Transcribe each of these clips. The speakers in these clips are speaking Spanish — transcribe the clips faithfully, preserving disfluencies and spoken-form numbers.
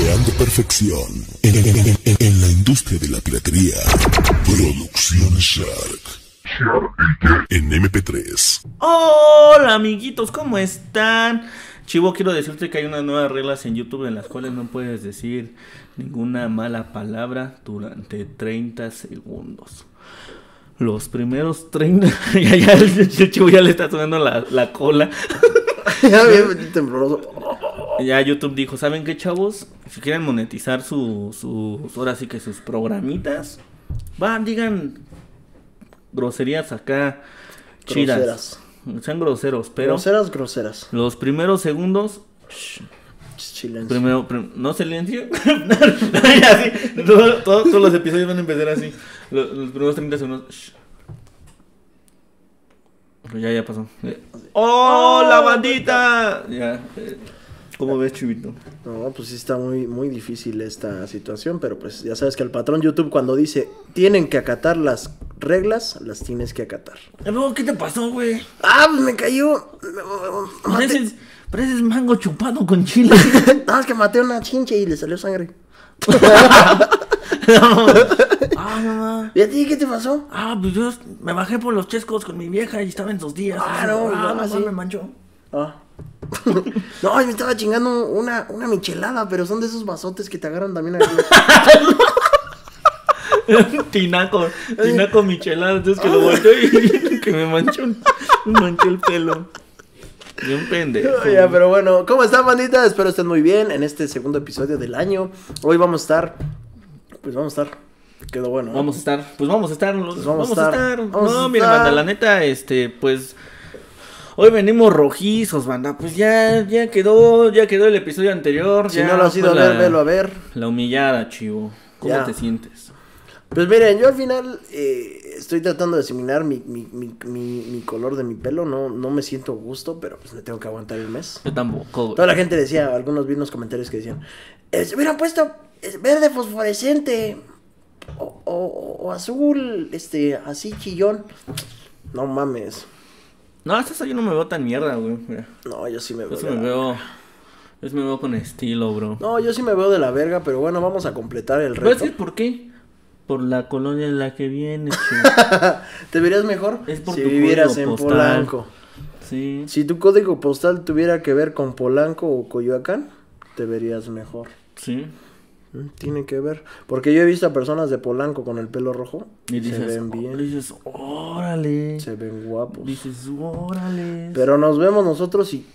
Creando perfección en, en, en, en, en la industria de la piratería. Producciones Shark. En eme pe tres. Hola amiguitos, ¿cómo están? Chivo, quiero decirte que hay unas nuevas reglas en YouTube en las cuales no puedes decir ninguna mala palabra durante treinta segundos. Los primeros treinta... ya, ya, el Chivo ya le está sonando la, la cola. Ya bien tembloroso. Ya YouTube dijo, ¿saben qué, chavos? Si quieren monetizar su, su, ahora sí que sus programitas, van, digan groserías acá chidas. Groseras. Sean groseros, pero Groseras, groseras. los primeros segundos, Silencio. primero, prim- no silencio. Así, todo- todo- todos los episodios van a empezar así. Los, los primeros treinta segundos. Shh. Pues ya, ya pasó. ¡Oh, la bandita! Ya. eh, ¿Cómo ves, Chivito? No, pues sí está muy, muy difícil esta situación, pero pues ya sabes que el patrón YouTube cuando dice tienen que acatar las reglas, las tienes que acatar. Eh, luego, ¿qué te pasó, güey? Ah, pues me cayó. me- me- maté- Pareces, pareces mango chupado con chile. No, es que maté a una chinche y le salió sangre. No. Ah, mamá. ¿Y a ti qué te pasó? Ah, pues yo me bajé por los chescos con mi vieja y estaba en sus días. Ah, no, ah, no, mamá, sí. me manchó. Ah. No, me estaba chingando una, una michelada, pero son de esos vasotes que te agarran también aquí. Tinaco, tinaco michelada, entonces que lo volteó y que me manchó, me manchó el pelo. Bien pendejo. Ya, pero bueno, ¿cómo están, bandita? Espero estén muy bien en este segundo episodio del año. Hoy vamos a estar, pues vamos a estar, quedó bueno, ¿eh? Vamos a estar, pues vamos a estar, Pues vamos, vamos a a estar. estar, vamos no, a mira, estar. banda, la neta, este, pues hoy venimos rojizos, banda. Pues ya, ya quedó, ya quedó el episodio anterior. Si ya no lo has ido a fue ver, la- velo a ver. La humillada, chivo. ¿Cómo Ya. te sientes? Pues miren, yo al final eh, estoy tratando de asimilar mi, mi, mi, mi, mi color de mi pelo. No, no me siento a gusto, pero pues me tengo que aguantar el mes. Yo tampoco, güey. Toda la gente decía, algunos vi unos comentarios que decían, eh, se hubieran puesto eh, verde fosforescente o, o, o azul, este, así chillón. No mames. No, hasta eso yo no me veo tan mierda, güey. Mira, No, yo sí me yo veo. sí de me la- veo, yo sí me veo con estilo, bro. No, yo sí me veo de la verga, pero bueno, vamos a completar el ¿Pero es reto. que por qué? Por la colonia en la que vienes, chivo. ¿Te verías mejor Es por si tu vivieras código en postal. Polanco? Sí. Si tu código postal tuviera que ver con Polanco o Coyoacán, te verías mejor. Sí. Mm, Tiene que ver. Porque yo he visto a personas de Polanco con el pelo rojo. Y dices, se ven bien. dices, órale. Se ven guapos. Dices, órale. Pero nos vemos nosotros y...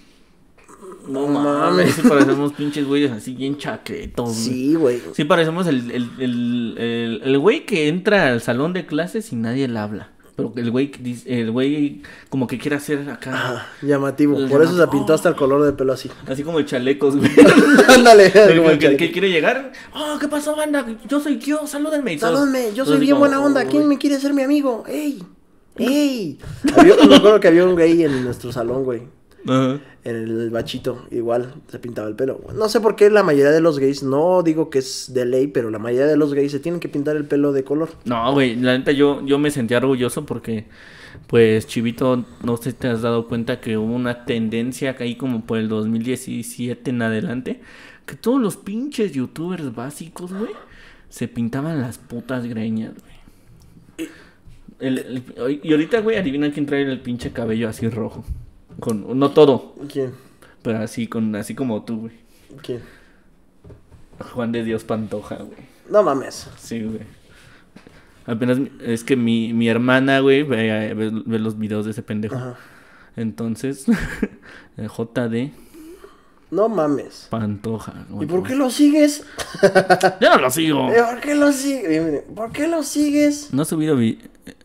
no no mames, mames. sí parecemos pinches güeyes así bien chaquetos. güey. Sí, güey. Sí parecemos el, el, el, el, el güey que entra al salón de clases y nadie le habla. Pero el güey, que dice- el güey como que quiere hacer acá. Ajá, llamativo. El Por eso se llamativo. pintó hasta el color de pelo así. Así como el chalecos, güey. Ándale. El como que, el que- chaleco. que quiere llegar. Oh, ¿qué pasó, banda? Yo soy yo, salúdenme. Y todos- Saludme, yo todos soy así bien como, buena onda. "Oh, ¿Quién güey". me quiere ser mi amigo? ¡Ey! ¡Ey! Había- me acuerdo que había un gay en nuestro salón, güey. Ajá. En el bachito, igual, se pintaba el pelo. No sé por qué la mayoría de los gays, no digo que es de ley, pero la mayoría de los gays se tienen que pintar el pelo de color. No, güey, la neta yo, yo me sentía orgulloso porque, pues, Chivito, no sé si te has dado cuenta que hubo una tendencia ahí como por el dos mil diecisiete en adelante, que todos los pinches youtubers básicos, güey, se pintaban las putas greñas, güey. El- el- y ahorita, güey, adivina quién trae el pinche cabello así rojo. Con, no todo, ¿Quién? pero así, con, así como tú, güey. ¿Quién? Juan de Dios Pantoja, güey. No mames. Sí, güey. Apenas mi- es que mi, mi hermana, güey, ve, ve- ve los videos de ese pendejo. Ajá. Entonces, el J D No mames. Pantoja. ¿Y por qué lo sigues? Yo no lo sigo. Eh, ¿Por qué lo sigues? ¿Por qué lo sigues? No he subido vi...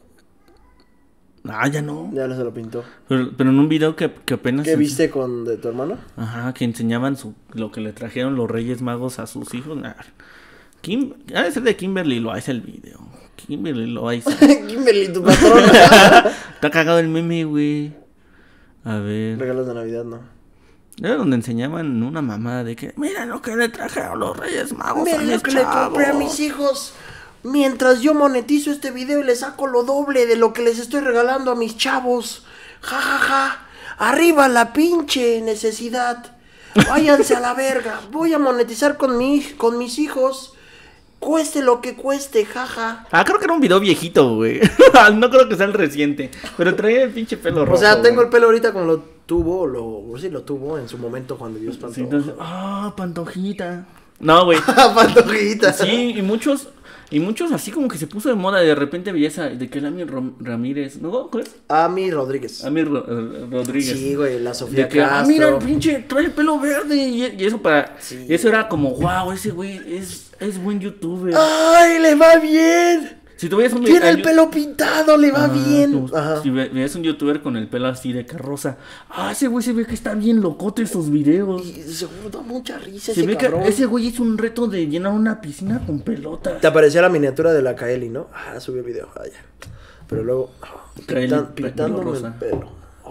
Ah, ya no. Ya se lo pintó. Pero, pero en un video que, que apenas... ¿Qué ense- viste con de tu hermana? Ajá, que enseñaban su, lo que le trajeron los Reyes Magos a sus hijos. Nah. Kim... Ha de ser de Kimberly Loaiza el video. Kimberly Loaiza. Kimberly, tu patrona. Está cagado el meme, güey. A ver... Regalos de Navidad, no. Era donde enseñaban una mamada de que mira lo que le trajeron los Reyes Magos a Miren lo mis que le compré a chavos". mis hijos. Mientras yo monetizo este video y le saco lo doble de lo que les estoy regalando a mis chavos. Ja, ja, ja. Arriba la pinche necesidad. váyanse a la verga, voy a monetizar con mi, con mis hijos, cueste lo que cueste, jaja. Ah, creo que era un video viejito, güey. No creo que sea el reciente, pero traía el pinche pelo rojo. O sea, tengo güey. el pelo ahorita como lo tuvo, lo, sí lo tuvo en su momento cuando Dios Sí, Pantoja. entonces, ah, Pantojita. No, güey. Pantojita. Sí, y muchos, y muchos así como que se puso de moda, de repente veía esa, de que el Ami Rom- Ramírez, ¿no? ¿Cuál es? Ami Rodríguez. Ami Ro- eh, Rodríguez. Sí, güey, la Sofía De que, ah, Castro. mira, el pinche, trae el pelo verde. Y, y eso para. Sí. Y eso era como, wow, ese güey es, es buen youtuber. ¡Ay, le va bien! Si tú veías un Tiene el a- pelo pintado, le va Ah, bien. tú- Ajá. Si ve- veías un youtuber con el pelo así de carroza. Ah, ese güey se ve que está bien locote en sus videos. Y seguro da mucha risa Se ese ve cabrón. que ese güey hizo un reto de llenar una piscina con pelotas. Te aparecía la miniatura de la Kaeli, ¿no? Ah, subió video. Ah, ya. Pero luego, ah, Kaeli, pintan- pe- pintándome pelo el rosa. pelo.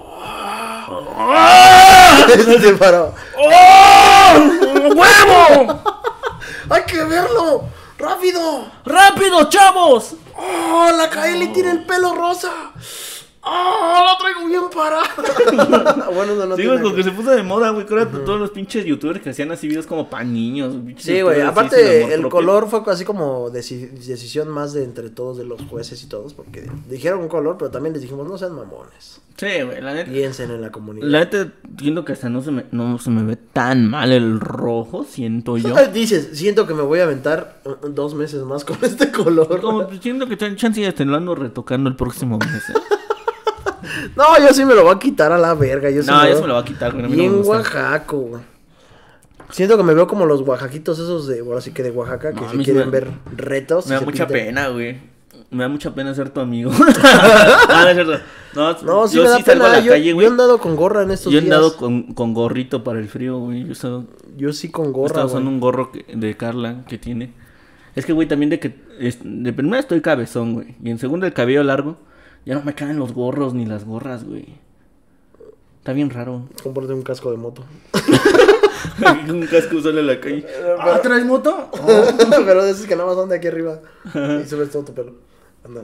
¡Ah! Se paró. ¡Oh! ¡Huevo! ¡Hay que verlo! ¡Rápido! ¡Rápido, chavos! ¡Oh, la Kaeli tiene el pelo rosa! ¡Oh, la traigo bien parada! Bueno, no, no Sí, tiene güey, que- porque se puso de moda, güey. Que ahora todos los pinches youtubers que hacían así videos como para niños. pinches Sí, güey, youtubers así sin aparte amor el propio. color fue así como deci- decisión más de entre todos de los jueces y todos, porque dijeron un color, pero también les dijimos, no sean mamones, Sí, güey, la neta. piensen en la comunidad. La neta, siento que hasta no se me, no se me ve tan mal el rojo, siento yo. Dices, siento que me voy a aventar uh, dos meses más con este color. Como pues, siento que chan- chance ya te lo ando retocando el próximo mes. ¿eh? No, yo sí me lo voy a quitar a la verga. Yo sí No, me ya veo se me lo va a quitar, güey. a mí no me bien gusta. oaxaco, güey. Siento que me veo como los oaxaquitos esos de, ahora sí que de Oaxaca, que No, a si mí sí quieren me- ver retos. Me da se mucha pinten. pena, güey. Me da mucha pena ser tu amigo. Ah, no es cierto. No, No, sí yo me da sí salgo pena. a la yo, calle, yo güey. he andado con gorra en estos Yo he días. andado con, con gorrito para el frío, güey. Yo he estado, Yo sí con he gorra, estado usando güey. un gorro que- de Carla que tiene. Es que, güey, también de que... es- de primera estoy cabezón, güey. Y en segunda el cabello largo. Ya no me caen los gorros ni las gorras, güey. Está bien raro. Cómprate un casco de moto. Un casco sale a la calle. Ah, ¿traes moto? Pero de esos que nada más son de aquí arriba. Y subes todo tu pelo. Anda.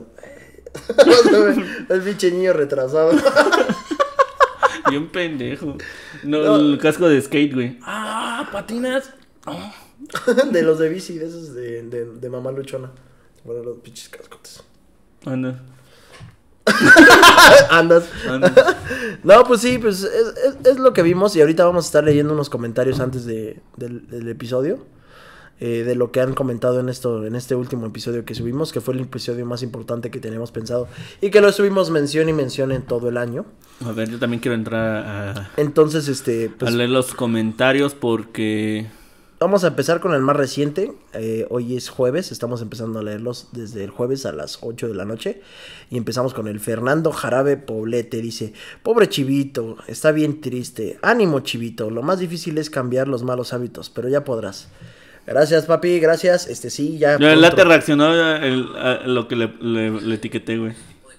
El pinche niño retrasado. Bien pendejo. No, No. el casco de skate, güey. Ah, patinas. Ah. De los de bici, de esos de, de, de mamá luchona. Bueno, los pinches cascotes. Anda, Andas. anda. No, pues sí, pues es, es, es lo que vimos. Y ahorita vamos a estar leyendo unos comentarios antes de, del, del episodio. Eh, de lo que han comentado en esto, en este último episodio que subimos, que fue el episodio más importante que teníamos pensado. Y que lo subimos mención y mención en todo el año. A ver, yo también quiero entrar a, Entonces, este, a pues, leer los comentarios porque... vamos a empezar con el más reciente. Eh, hoy es jueves, estamos empezando a leerlos desde el jueves a las ocho de la noche. Y empezamos con el Fernando Jarabe Poblete. Dice, pobre Chivito, está bien triste. Ánimo, Chivito, lo más difícil es cambiar los malos hábitos, pero ya podrás. Gracias, papi, gracias. Este sí, ya. Ya, pronto. la te reaccionó a, el- a lo que le, le, le etiqueté, güey.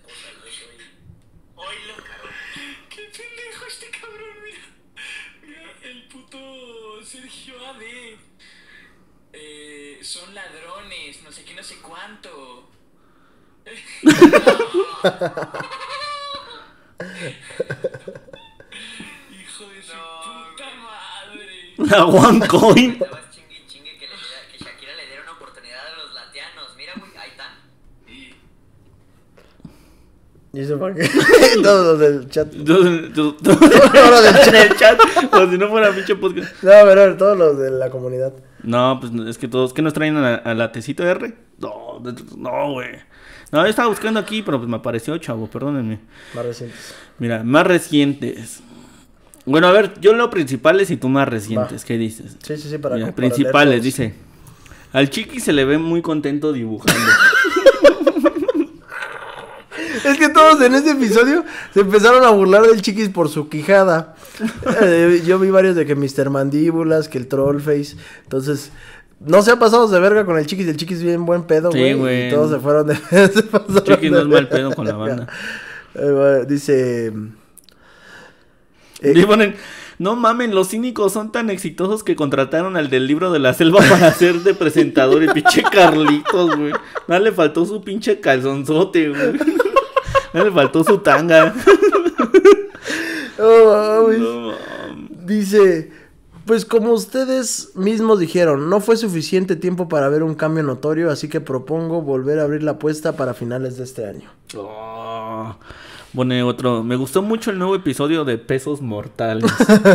Oílo, cabrón. Qué pendejo este cabrón, mira. Mira, el puto Sergio A D. Eh, son ladrones, no sé qué, no sé cuánto. Hijo de su puta madre. A one coin. Estabas chingue y chingue que, le diera- que Shakira le diera una oportunidad a los latianos. Mira, güey, ahí están. Y ¿Y eso para qué? Todos los del chat. Yo- yo- Ahora del en el chat, como si no fuera pinche podcast. No, pero todos los de la comunidad. No, pues es que todos, ¿qué nos traen a, a la tecito R? No, de- no, güey. No, yo estaba buscando aquí, pero pues me apareció, chavo, perdónenme. Más recientes. Mira, más recientes. Bueno, a ver, yo leo principales y tú más recientes. Va. ¿Qué dices? Sí, sí, sí, para, Mira, para principales, leer todos. dice. Al Chiqui se le ve muy contento dibujando. Es que todos en este episodio se empezaron a burlar del Chiquis por su quijada. Eh, yo vi varios de que mister Mandíbulas, que el Trollface. Entonces, no se ha pasado de verga con el Chiquis. El Chiquis bien buen pedo, Sí, güey. güey. Y todos se fueron de... se pasaron Chiqui no de es mal verga. pedo con la banda. Eh, bueno, dice... eh, Y ponen, no mamen, los cínicos son tan exitosos que contrataron al del libro de la selva para ser de presentador y pinche Carlitos, güey. Nada le faltó su pinche calzonzote, güey. Nada le faltó su tanga. oh, mames. No, mames. Dice... Pues como ustedes mismos dijeron, no fue suficiente tiempo para ver un cambio notorio, así que propongo volver a abrir la apuesta para finales de este año. Oh, bueno, otro. Me gustó mucho el nuevo episodio de Pesos Mortales.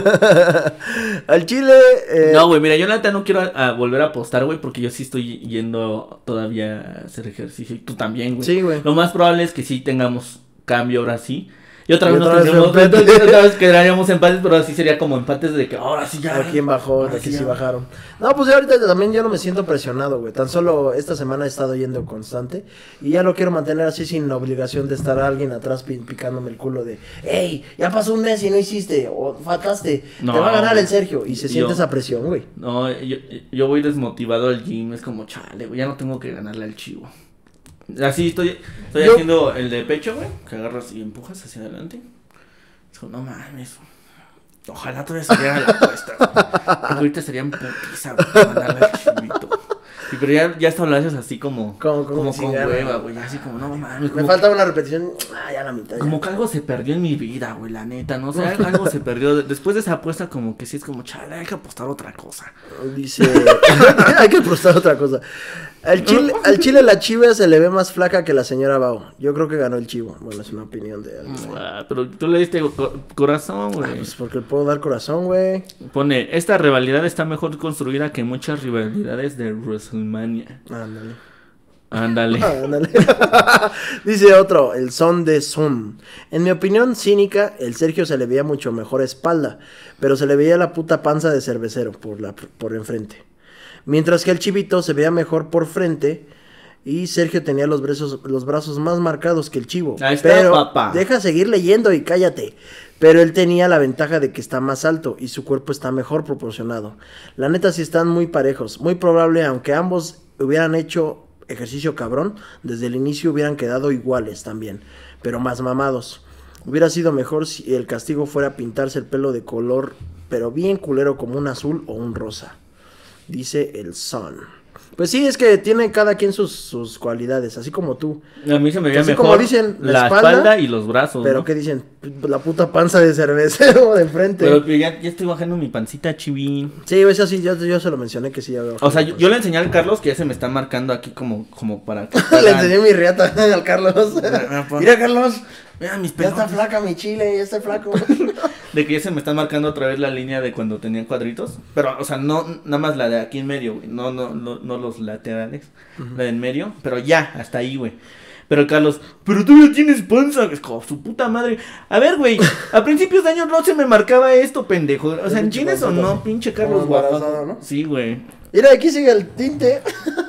Al Chile... Eh... No, güey, mira, yo la neta no quiero a, a volver a apostar, güey, porque yo sí estoy yendo todavía a hacer ejercicio. Y tú también, güey. Sí, güey. Lo más probable es que sí tengamos cambio ahora sí. Y otra Y vez nos otra vez tendremos, empate. otra vez quedaríamos empates, pero así sería como empates de que ahora sí ya. ¿A quién bajó? ahora De que sí sí ya. bajaron. No, pues ya ahorita también yo no me siento presionado, güey. Tan solo esta semana he estado yendo constante. Y ya lo quiero mantener así sin la obligación de estar alguien atrás pi- picándome el culo de ¡Ey! Ya pasó un mes y no hiciste. O faltaste. No, Te va a ganar güey. el Sergio. Y se siente Yo- esa presión, güey. No, yo, yo voy desmotivado al gym, es como chale, güey, ya no tengo que ganarle al chivo. Así estoy, estoy Yo- haciendo el de pecho, güey, que agarras y empujas hacia adelante. Es como, no mames, ojalá todavía saliera la apuesta, güey. Porque ahorita sería en putiza, güey, para ganarle al chivito. Y pero ya, ya esto lo haces así como, Como- como como si con gana. hueva, güey, así como, no mames. Me como- falta una repetición. Ah, ya la mitad. ya. Como que algo se perdió en mi vida, güey, la neta, no sé, algo se perdió. Después de esa apuesta como que sí es como, chale, hay que apostar otra cosa. Dice, hay que apostar otra cosa. Al chile, al chile la chiva se le ve más flaca que la señora Bao. Yo creo que ganó el chivo. Bueno, es una opinión de alguien. Ah, pero tú le diste co- corazón, Ah, güey. pues porque le puedo dar corazón, güey. Pone, esta rivalidad está mejor construida que muchas rivalidades de WrestleMania. Ándale. Ándale. Ándale. Dice otro, el son de Zoom. En mi opinión cínica, el Sergio se le veía mucho mejor espalda, pero se le veía la puta panza de cervecero por, la, por enfrente. Mientras que el Chivito se veía mejor por frente y Sergio tenía los brazos, los brazos más marcados que el Chivo. Ahí está, pero papá. deja seguir leyendo y cállate. Pero él tenía la ventaja de que está más alto y su cuerpo está mejor proporcionado. La neta sí están muy parejos. Muy probable, aunque ambos hubieran hecho ejercicio cabrón, desde el inicio hubieran quedado iguales también, pero más mamados. Hubiera sido mejor si el castigo fuera pintarse el pelo de color, pero bien culero como un azul o un rosa. Dice el Sun. Pues sí, es que tiene cada quien sus, sus cualidades, así como tú. A mí se me veía Así mejor como dicen, la la, espalda, espalda, y los brazos, Pero ¿no? ¿qué dicen? La puta panza de cervecero de enfrente. Pero ya, ya estoy bajando mi pancita, chivín. Sí, eso sí, yo, yo se lo mencioné que sí. Ya veo. O sea, yo, yo le enseñé al Carlos que ya se me está marcando aquí como, como para que... Le enseñé mi riata al Carlos. Mira, Mira, Carlos. Mira mis Ya está pelotas. flaca mi chile, ya está flaco. De que ya se me están marcando otra vez la línea de cuando tenían cuadritos. Pero, o sea, no, nada más la de aquí en medio, güey. No, no, no, no los laterales. La de en medio. Pero ya, hasta ahí, güey. Pero el Carlos, pero tú ya tienes panza. Es como su puta madre. A ver, güey. A principios de año no se me marcaba esto, pendejo. O sea, Pinche ¿tienes o panzota, no, sí. pinche Carlos Como embarazado, guapo? ¿no? Sí, güey. Mira, aquí sigue el tinte.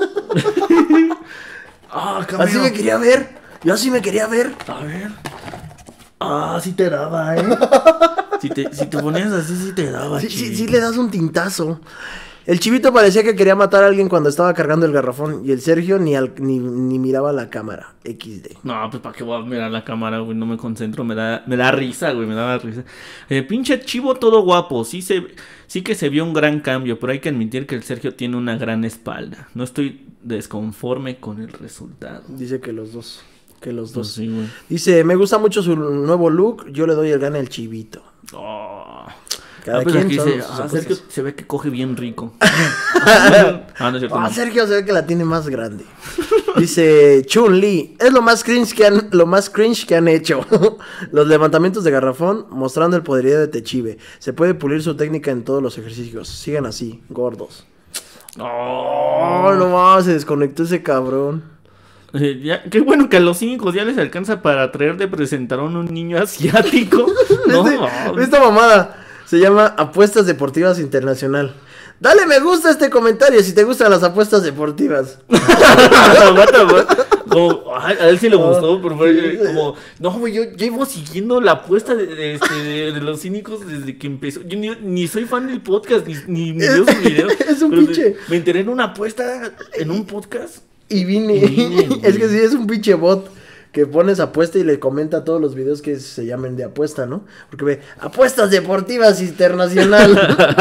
Ah, Así cabrón. me quería ver. Yo así me quería ver. A ver. Ah, sí te daba, eh. Si te, si te ponías así, sí te daba, Sí, sí, chivi. sí le das un tintazo. El Chivito parecía que quería matar a alguien cuando estaba cargando el garrafón. Y el Sergio ni, al, ni, ni miraba la cámara. equis de. No, pues para qué voy a mirar la cámara, güey, no me concentro, me da, me da risa, güey, me daba risa. Eh, pinche Chivo todo guapo, sí se, sí que se vio un gran cambio, pero hay que admitir que el Sergio tiene una gran espalda. No estoy desconforme con el resultado. Dice que los dos. Que los Pues dos. sí, güey. Dice, me gusta mucho su nuevo look. Yo le doy el gane al Chivito. Oh. Cada Ah, pues quien aquí son dice, sus ah, apuestas. Sergio se ve que coge bien rico. Ah, no es cierto. Ah, no. Sergio se ve que la tiene más grande. Dice Chun-Li, es lo más cringe que han, lo más cringe que han hecho. Los levantamientos de garrafón mostrando el poderío de Techive. Se puede pulir su técnica en todos los ejercicios. Sigan así, gordos. Oh. Oh, no mames, se desconectó ese cabrón. Eh, ya, qué bueno que a los cínicos ya les alcanza para traer de presentar a un niño asiático. No, Este- no. Esta mamada se llama Apuestas Deportivas Internacional. Dale me gusta a este comentario si te gustan las apuestas deportivas. What the fuck? Como, ay, a él sí le gustó, pero fue como, no, güey, yo llevo siguiendo la apuesta de, de, este, de, de los cínicos desde que empezó. Yo ni, ni soy fan del podcast, ni, ni, ni veo sus videos. Es un pero pinche- de- me enteré en una apuesta en un podcast. Y vine. Y vine, güey. Es que sí, es un pinche bot que pones apuesta y le comenta todos los videos que se llamen de apuesta, ¿no? Porque ve, apuestas deportivas internacional.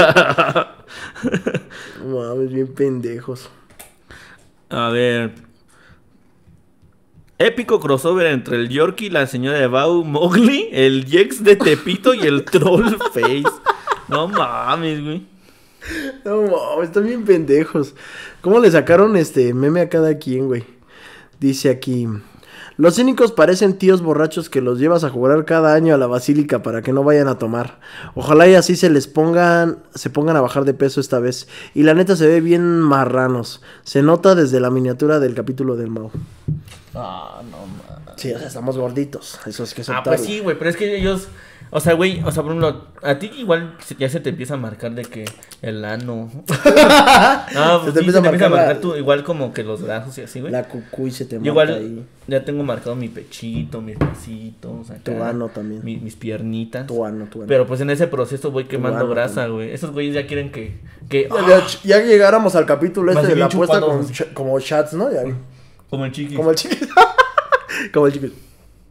No mames, bien pendejos. A ver. Épico crossover entre el Yorkie, la señora de Bau, Mowgli, el Jex de Tepito y el Troll Face. No mames, güey. No, están bien pendejos. ¿Cómo le sacaron este meme a cada quien, güey? Dice aquí: los cínicos parecen tíos borrachos que los llevas a jugar cada año a la basílica para que no vayan a tomar. Ojalá y así se les pongan, se pongan a bajar de peso esta vez. Y la neta se ve bien marranos. Se nota desde la miniatura del capítulo del Mau. Ah, no mames. Sí, o sea, estamos gorditos. Eso es que Ah, pues sí, güey, pero es que ellos... O sea, güey, o sea, por ejemplo, a ti igual ya se te empieza a marcar de que el ano. No, pues Se te sí, empieza se a te empieza a marcar marcar la- tú, igual como que los brazos y así, güey. La cucuy se te Yo mata igual ahí. ya tengo marcado mi pechito, mis bracitos, acá, Tu ano también. mi- mis piernitas. Tu ano, tu ano. Pero pues en ese proceso voy quemando ano grasa, también. güey. Esos güeyes ya quieren que... que Ya, ya llegáramos al capítulo este Más de la bien apuesta chupados, con así. ch- como chats, ¿no? Ya vi. como el chiquis. Como el chiquis. Como el chiquis.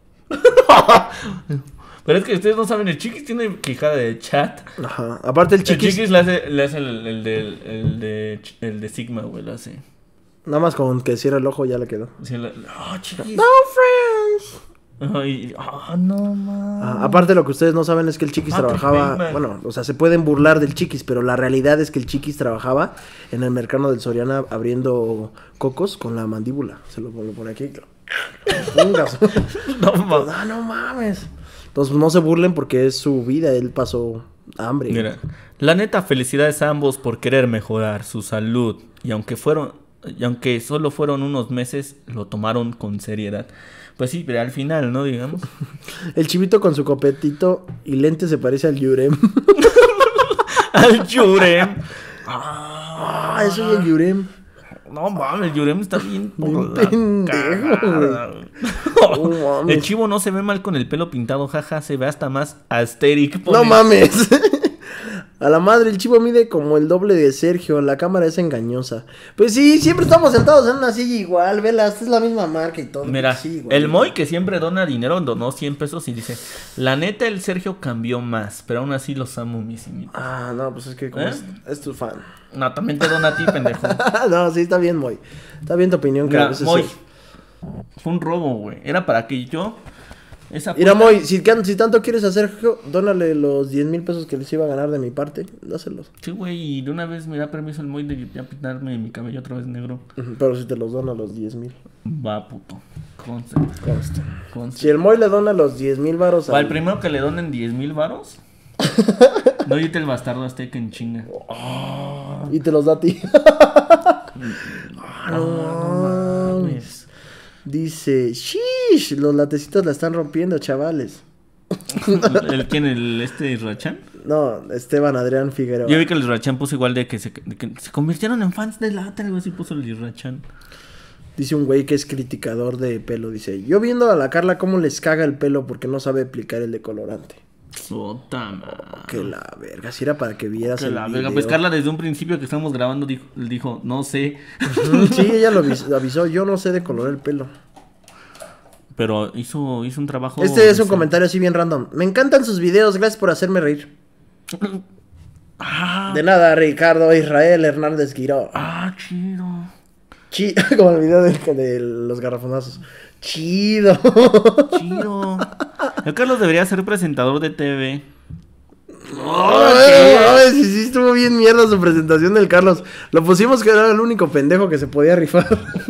Pero es que ustedes no saben, el chiquis tiene quijada de chat. Ajá. Aparte el El chiquis, chiquis le hace, le hace el, el, de, el, de, el de Sigma, güey, lo hace. nada más con que cierra el ojo ya le quedó. Sí, la- oh, chiquis. No, friends. Ay, ah, no, man. Ah, aparte lo que ustedes no saben es que el chiquis Ah, trabajaba, Pac-Man. bueno, o sea, se pueden burlar del chiquis, pero la realidad es que el chiquis trabajaba en el mercado del Soriana abriendo cocos con la mandíbula. Se lo, lo pone aquí. Pungas. No, man. Ah, no mames. Entonces no se burlen porque es su vida, él pasó hambre. Mira, la neta, felicidades a ambos por querer mejorar su salud. Y aunque fueron, y aunque solo fueron unos meses, lo tomaron con seriedad. Pues sí, pero al final, ¿no? Digamos. El chivito con su copetito y lente se parece al Yurem. Al Yurem. Ah, eso es el Yurem. No mames, el Yurem está bien por Bien la pendejo, cagada, güey. güey. No mames. El chivo no se ve mal con el pelo pintado, jaja, se ve hasta más asteric. No mames. A la madre, el chivo mide como el doble de Sergio. La cámara es engañosa. Pues sí, siempre estamos sentados en una silla igual. Vela, esta es la misma marca y todo. Mira, Sí, güey. el Moy que siempre dona dinero, donó cien pesos y dice, la neta el Sergio cambió más, pero aún así los amo, mis simitos. Ah, no, pues es que como ¿Eh? es, es tu fan. No, también te dona a ti, pendejo. No, sí, está bien, Moy. Está bien tu opinión. Que a Mira, veces Moy, es- fue un robo, güey. Era para que yo... Esa Mira, apuesta- Moy, si, can- si tanto quieres hacer, Sergio, dónale los diez mil pesos que les iba a ganar de mi parte. Dáselos. Sí, güey, y de una vez me da permiso el Moy de ya pintarme mi cabello otra vez negro. Ujú, pero si te los dona los diez mil. Va, puto. Conste. Conste. Conste. Si el Moy le dona los diez mil varos Va, al... el primero que le donen diez mil varos. No, dite el bastardo azteca en chinga. Y te los da a ti. Ah, no mames. Dice, shish, los latecitos la están rompiendo, chavales. ¿El quién? ¿El este Rachan? No, Esteban Adrián Figueroa. Yo vi que el Rachan puso igual de que se, de que se convirtieron en fans de Lata, algo así puso el Rachan. Dice un güey que es criticador de pelo. Dice, yo viendo a la Carla cómo les caga el pelo porque no sabe aplicar el decolorante. Puta madre. Que la verga, si era para que vieras Que el la video. verga. Pues Carla desde un principio que estamos grabando dijo, dijo no sé. Ujú, sí, ella lo avis- avisó, yo no sé decolorar el pelo. Pero hizo, hizo un trabajo. Este es un decente. comentario así bien random. Me encantan sus videos, gracias por hacerme reír. Ah, De nada, Ricardo Israel Hernández Guiró. ah, chido. Chi- Como el video de, de los garrafonazos. Chido. Chido. El Carlos debería ser presentador de T V. Ay, ay, sí, sí, estuvo bien mierda su presentación del Carlos. Lo pusimos que era el único pendejo que se podía rifar.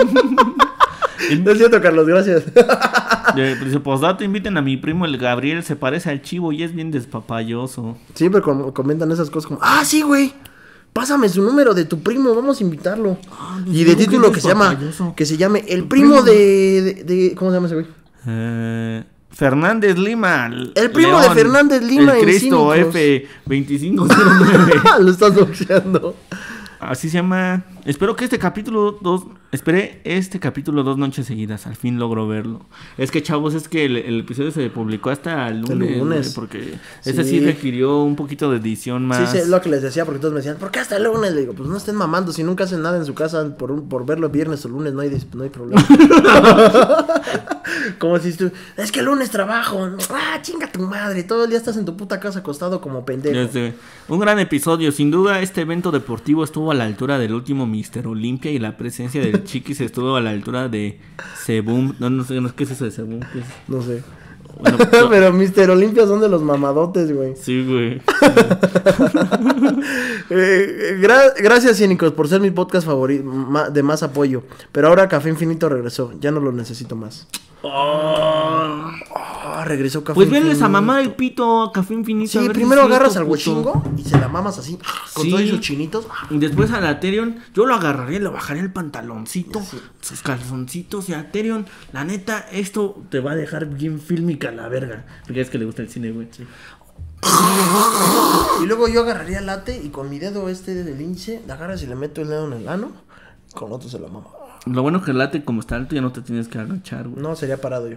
No es cierto, Carlos, gracias. De- Dice, postdata, inviten a mi primo el Gabriel, se parece al chivo y es bien despapayoso. Siempre com- comentan esas cosas como, ah, sí, güey. Pásame su número de tu primo, vamos a invitarlo. Y de digo que título es que se llama, papayoso. que se llame El primo de, de, de- ¿cómo se llama ese güey? Eh, Fernández Lima. El primo de Fernández Lima El en Cristo Cínicos. F veinticinco cero nueve. Lo estás boxeando. Así se llama. Espero que este capítulo dos. Esperé este capítulo dos noches seguidas. Al fin logro verlo. Es que, chavos, es que el, el episodio se publicó hasta el lunes. El lunes. güey, porque ese Sí. sí requirió un poquito de edición más. Sí, sí, es lo que les decía, porque todos me decían, ¿por qué hasta el lunes? Le digo, pues no estén mamando, si nunca hacen nada en su casa por, un- por verlo viernes o lunes, no hay, dis- no hay problema. Como si tú, es que el lunes trabajo, ah, chinga tu madre, todo el día estás en tu puta casa acostado como pendejo. Ya sé. Un gran episodio. Sin duda, este evento deportivo estuvo a la altura del último míster Olimpia y la presencia del Chiquis estuvo a la altura de Sebum. No, no sé, no, ¿qué es eso de Sebum? ¿Qué es? No sé. Bueno, pues, Pero mister Olimpia son de los mamadotes, güey. sí, güey. Eh, gra- gracias, Cínicos, por ser mi podcast favorito ma- de más apoyo. Pero ahora Café Infinito regresó. Ya no lo necesito más. Oh. Ah, regresó Café Pues venles Infinito. a mamar el pito a Café Infinito. a Sí, ver si primero es cierto, agarras al puto. huechingo y se la mamas así. Con Sí. todos sus chinitos. Y después al Aterion, yo lo agarraría, le bajaría el pantaloncito, sus calzoncitos. Y Aterion, la neta, esto te va a dejar bien fílmica la verga. Porque es que le gusta el cine, güey. Sí. Y luego yo agarraría el late y con mi dedo este del índice, le agarras y le meto el dedo en el ano. Con otro se la mama. Lo bueno que el late, como está alto, ya no te tienes que agachar, güey. No, sería parado yo.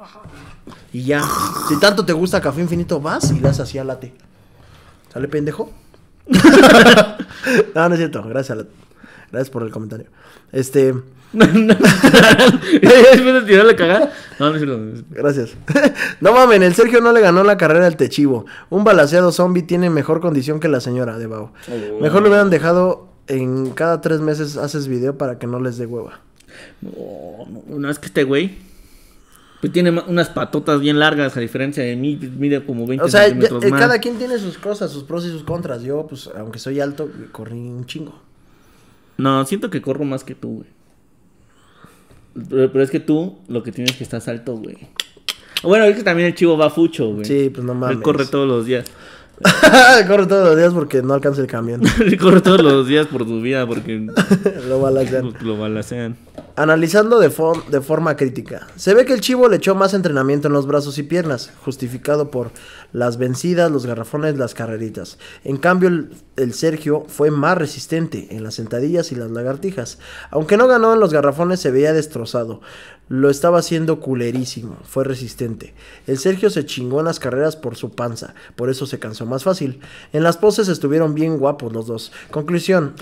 Y ya. Si tanto te gusta Café Infinito, vas y le haces así al late. ¿Sale, pendejo? No, no es cierto. Gracias, Late. Gracias por el comentario. Este. No, no. Después de tirarle cagada. No, no es cierto. Gracias. No mamen, el Sergio no le ganó la carrera al Techivo. Un balaseado zombie tiene mejor condición que la señora de Bao. Mejor lo hubieran dejado en cada tres meses haces video para que no les dé hueva. No, no, no, es que este güey pues tiene ma- unas patotas bien largas, a diferencia de mí, mide como veinte O sea, ya- centímetros eh, más. cada quien tiene sus cosas, sus pros y sus contras. Yo, pues, aunque soy alto, corrí un chingo. No, siento que corro más que tú, güey. Pero, pero es que tú, lo que tienes es que estás alto, güey. Bueno, es que también el chivo va fucho, güey. Sí, pues no mames. Él corre todos los días. Corre todos los días porque no alcanza el camión. Él corre todos los días por tu vida porque Lo balacean. lo, lo balacean. Analizando de, for- de forma crítica, se ve que el Chivo le echó más entrenamiento en los brazos y piernas, justificado por las vencidas, los garrafones, las carreritas. En cambio, el, el Sergio fue más resistente en las sentadillas y las lagartijas. Aunque no ganó en los garrafones, se veía destrozado. Lo estaba haciendo culerísimo, fue resistente. El Sergio se chingó en las carreras por su panza, por eso se cansó más fácil. En las poses estuvieron bien guapos los dos. Conclusión.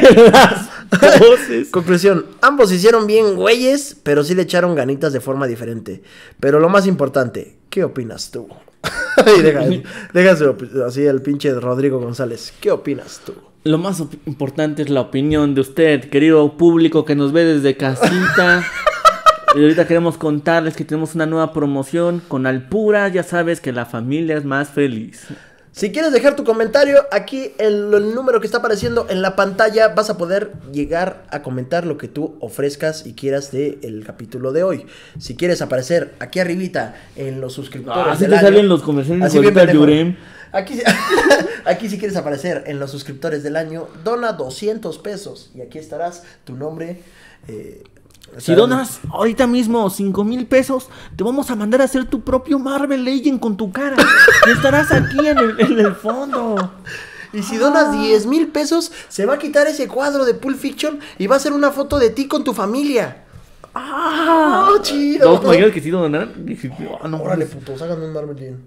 Poses. Conclusión, ambos hicieron bien güeyes, pero sí le echaron ganitas de forma diferente. Pero lo más importante, ¿qué opinas tú? Y deja, deja su op- así el pinche Rodrigo González. ¿Qué opinas tú? Lo más op- importante es la opinión de usted, querido público que nos ve desde casita. Y ahorita queremos contarles que tenemos una nueva promoción con Alpura. Ya sabes que la familia es más feliz. Si quieres dejar tu comentario, aquí el, el número que está apareciendo en la pantalla, vas a poder llegar a comentar lo que tú ofrezcas y quieras del capítulo de hoy. Si quieres aparecer aquí arribita en los suscriptores Ah, así del te año, salen los comerciales así bien ahorita, pendejo. Yurem. Aquí, aquí si quieres aparecer en los suscriptores del año, dona doscientos pesos y aquí estarás tu nombre. Eh, Si donas ahorita mismo cinco mil pesos, te vamos a mandar a hacer tu propio Marvel Legend con tu cara. Y estarás aquí en el, en el fondo. Y si donas diez mil pesos, se va a quitar ese cuadro de Pulp Fiction y va a ser una foto de ti con tu familia. ¡Ah! ¡Oh, chido! ¿Dos mayores que sí donaran? Dije, ah, no, Órale, mames. putos, hagan un Marvel Legend.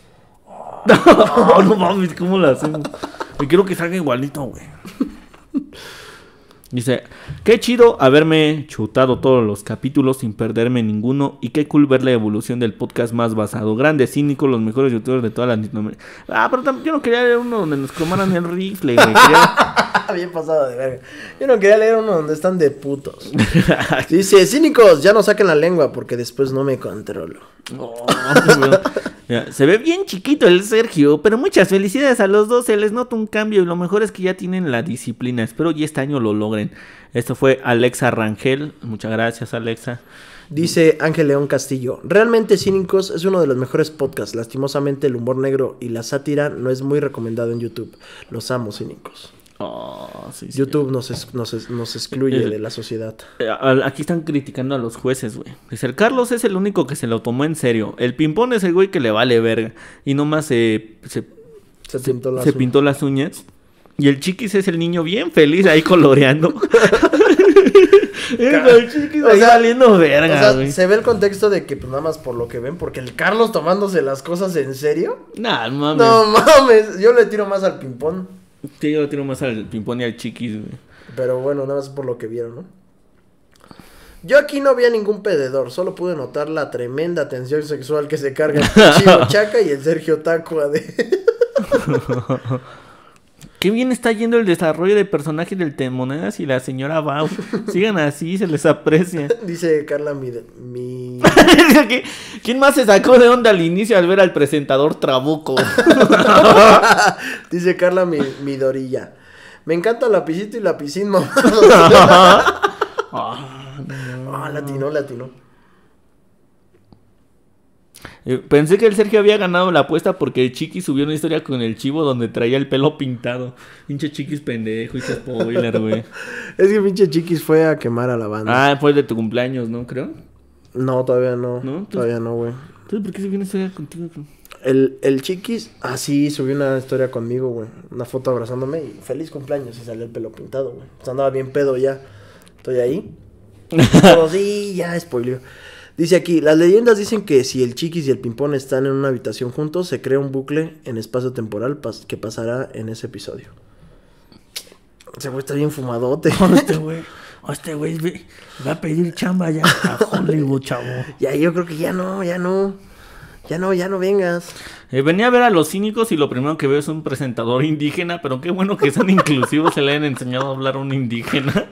No, no mames, ¿cómo lo hacemos? Me quiero que salga igualito, güey. Dice, qué chido haberme chutado todos los capítulos sin perderme ninguno. Y qué cool ver la evolución del podcast más basado. Grande, cínico, los mejores youtubers de toda Latinoamérica. Ah, pero tam- yo no quería leer uno donde nos cromaran el rifle, güey. Quería... Bien pasado de verga. Yo no quería leer uno donde están de putos. Dice, cínicos, ya no saquen la lengua porque después no me controlo. Oh, bueno. Mira, se ve bien chiquito el Sergio, pero muchas felicidades a los dos, se les nota un cambio y lo mejor es que ya tienen la disciplina. Espero ya este año lo logren. Esto fue Alexa Rangel, muchas gracias, Alexa. Dice Ángel León Castillo, realmente Cínicos es uno de los mejores podcasts. Lastimosamente el humor negro y la sátira no es muy recomendado en YouTube. Los amo, Cínicos. Oh, sí, sí. YouTube nos, es- nos, es- nos excluye El- de la sociedad. Eh, a- Aquí están criticando a los jueces, güey. Dice, el Carlos es el único que se lo tomó en serio. El Pimpón es el güey que le vale verga. Y nomás se, se, Se pintó la se pintó las uñas. Y el Chiquis es el niño bien feliz ahí coloreando. El Chiquis O ahí sea, valiendo O verga, sea, güey. se ve el contexto de que pues nada más por lo que ven, porque el Carlos tomándose las cosas en serio. Nah, no mames. No mames, yo le tiro más al ping-pong. Sí, yo le tiro más al Pimpón y al Chiquis, güey. Pero bueno, nada más por lo que vieron, ¿no? Yo aquí no vi a ningún pededor, solo pude notar la tremenda tensión sexual que se carga el Chivo Chaca y el Sergio Tacua de... Qué bien está yendo el desarrollo de personajes del Temonedas y la señora Bau. Sigan así, se les aprecia. Dice Carla mi... mi... ¿Quién más se sacó de onda al inicio al ver al presentador Trabuco? Dice Carla mi, mi Dorilla. Me encanta lapicito y lapicín, mamá. Ah, no. Ah, latino, latino. Eh, Pensé que el Sergio había ganado la apuesta porque el Chiqui subió una historia con el chivo donde traía el pelo pintado. Pinche Chiquis pendejo, hice spoiler, güey. Es que pinche Chiquis fue a quemar a la banda. Ah, fue el de tu cumpleaños, ¿no? Creo. No, todavía no. ¿No? Entonces- Todavía no, güey. Entonces, ¿por qué subió una historia contigo? El, el Chiquis, ah, sí, subió una historia conmigo, güey. Una foto abrazándome y feliz cumpleaños. Y salió el pelo pintado, güey. O sea, andaba bien pedo ya. Estoy ahí. Pero sí, ya spoileó. Dice aquí, las leyendas dicen que si el Chiquis y el Pimpón están en una habitación juntos, se crea un bucle en espacio temporal pas- que pasará en ese episodio. Ese güey está bien fumadote. Este güey, este güey ve- va a pedir chamba ya a Hollywood, chavo. Ya, yo creo que ya no, ya no. Ya no, ya no vengas. Eh, venía a ver a los cínicos y lo primero que veo es un presentador indígena, pero qué bueno que sean inclusivos, se le hayan enseñado a hablar a un indígena.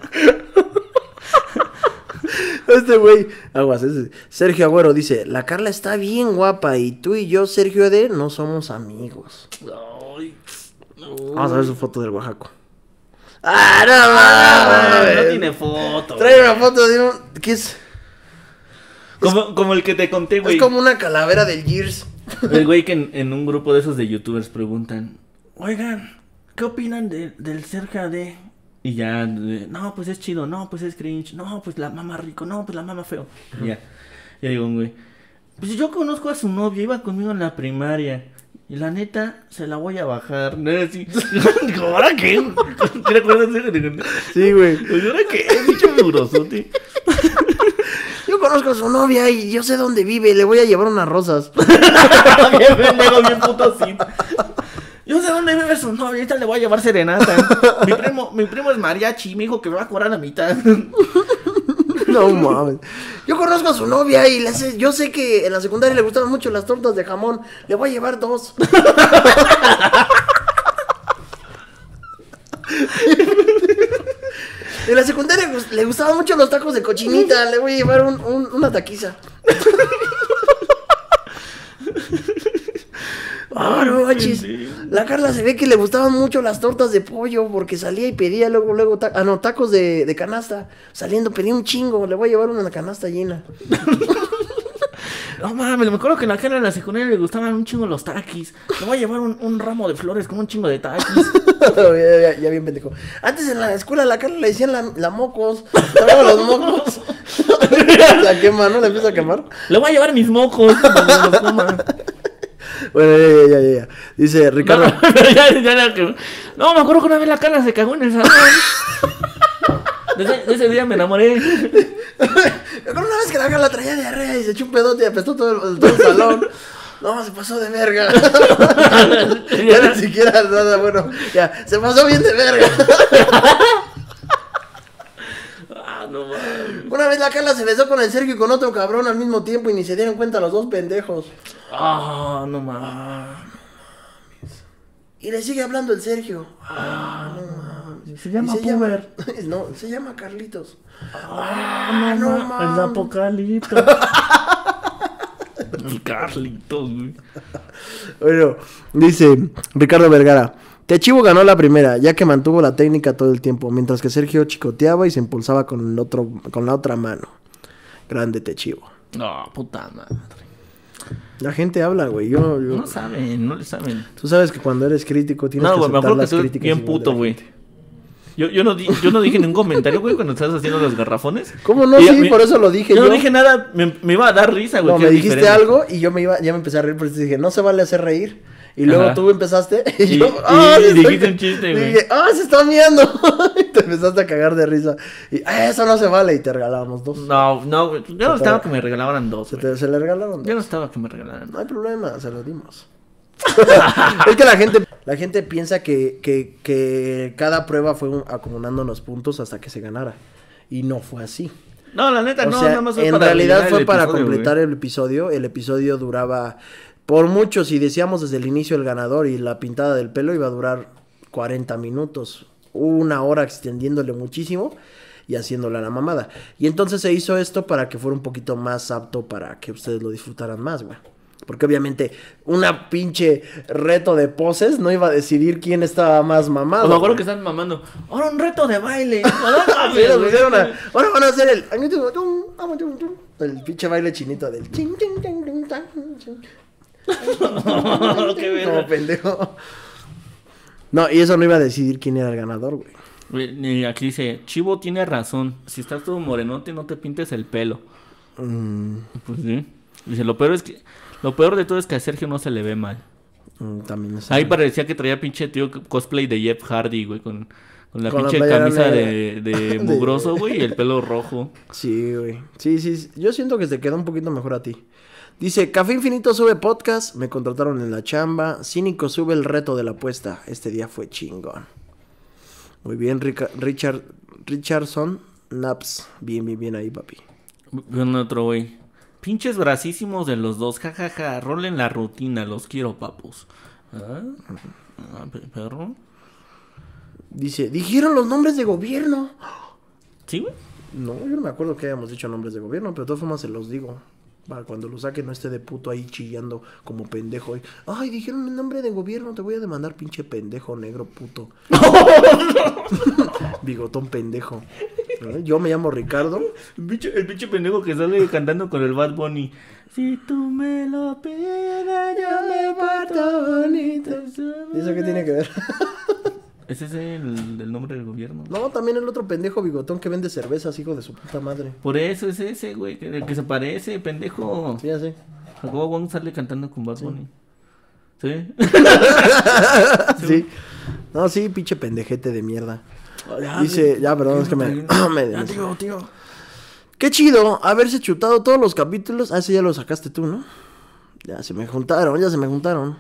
Este güey, aguas, ese. Sergio Agüero dice, la Carla está bien guapa y tú y yo, Sergio Ede, no somos amigos. Ay, no. Vamos a ver su foto del Oaxaco. ¡Ah, no, Ah, mames! no tiene foto. Trae una foto de un... ¿Qué es? Como, como el que te conté, güey. Es como una calavera del Gears. El güey que en, en un grupo de esos de youtubers preguntan, oigan, ¿qué opinan de, del Sergio Ade? Y ya, eh, no, pues es chido, no, pues es cringe, no, pues la mama rico, no, pues la mama feo. Y ya, ya digo, un güey, pues yo conozco a su novia, iba conmigo en la primaria. Y la neta, se la voy a bajar. No era así. Digo, ¿ahora qué? ¿Te acuerdas de eso? Sí, güey. Pues, ¿ahora qué? Es dicho mugrosote. Yo conozco a su novia y yo sé dónde vive. Le voy a llevar unas rosas. Bien pendejo, bien puto así. Yo sé dónde vive su novia, ahorita le voy a llevar serenata. Mi primo, mi primo es mariachi, me dijo que me va a cobrar la mitad. No mames. Yo conozco a su novia y le sé- yo sé que en la secundaria le gustaban mucho las tortas de jamón. Le voy a llevar dos. En la secundaria gus- le gustaban mucho los tacos de cochinita. Le voy a llevar un, un- una taquiza. Ah, no manches. La Carla se ve que le gustaban mucho las tortas de pollo porque salía y pedía luego, luego, ta- ah, no, tacos de, de canasta. Saliendo pedía un chingo, le voy a llevar una canasta llena. No mames, me acuerdo que en la cara de la secundaria le gustaban un chingo los taquis. Le voy a llevar un, un ramo de flores con un chingo de taquis. ya, ya- ya bien pendejo. Antes en la escuela a la Carla le decían la, la mocos. Traigo los mocos. La quema, ¿no? La empieza a quemar. Le voy a llevar mis mocos para que los coma. Bueno, ya, ya, ya, ya. Dice Ricardo. No, pero ya, ya era que- no, me acuerdo que una vez la Carla se cagó en el salón. De ese, de ese día me enamoré. Me acuerdo una vez que la Carla traía diarrea y se echó un pedote y apestó todo el, todo el salón. No, se pasó de verga. Ya ni siquiera nada bueno. Ya, se pasó bien de verga. Ah, no mames. Una vez la Carla se besó con el Sergio y con otro cabrón al mismo tiempo y ni se dieron cuenta los dos pendejos. Ah, no mames. Y le sigue hablando el Sergio. Ah, no mames. Se Y llama se llama, Puber. no, se llama Carlitos. Ah, no no, mames. el apocalipto. El Carlitos, güey. Bueno, dice Ricardo Vergara. Techivo ganó la primera, ya que mantuvo la técnica todo el tiempo, mientras que Sergio chicoteaba y se impulsaba con el otro, con la otra mano. Grande Techivo. No, puta madre. La gente habla, güey. Yo, yo- No saben, no le saben. Tú sabes que cuando eres crítico tienes No, que güey, me aceptar acuerdo que las estoy críticas. bien igual de puto, la güey. gente. Yo, yo, no di- yo no dije ningún comentario, güey, cuando estabas haciendo los garrafones. ¿Cómo no? Y Sí, me- por eso lo dije yo. yo. no dije nada, me, me iba a dar risa, güey. No, que me es dijiste diferente. algo y yo me iba, ya me empecé a reír, pero te dije, no se vale hacer reír. Y luego Ajá. tú empezaste y, Y- yo, y- ¡ah! y se está- dijiste un chiste, y güey. dije, ¡ah! Se está miando. Y te empezaste a cagar de risa. Y, ¡ah! Eso no se vale. Y te regalábamos dos. No, no, güey. Yo no Se estaba te- que me regalaran dos, Se, güey. te- se le regalaron Yo dos. no estaba que me regalaran. No hay problema, se lo dimos. Es que la gente, la gente piensa que, que, que cada prueba fue un- acumulándonos puntos hasta que se ganara. Y no fue así. No, la neta, O no, sea, nada más fue en para realidad rellenar fue el para episodio, completar güey. el episodio. El episodio duraba por mucho, si decíamos desde el inicio el ganador y la pintada del pelo iba a durar cuarenta minutos, una hora extendiéndole muchísimo y haciéndole a la mamada. Y entonces se hizo esto para que fuera un poquito más apto para que ustedes lo disfrutaran más, güey. Porque obviamente una pinche reto de poses no iba a decidir quién estaba más mamado. O me acuerdo güey. que están mamando. Ahora un reto de baile. Sí, nos pusieron a- Ahora van a hacer el... El pinche baile chinito del... Qué verga. Como pendejo. No, y eso no iba a decidir quién era el ganador, güey. Y aquí dice, Chivo tiene razón. Si estás todo morenote, no te pintes el pelo. Mm, Pues sí. Dice, lo peor es que... Lo peor de todo es que a Sergio no se le ve mal. mm, también es... Ahí parecía que traía pinche tío cosplay de Jeff Hardy, güey, con, con la Con la pinche playera camisa negra. de, de mugroso, güey, y el pelo rojo. Sí, güey. Sí, sí, sí. Yo siento que te quedó un poquito mejor a ti. Dice, Café Infinito sube podcast, me contrataron en la chamba. Cínico sube el reto de la apuesta. Este día fue chingón. Muy bien, Rica- Richard Richardson Naps. Bien, bien, bien ahí, papi. Ven otro, güey. Pinches bracísimos de los dos, jajaja, ja, ja. Rolen la rutina, los quiero, papus. ¿Ah? Ah, pe- ¿Perro? Dice, dijeron los nombres de gobierno. ¿Sí, güey? No, yo no me acuerdo que hayamos dicho nombres de gobierno, pero de todas formas se los digo. Para cuando lo saque no esté de puto ahí chillando como pendejo. Y, ay, dijeron el nombre de gobierno, te voy a demandar, pinche pendejo negro puto. Bigotón pendejo. ¿Eh? Yo me llamo Ricardo. El pinche, el pinche pendejo que sale cantando con el Bad Bunny. Si tú me lo pides, yo me porto bonito. ¿Y eso qué tiene que ver? ¿Ese es el, el nombre del gobierno? No, también el otro pendejo bigotón que vende cervezas, hijo de su puta madre. Por eso es ese, güey, que, el que se parece, pendejo. Sí, ya sé. Jacobo Wong sale cantando con Bad Bunny. ¿Sí? Sí. No, sí, pinche pendejete de mierda. Ya, Dice, güey, ya, perdón, es que me... me- Ya, tío, tío. Qué chido haberse chutado todos los capítulos. Ah, ese ya lo sacaste tú, ¿no? Ya se me juntaron, ya se me juntaron.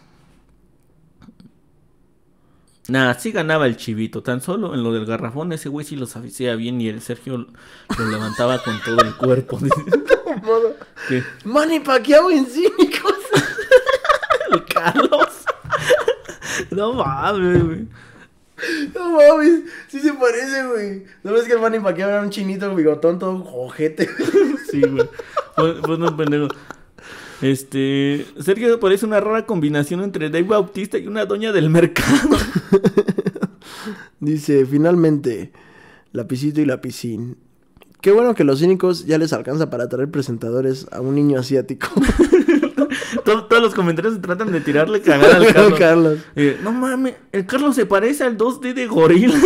Nah, sí ganaba el Chivito. Tan solo en lo del garrafón, ese güey sí lo hacía bien y el Sergio lo levantaba con todo el cuerpo. ¿Qué? Manny Pacquiao en cínicos. El Carlos. No mames, güey. No mames, sí se parece, güey. ¿No ves que el Manny Pacquiao era un chinito bigotón todo ojete? Sí, güey. Pues, pues no, pendejo. Este. Sergio parece una rara combinación entre Dave Bautista y una doña del mercado. Dice, finalmente, Lapicito y Lapicín. Qué bueno que los cínicos ya les alcanza para traer presentadores a un niño asiático. Todos, todos los comentarios se tratan de tirarle cagada al Carlos. Carlos. Eh, no mames, el Carlos se parece al dos D de Gorilas.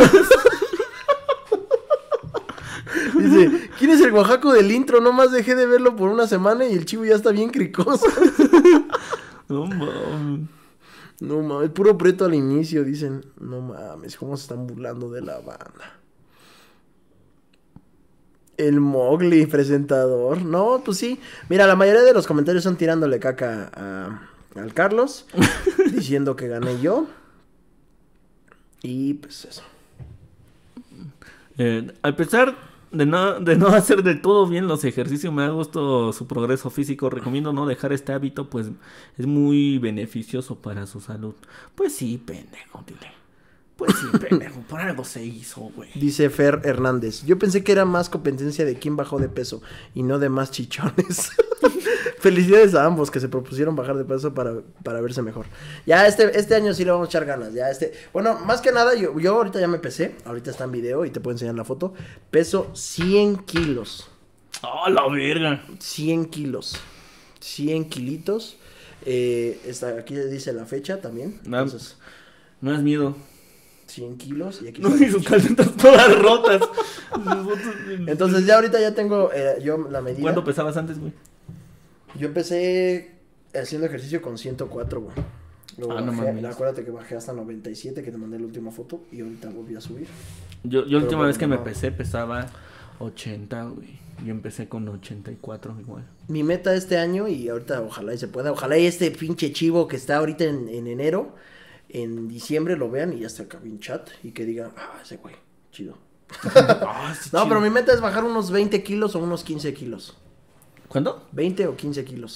Dice, ¿quién es el Oaxaco del intro? Nomás dejé de verlo por una semana y el chivo ya está bien cricoso. No mames. No mames, puro preto al inicio, dicen. No mames, cómo se están burlando de la banda. El Mowgli, presentador. No, pues sí. Mira, la mayoría de los comentarios son tirándole caca a, al Carlos. Diciendo que gané yo. Y pues eso. Eh, a pesar de no, de no hacer del todo bien los ejercicios, me da gusto su progreso físico. Recomiendo no dejar este hábito, pues es muy beneficioso para su salud. Pues sí, pendejo, dile. Pues sí, pendejo, por algo se hizo, güey. Dice Fer Hernández. Yo pensé que era más competencia de quién bajó de peso y no de más chichones. Felicidades a ambos que se propusieron bajar de peso para, para verse mejor. Ya este, este año sí le vamos a echar ganas. Ya este, bueno, más que nada, yo, yo ahorita ya me pesé. Ahorita está en video y te puedo enseñar la foto. Peso cien kilos. ¡Oh, la verga! cien kilos. cien kilitos. Eh, está, aquí dice la fecha también. No, Entonces, no es miedo. cien kilos y aquí No, está. y sus calcetas todas rotas. Entonces ya ahorita ya tengo eh, yo la medida. ¿Cuánto pesabas antes, güey? Yo empecé haciendo ejercicio con ciento cuatro, güey. Luego Ah, no bajé, mames. acuérdate que bajé hasta noventa y siete, que te mandé la última foto, y ahorita volví a subir. Yo, yo la última bueno, vez que me no. pesé pesaba ochenta, güey. Yo empecé con ochenta y cuatro igual. Mi meta este año, y ahorita ojalá y se pueda, ojalá y este pinche chivo que está ahorita en, en enero, en diciembre lo vean y ya está acá en chat, y que digan, ah, ese güey, chido. Ah, sí, No, chido. pero mi meta es bajar unos veinte kilos o unos quince kilos. ¿Cuándo? veinte o quince kilos.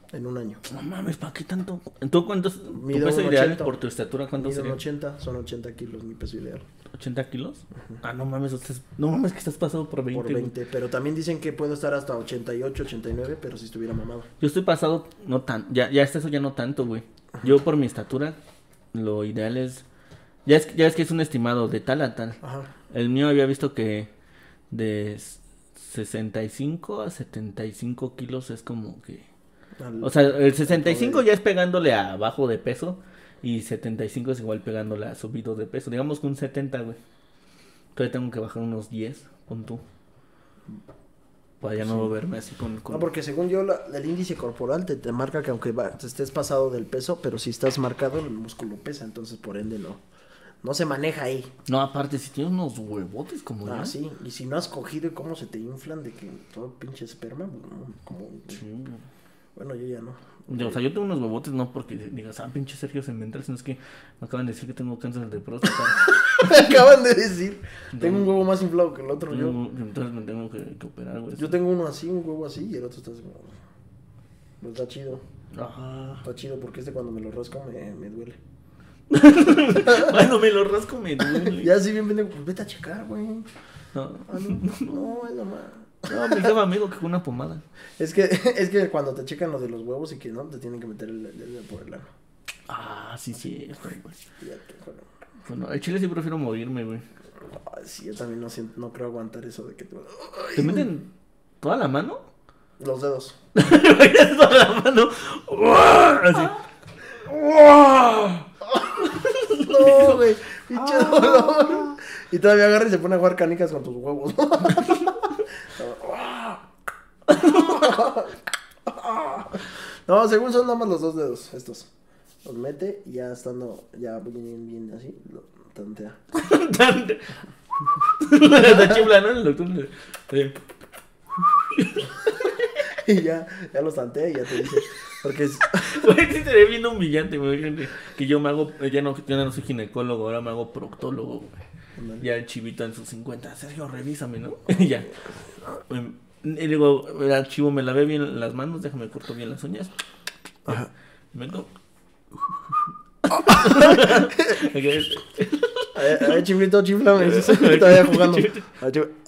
en un año. No mames, ¿para qué tanto? ¿Tú cuántos? ¿Tu Mido peso un ideal ochenta. por tu estatura cuánto Mido un sería? ochenta, son ochenta kilos mi peso ideal. ¿ochenta kilos? Ah, no mames, usted, no mames que estás pasado por veinte. Por veinte, pero también dicen que puedo estar hasta ochenta y ocho, ochenta y nueve, pero si estuviera mamado. Yo estoy pasado, no tan, ya, ya está eso ya no tanto, güey. Yo por mi estatura, lo ideal es, ya es, ya es que es un estimado de tal a tal. Ajá. El mío había visto que de sesenta y cinco a setenta y cinco kilos es como que... Al- O sea, el sesenta y cinco ya es pegándole a bajo de peso y setenta y cinco es igual pegándole a subido de peso. Digamos que un setenta, güey. Todavía tengo que bajar unos diez, pon tú. Para ya no verme así con... con... No, porque según yo, la- el índice corporal te, te marca que aunque va- te estés pasado del peso, pero si estás marcado, el músculo pesa, entonces por ende no, no se maneja ahí. No, aparte, si tienes unos huevotes como Ah, yo. sí, y si no has cogido y cómo se te inflan de que todo pinche esperma, ¿no? Como... Sí. Bueno, yo ya no. Yo, o sea, yo tengo unos huevotes no porque digas, ah, pinche Sergio se me entra, sino es que me acaban de decir que tengo cáncer de próstata. Me acaban de decir, tengo un huevo más inflado que el otro, yo. Tengo- Entonces me tengo que, que operar, güey. Yo tengo uno así, un huevo así, y el otro está así como... Pues está chido, Ajá. está chido porque este cuando me lo rasco me, me duele. Bueno, me lo rasco, me duele. Ya así bien pendejo, pues vete a checar, güey. No, Ah, no, no, es nomás. no, mi jefa me dijo que con una pomada. Es que, es que cuando te checan lo de los huevos y que no, te tienen que meter el dedo por el ano. Ah, sí, sí, güey. Y ya te joder. Bueno, el chile sí prefiero morirme, güey. Ay, sí, yo también no siento, no creo aguantar eso de que te... ¿Te meten toda la mano? Los dedos. Toda la mano. Así. No, güey, pinche dolor. Y todavía agarra y se pone a jugar canicas con tus huevos. No, según son nada más los dos dedos, estos. Los mete y ya estando, ya bien, bien así, lo tantea. Está chifla, ¿no? El doctor le- le- Y ya, ya los tantea y ya te dice. Porque es... Güey, sí te ve bien humillante, güey. gente, Que yo me hago, ya no, ya no soy ginecólogo, ahora me hago proctólogo, güey. Ya el chivito en sus cincuenta, Sergio, revísame, ¿no? Y ya. Y digo, el archivo me lavé bien las manos, déjame corto bien las uñas. Ajá. Meto. A ver, chiflito, chiflame. Todavía jugando. A ver, chif-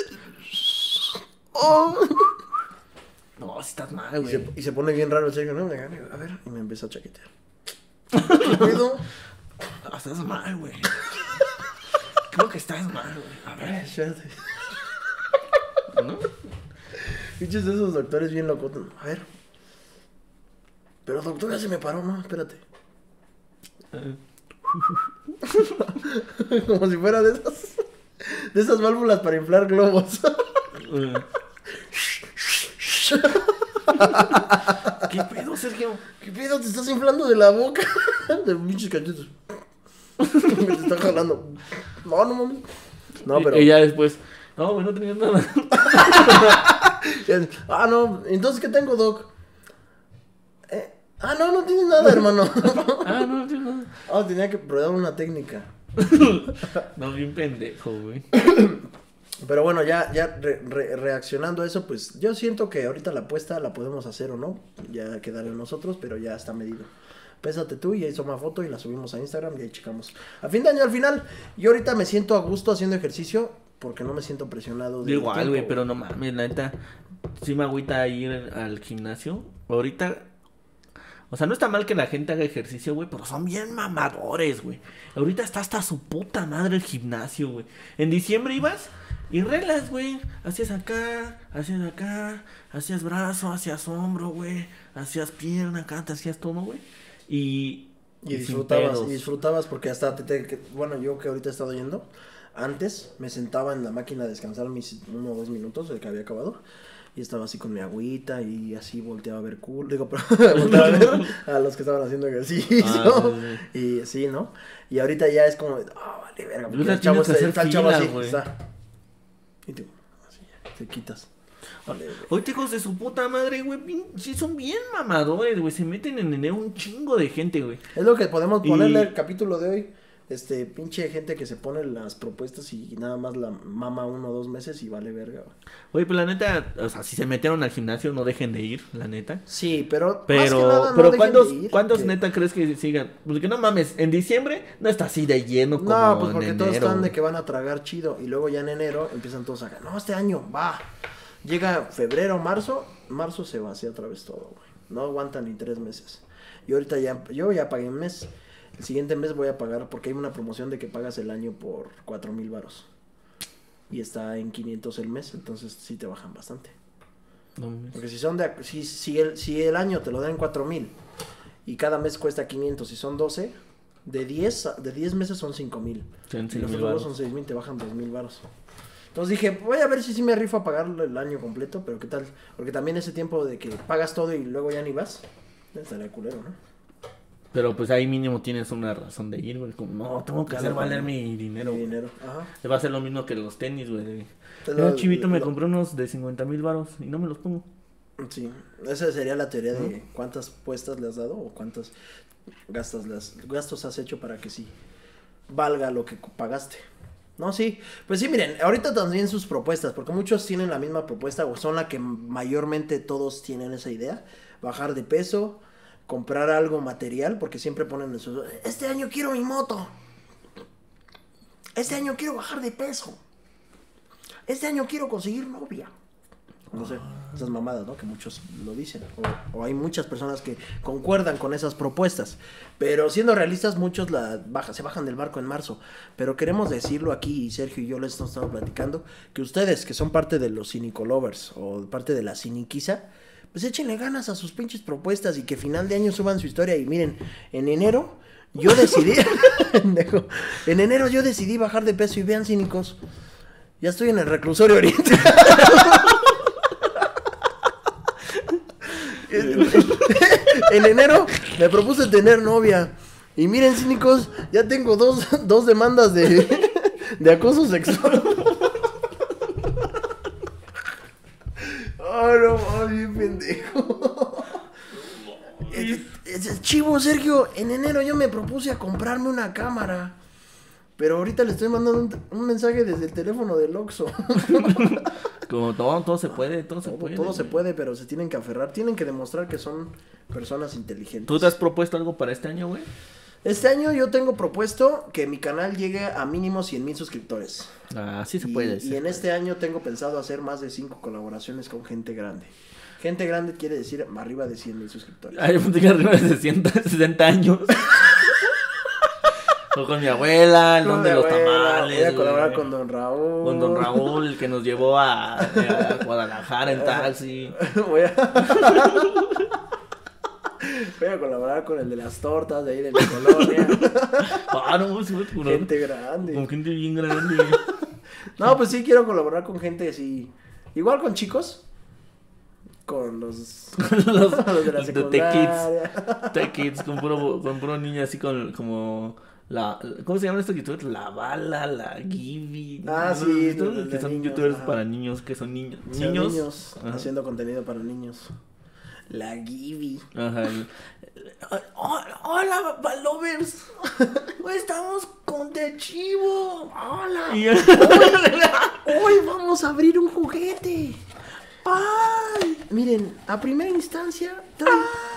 Oh. No, si estás mal, Y güey. se, y se pone bien raro el Sergio, ¿no? A ver, y me empieza a chaquetear. ¿Qué pedo? No, estás mal, güey. Creo que estás mal, güey. A ver, Espérate. ¿no? Pinches de esos doctores bien locos. A ver. Pero doctor, ya se me paró, ¿no? Espérate. Eh, Como si fuera de esas. De esas válvulas para inflar globos. eh. ¿Qué pedo, Sergio? ¿Qué pedo? Te estás inflando de la boca. De pinches cachetes. Me te está jalando. No, no mames. No, pero. Y, y ya después, no, güey, no tenías nada. Ah, no. Entonces, ¿qué tengo, doc? Eh, Ah, no, no tienes nada, hermano. Ah, no, no tienes nada. Ah, tenía que probar una técnica. No, bien pendejo, güey. Pero bueno, ya, ya re- re- reaccionando a eso, pues yo siento que ahorita la apuesta la podemos hacer o no. Ya quedará en nosotros, pero ya está medido. Pésate tú y ahí toma foto y la subimos a Instagram y ahí checamos. A fin de año, al final, yo ahorita me siento a gusto haciendo ejercicio porque no me siento presionado. del Igual, tiempo. güey, pero no mames, la neta. Sí me agüita ir al gimnasio. Ahorita. O sea, no está mal que la gente haga ejercicio, güey, pero son bien mamadores, güey. Ahorita está hasta su puta madre el gimnasio, güey. En diciembre ibas y reglas, güey. Hacías acá, hacías acá, hacías brazo, hacías hombro, güey. Hacías pierna, acá, te hacías todo, güey. Y, Y sin disfrutabas, pedos. y disfrutabas porque hasta, te, te- que- bueno, yo que ahorita he estado yendo, antes me sentaba en la máquina a descansar mis uno o dos minutos, el que había acabado, y estaba así con mi agüita y así volteaba a ver cool, digo, pero volteaba a ver a los que estaban haciendo ejercicio, Ah, sí, y sí, ¿no? Y ahorita ya es como, ah, vale, verga, porque Ahorita el chavo tienes que está, hacer está el chavo fila, así, güey. está, y tú, así, te quitas. Vale, verga. Ahorita hijos de su puta madre, güey, pin- sí son bien mamadores, güey. Se meten en enero un chingo de gente, güey. Es lo que podemos Y- ponerle al capítulo de hoy. Este, pinche gente que se pone las propuestas y nada más la mama uno o dos meses y vale verga, güey. Oye, pues la neta, o sea, si se metieron al gimnasio, no dejen de ir, la neta. Sí, pero Pero, más que nada, no pero dejen ¿cuántos, de ir, ¿cuántos que- neta crees que sigan? Porque no mames, en diciembre no está así de lleno como No, pues en porque todos enero. están de que van a tragar chido y luego ya en enero empiezan todos a no, este año va. Llega febrero, marzo, marzo se vacía otra vez todo, güey. No aguanta ni tres meses. Y ahorita ya, yo ya pagué un mes. El siguiente mes voy a pagar porque hay una promoción de que pagas el año por cuatro mil varos. Y está en quinientos el mes, entonces sí te bajan bastante. No mames. Porque si son de, si, si, el, si el año te lo dan en cuatro mil y cada mes cuesta quinientos y son doce, de diez, a- de diez meses son cinco mil. Son Y seis los mil otros varos. son seis mil, te bajan dos mil varos. Entonces dije, voy a ver si sí me rifo a pagarlo el año completo, pero qué tal. Porque también ese tiempo de que pagas todo y luego ya ni vas, estaría culero, ¿no? Pero pues ahí mínimo tienes una razón de ir, güey. Como, no, tengo que Ya hacer lo valer pago. mi dinero. Mi güey. dinero. Ajá. Se va a hacer lo mismo que los tenis, güey. de, Te "Mira, lo- Chivito, me lo- compré unos de cincuenta mil varos y no me los pongo. Sí, esa sería la teoría de cuántas puestas le has dado o cuántos gastos, las, gastos has hecho para que sí valga lo que pagaste. No, sí, pues sí, miren, ahorita también sus propuestas, porque muchos tienen la misma propuesta o son la que mayormente todos tienen esa idea, bajar de peso, comprar algo material, porque siempre ponen eso, este año quiero mi moto, este año quiero bajar de peso, este año quiero conseguir novia. No sé, esas mamadas, ¿no? Que muchos lo dicen. O, o hay muchas personas que concuerdan con esas propuestas. Pero siendo realistas, muchos la baja, se bajan del barco en marzo. Pero queremos decirlo aquí, y Sergio y yo les hemos estado platicando, que ustedes, que son parte de los Cinicolovers o parte de la Ciniquiza, pues échenle ganas a sus pinches propuestas y que final de año suban su historia. Y miren, en enero yo decidí, pendejo, en enero yo decidí bajar de peso y vean, cínicos, ya estoy en el reclusorio Oriente. En enero me propuse tener novia. Y miren, cínicos, ya tengo dos, dos demandas de, de acoso sexual. Oh, no, mames, bien pendejo. Es, es chivo, Sergio. En enero yo me propuse a comprarme una cámara. Pero ahorita le estoy mandando un, un mensaje desde el teléfono del Oxxo. Como todo, todo se puede, todo se Todo, puede. todo se güey. puede, pero se tienen que aferrar. Tienen que demostrar que son personas inteligentes. ¿Tú te has propuesto algo para este año, güey? Este año yo tengo propuesto que mi canal llegue a mínimo cien mil suscriptores. Ah, sí se y, puede. y sí. en este año tengo pensado hacer más de cinco colaboraciones con gente grande. Gente grande quiere decir arriba de cien mil suscriptores. Ay, yo tengo arriba de sesenta, sesenta años. O con mi abuela, el Con don mi de los abuela, tamales. Voy a colaborar güey. con Don Raúl. Con don Raúl, el que nos llevó a, a Guadalajara en taxi. Voy a... Voy a colaborar con el de las tortas de ahí de mi colonia. Ah, no, sí, con Gente grande. Con gente bien grande. No, pues sí quiero colaborar con gente así. Igual con chicos. Con los, los, los de la los de The secundaria. Kids. The Kids, con puro, con puro niño así con, como... La, ¿Cómo se llaman estos youtubers? La Bala, la Gibby. Ah, ¿no? sí, ¿No? los de Que son niños, youtubers ajá. para niños, que son niños. Son Niños. niños Ajá. haciendo contenido para niños. La Gibby. Ajá. y- Hola, hola, Balovers. Estamos con The Chivo. ¡Hola! Y- Hoy vamos a abrir un juguete. ¡Ay! Miren, a primera instancia trae.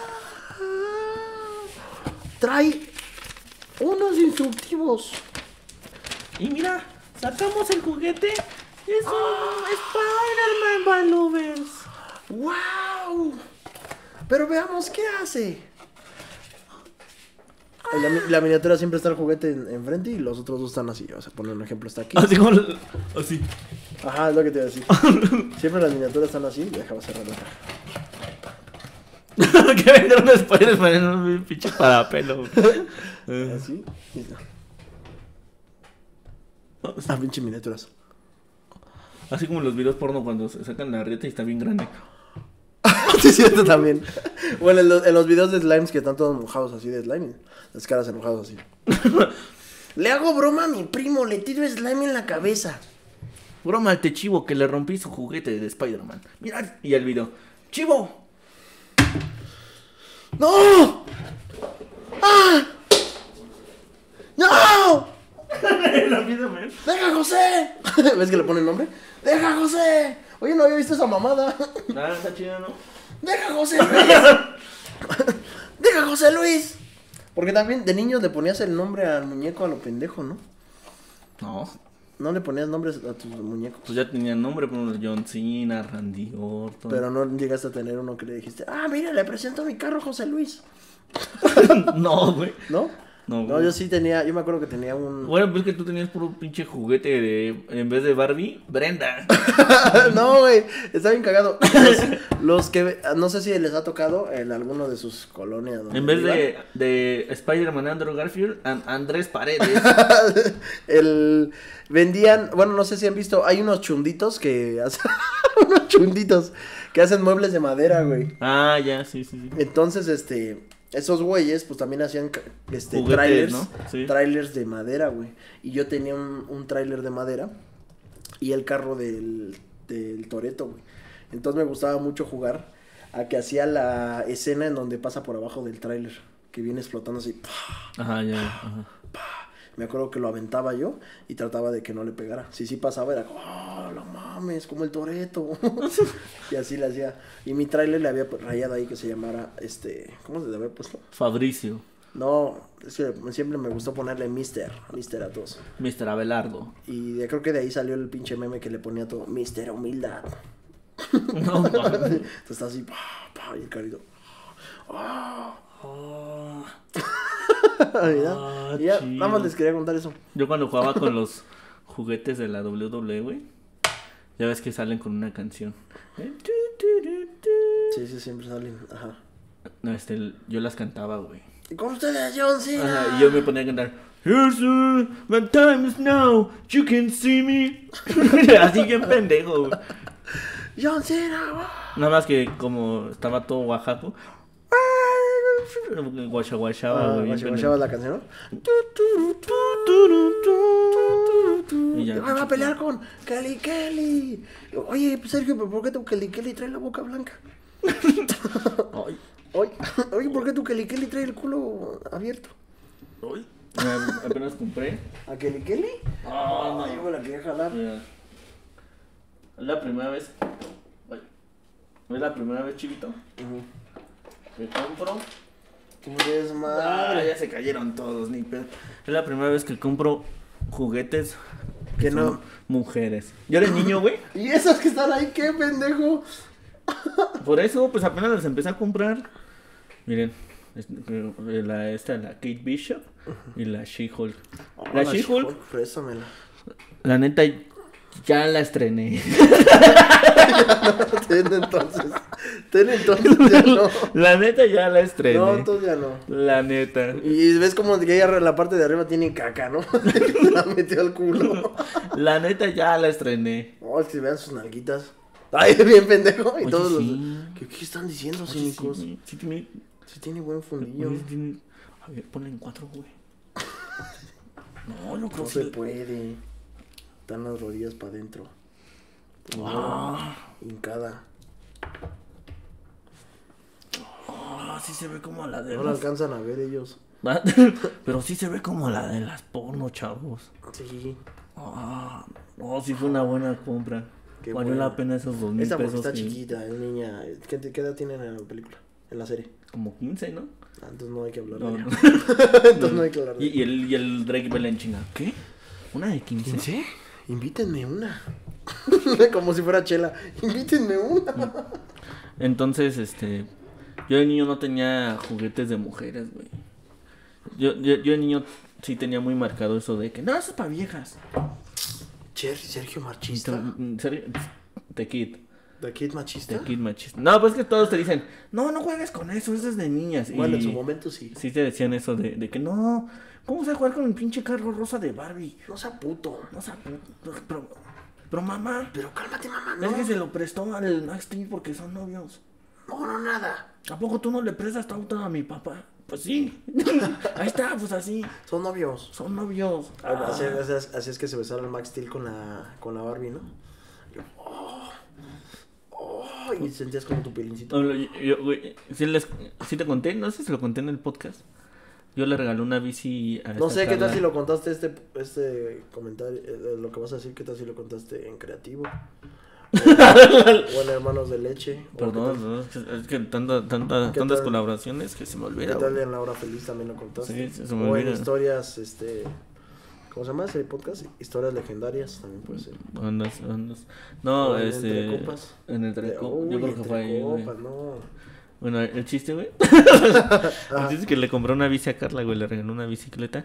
Trae unos instructivos. Y mira, sacamos el juguete. Es un Spider-Man, Balovers. ¡Wow! Pero veamos qué hace. La, mi- la miniatura siempre está el juguete en- enfrente y los otros dos están así. O sea, poner un ejemplo, está aquí. Así como... Así. Ajá, es lo que te iba a decir. Siempre las miniaturas están así. Déjame cerrar la caja. Que vender un Spider-Man en un pinche parapelo. Así. y no. Ah, pinche miniaturas. Así como en los videos porno cuando se sacan la rieta y está bien grande. Sí, es cierto también. Bueno, en los, en los videos de slimes que están todos mojados así de slime. Las caras enojadas así. Le hago broma a mi primo, le tiro slime en la cabeza. Broma al te Chivo que le rompí su juguete de Spider-Man. Mira, y el video. ¡Chivo! ¡No! ¡Ah! ¡No! La vida, man. ¡Deja a José! ¿Ves que le pone el nombre? ¡Deja a José! Oye, no había visto esa mamada. Ah, está chido, ¿no? ¡Deja a José Luis! ¡Deja a José Luis! Porque también de niño le ponías el nombre al muñeco a lo pendejo, ¿no? No, No le ponías nombres a tus muñecos. pues ya tenía nombre, por ejemplo, John Cena, Randy Orton. Pero no llegaste a tener uno que le dijiste, ah, mira, le presento mi carro a José Luis. No, güey. ¿No? No, No, güey. yo sí tenía, yo me acuerdo que tenía un... Bueno, pues que tú tenías puro pinche juguete de, en vez de Barbie, Brenda. No, güey, está bien cagado. Los, los que, no sé si les ha tocado en alguno de sus colonias. donde En vez vivan. de, de Spider-Man Andrew Garfield, An- Andrés Paredes. El, vendían, bueno, no sé si han visto, hay unos chunditos que hacen, unos chunditos que hacen muebles de madera, güey. Ah, ya, sí, sí, sí. Entonces, este, esos güeyes, pues también hacían, ca- este, Juguetes, trailers, ¿no? Sí. trailers de madera, güey. Y yo tenía un, un trailer de madera y el carro del, del Toretto, güey. Entonces me gustaba mucho jugar a que hacía la escena en donde pasa por abajo del trailer, que viene explotando así. Ajá, ya, ajá. Me acuerdo que lo aventaba yo y trataba de que no le pegara. Si sí pasaba, era como, oh, no mames, como el Toretto. Y así le hacía. Y mi tráiler le había rayado ahí que se llamara, este, ¿cómo se le había puesto? Fabricio, No, es que siempre me gustó ponerle Mister, Mister a todos. mister Abelardo. Y de- creo que de ahí salió el pinche meme que le ponía todo, Mister Humildad. No, mames. Entonces está así, pa, pa, y el carrito. Oh. Mira, Ah, y ya, chido. nada más les quería contar eso. Yo cuando jugaba con los juguetes de la W W E, güey, ya ves que salen con una canción. Eh, tu, tu, tu, tu. Sí, sí, siempre salen. Ajá. No, este, yo las cantaba, güey. Y con ustedes, John Cena. Ajá, y yo me ponía a cantar. Here's uh, my time is now, you can see me. Así bien pendejo, güey. John Cena. Nada más que como estaba todo oaxaco. Guachaguachaba, Ah, güey. bien guachaba la canción, ¿no? pendejo. Y ya. Va a pelear con Kelly Kelly. Oye, Sergio, ¿pero por qué tu Kelly Kelly trae la boca blanca? Ay, Oye, oye, ¿por qué tu Kelly Kelly trae el culo abierto? ay. Mira, apenas compré. ¿A Kelly Kelly? Ah, no. Yo me la quería jalar. Mira. Es la primera vez. Ay. Es la primera vez, chivito, que compro. Tu desmadre. Ah, ya se cayeron todos, ni pedo. Es la primera vez que compro juguetes Que son no. mujeres. Yo era niño, güey. ¿Y esas que están ahí, qué pendejo? Por eso, pues apenas las empecé a comprar. Miren, es- eh, la, esta, la Kate Bishop y la She-Hulk. La Hola, She-Hulk, She-Hulk, préstamela. la neta, ya la estrené. Ten entonces. Ten entonces, ya no. La neta, ya la estrené. No, entonces ya no. La neta. Y ves como que ella la parte de arriba tiene caca, ¿no? La metió al culo. La neta, ya la estrené. No, es que vean sus nalguitas. Ay, bien pendejo. Y Oye, todos sí. los. ¿Qué, qué están diciendo, Oye, cínicos? sí, sí tiene- Sí tiene buen fundillo. oye, tiene- A ver, ponle en cuatro, güey. No, no creo No que se puede. Están las rodillas para adentro. Ah. Hincada. Ah, sí se ve como la de No la las... alcanzan a ver ellos. Pero sí se ve como la de las porno, chavos. Sí. Ah, no, sí fue una buena compra. Qué Valió buena. la pena esos dos mil Esta porque pesos. está que- chiquita, es niña. ¿Qué, qué edad tienen en la película? En la serie. Como quince, ¿no? Ah, entonces no hay que hablar No, de no. ella. Entonces no hay que hablar de Y, ella. y el, y el Drake Bell en chinga. ¿Qué? ¿Una de quince? ¿quince? Invítenme una. Como si fuera chela. Invítenme una. Entonces, este... Yo de niño no tenía juguetes de mujeres, güey. Yo, yo, yo de niño sí tenía muy marcado eso de que... No, eso es para viejas. Cherry, Sergio machista. En serio, The Kid. ¿De Kid machista? The Kid machista. No, pues que todos te dicen... No, no juegues con eso, eso es de niñas. Bueno, y en su momento sí. sí te decían eso de, de que no... ¿Cómo se va a jugar con el pinche carro rosa de Barbie? No sea puto. No sé, pero, pero mamá, Pero cálmate, mamá, es no. que se lo prestó al Max Steel porque son novios. No, no, nada. ¿A poco tú no le prestas tu auto a mi papá? Pues sí. Ahí está, pues así. Son novios. Son novios. Bueno, Ah. así, así- así es que se besaron Max Steel con la, con la Barbie, ¿no? Yo, oh, oh, y sentías como tu pielincito. No, yo- yo, güey, sí, les, sí te conté, no sé si lo conté en el podcast. Yo le regalé una bici a No esta sé qué tal Carla. si lo contaste este, este comentario, eh, lo que vas a decir, qué tal si lo contaste en creativo. O, o en Hermanos de Leche. o Perdón, qué tal- no, es que- es que tanta, tanta, ¿Qué tantas tal? colaboraciones que se me ¿Qué olvida. tal güey. en La Hora Feliz también lo contaste? Sí, sí, se me o en olvida. historias, este... ¿Cómo se llama ese podcast? Historias legendarias también puede ser. Andas, andas. No, O en este. Entre Copas. En el De- treco. uy, Yo creo que Entre fue ahí, güey. Copas, no. Bueno, el chiste, güey. Ajá. El chiste es que le compró una bici a Carla, güey. Le regaló una bicicleta.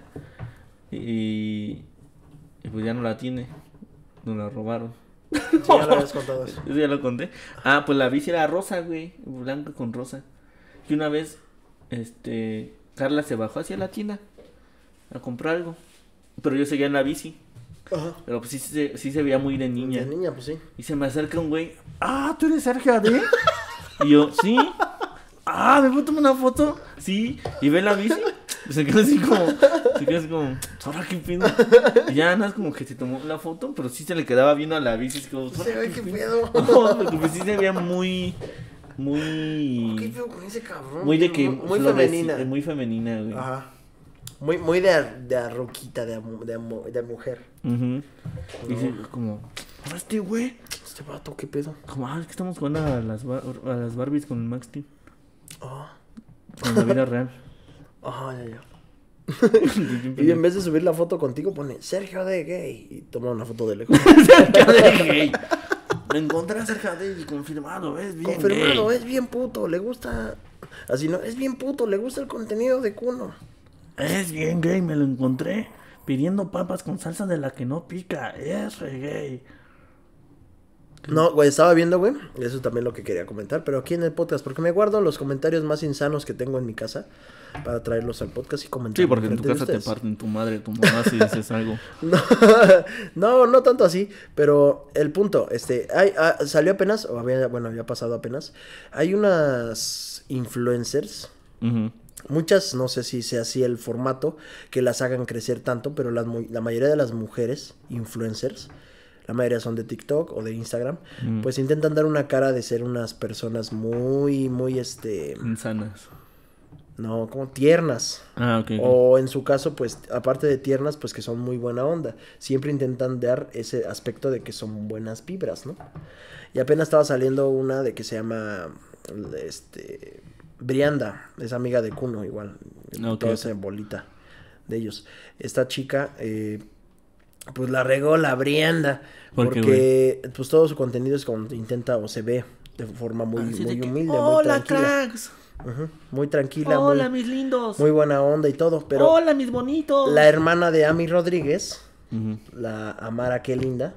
Y. Y pues ya no la tiene. Nos la robaron. Sí, ya lo habías contado eso. Eso ya lo conté. Ah, pues la bici era rosa, güey. Blanca con rosa. Y una vez, este. Carla se bajó hacia la tienda a comprar algo. Pero yo seguía en la bici. Ajá. Pero pues sí, se- sí se veía muy de niña. De niña, pues sí. Y se me acerca un güey. Ah, ¿tú eres Sergio Ade? Y yo, sí. Ah, ¿me puedo tomar una foto? Sí. Y ve la bici. Y se quedó así como. Se quedó así como. ¿Ahora qué pedo? Y ya nada, es como que se tomó la foto. Pero sí se le quedaba viendo a la bici. Así como. Sí, güey, qué pedo. No, porque pues sí se veía muy. Muy. ¿Qué pedo con ese cabrón? Muy de que. Muy, muy floreci- femenina. Muy femenina, güey. Ajá. Muy, muy de, ar- de arroquita, de, amu- de, amu- de mujer. Ujú. Y sí, como. "Ahora este güey. Este vato, ¿qué pedo? Como, ah, es que estamos jugando a las, bar- a las Barbies con el Max Steel. Ah, En la vida real. ajá, ya, ya. Y en vez de subir la foto contigo, pone Sergio de gay. Y toma una foto de lejos. Gay. Me encontré a Sergio Ade y confirmado, es bien Confirmado, gay. es bien puto, le gusta. Así no, es bien puto, le gusta el contenido de Kuno. Es bien gay, me lo encontré pidiendo papas con salsa de la que no pica. Es re gay. No, güey, estaba viendo, güey. Eso es también lo que quería comentar. Pero aquí en el podcast, porque me guardo los comentarios más insanos que tengo en mi casa para traerlos al podcast y comentar. Sí, porque en tu frente de casa te ustedes. parten tu madre, tu mamá si dices algo. No, no, no tanto así, pero el punto, este, hay, ah, salió apenas, o había, bueno, había pasado apenas, hay unas influencers, Ujú. muchas, no sé si sea así el formato, que las hagan crecer tanto, pero las, mu- la mayoría de las mujeres influencers, la mayoría son de TikTok o de Instagram, Mm. pues intentan dar una cara de ser unas personas muy, muy, este, Insanas. no, como tiernas. Ah, ok. ok. O en su caso, pues, aparte de tiernas, pues que son muy buena onda. Siempre intentan dar ese aspecto de que son buenas vibras, ¿no? Y apenas estaba saliendo una de que se llama, este, Brianda, es amiga de Kuno igual. Ok, Toda ok. esa bolita de ellos. Esta chica, eh, pues la regó la Brianda. ¿Por qué, Porque, pues, todo su contenido es como intenta o se ve de forma muy, Así de muy que, humilde, muy Hola, tranquila. cracks. Ujú, muy tranquila, Hola, muy, mis lindos. muy buena onda y todo, pero Hola, mis bonitos. la hermana de Ami Rodríguez, Ujú. la Amara Qué Linda,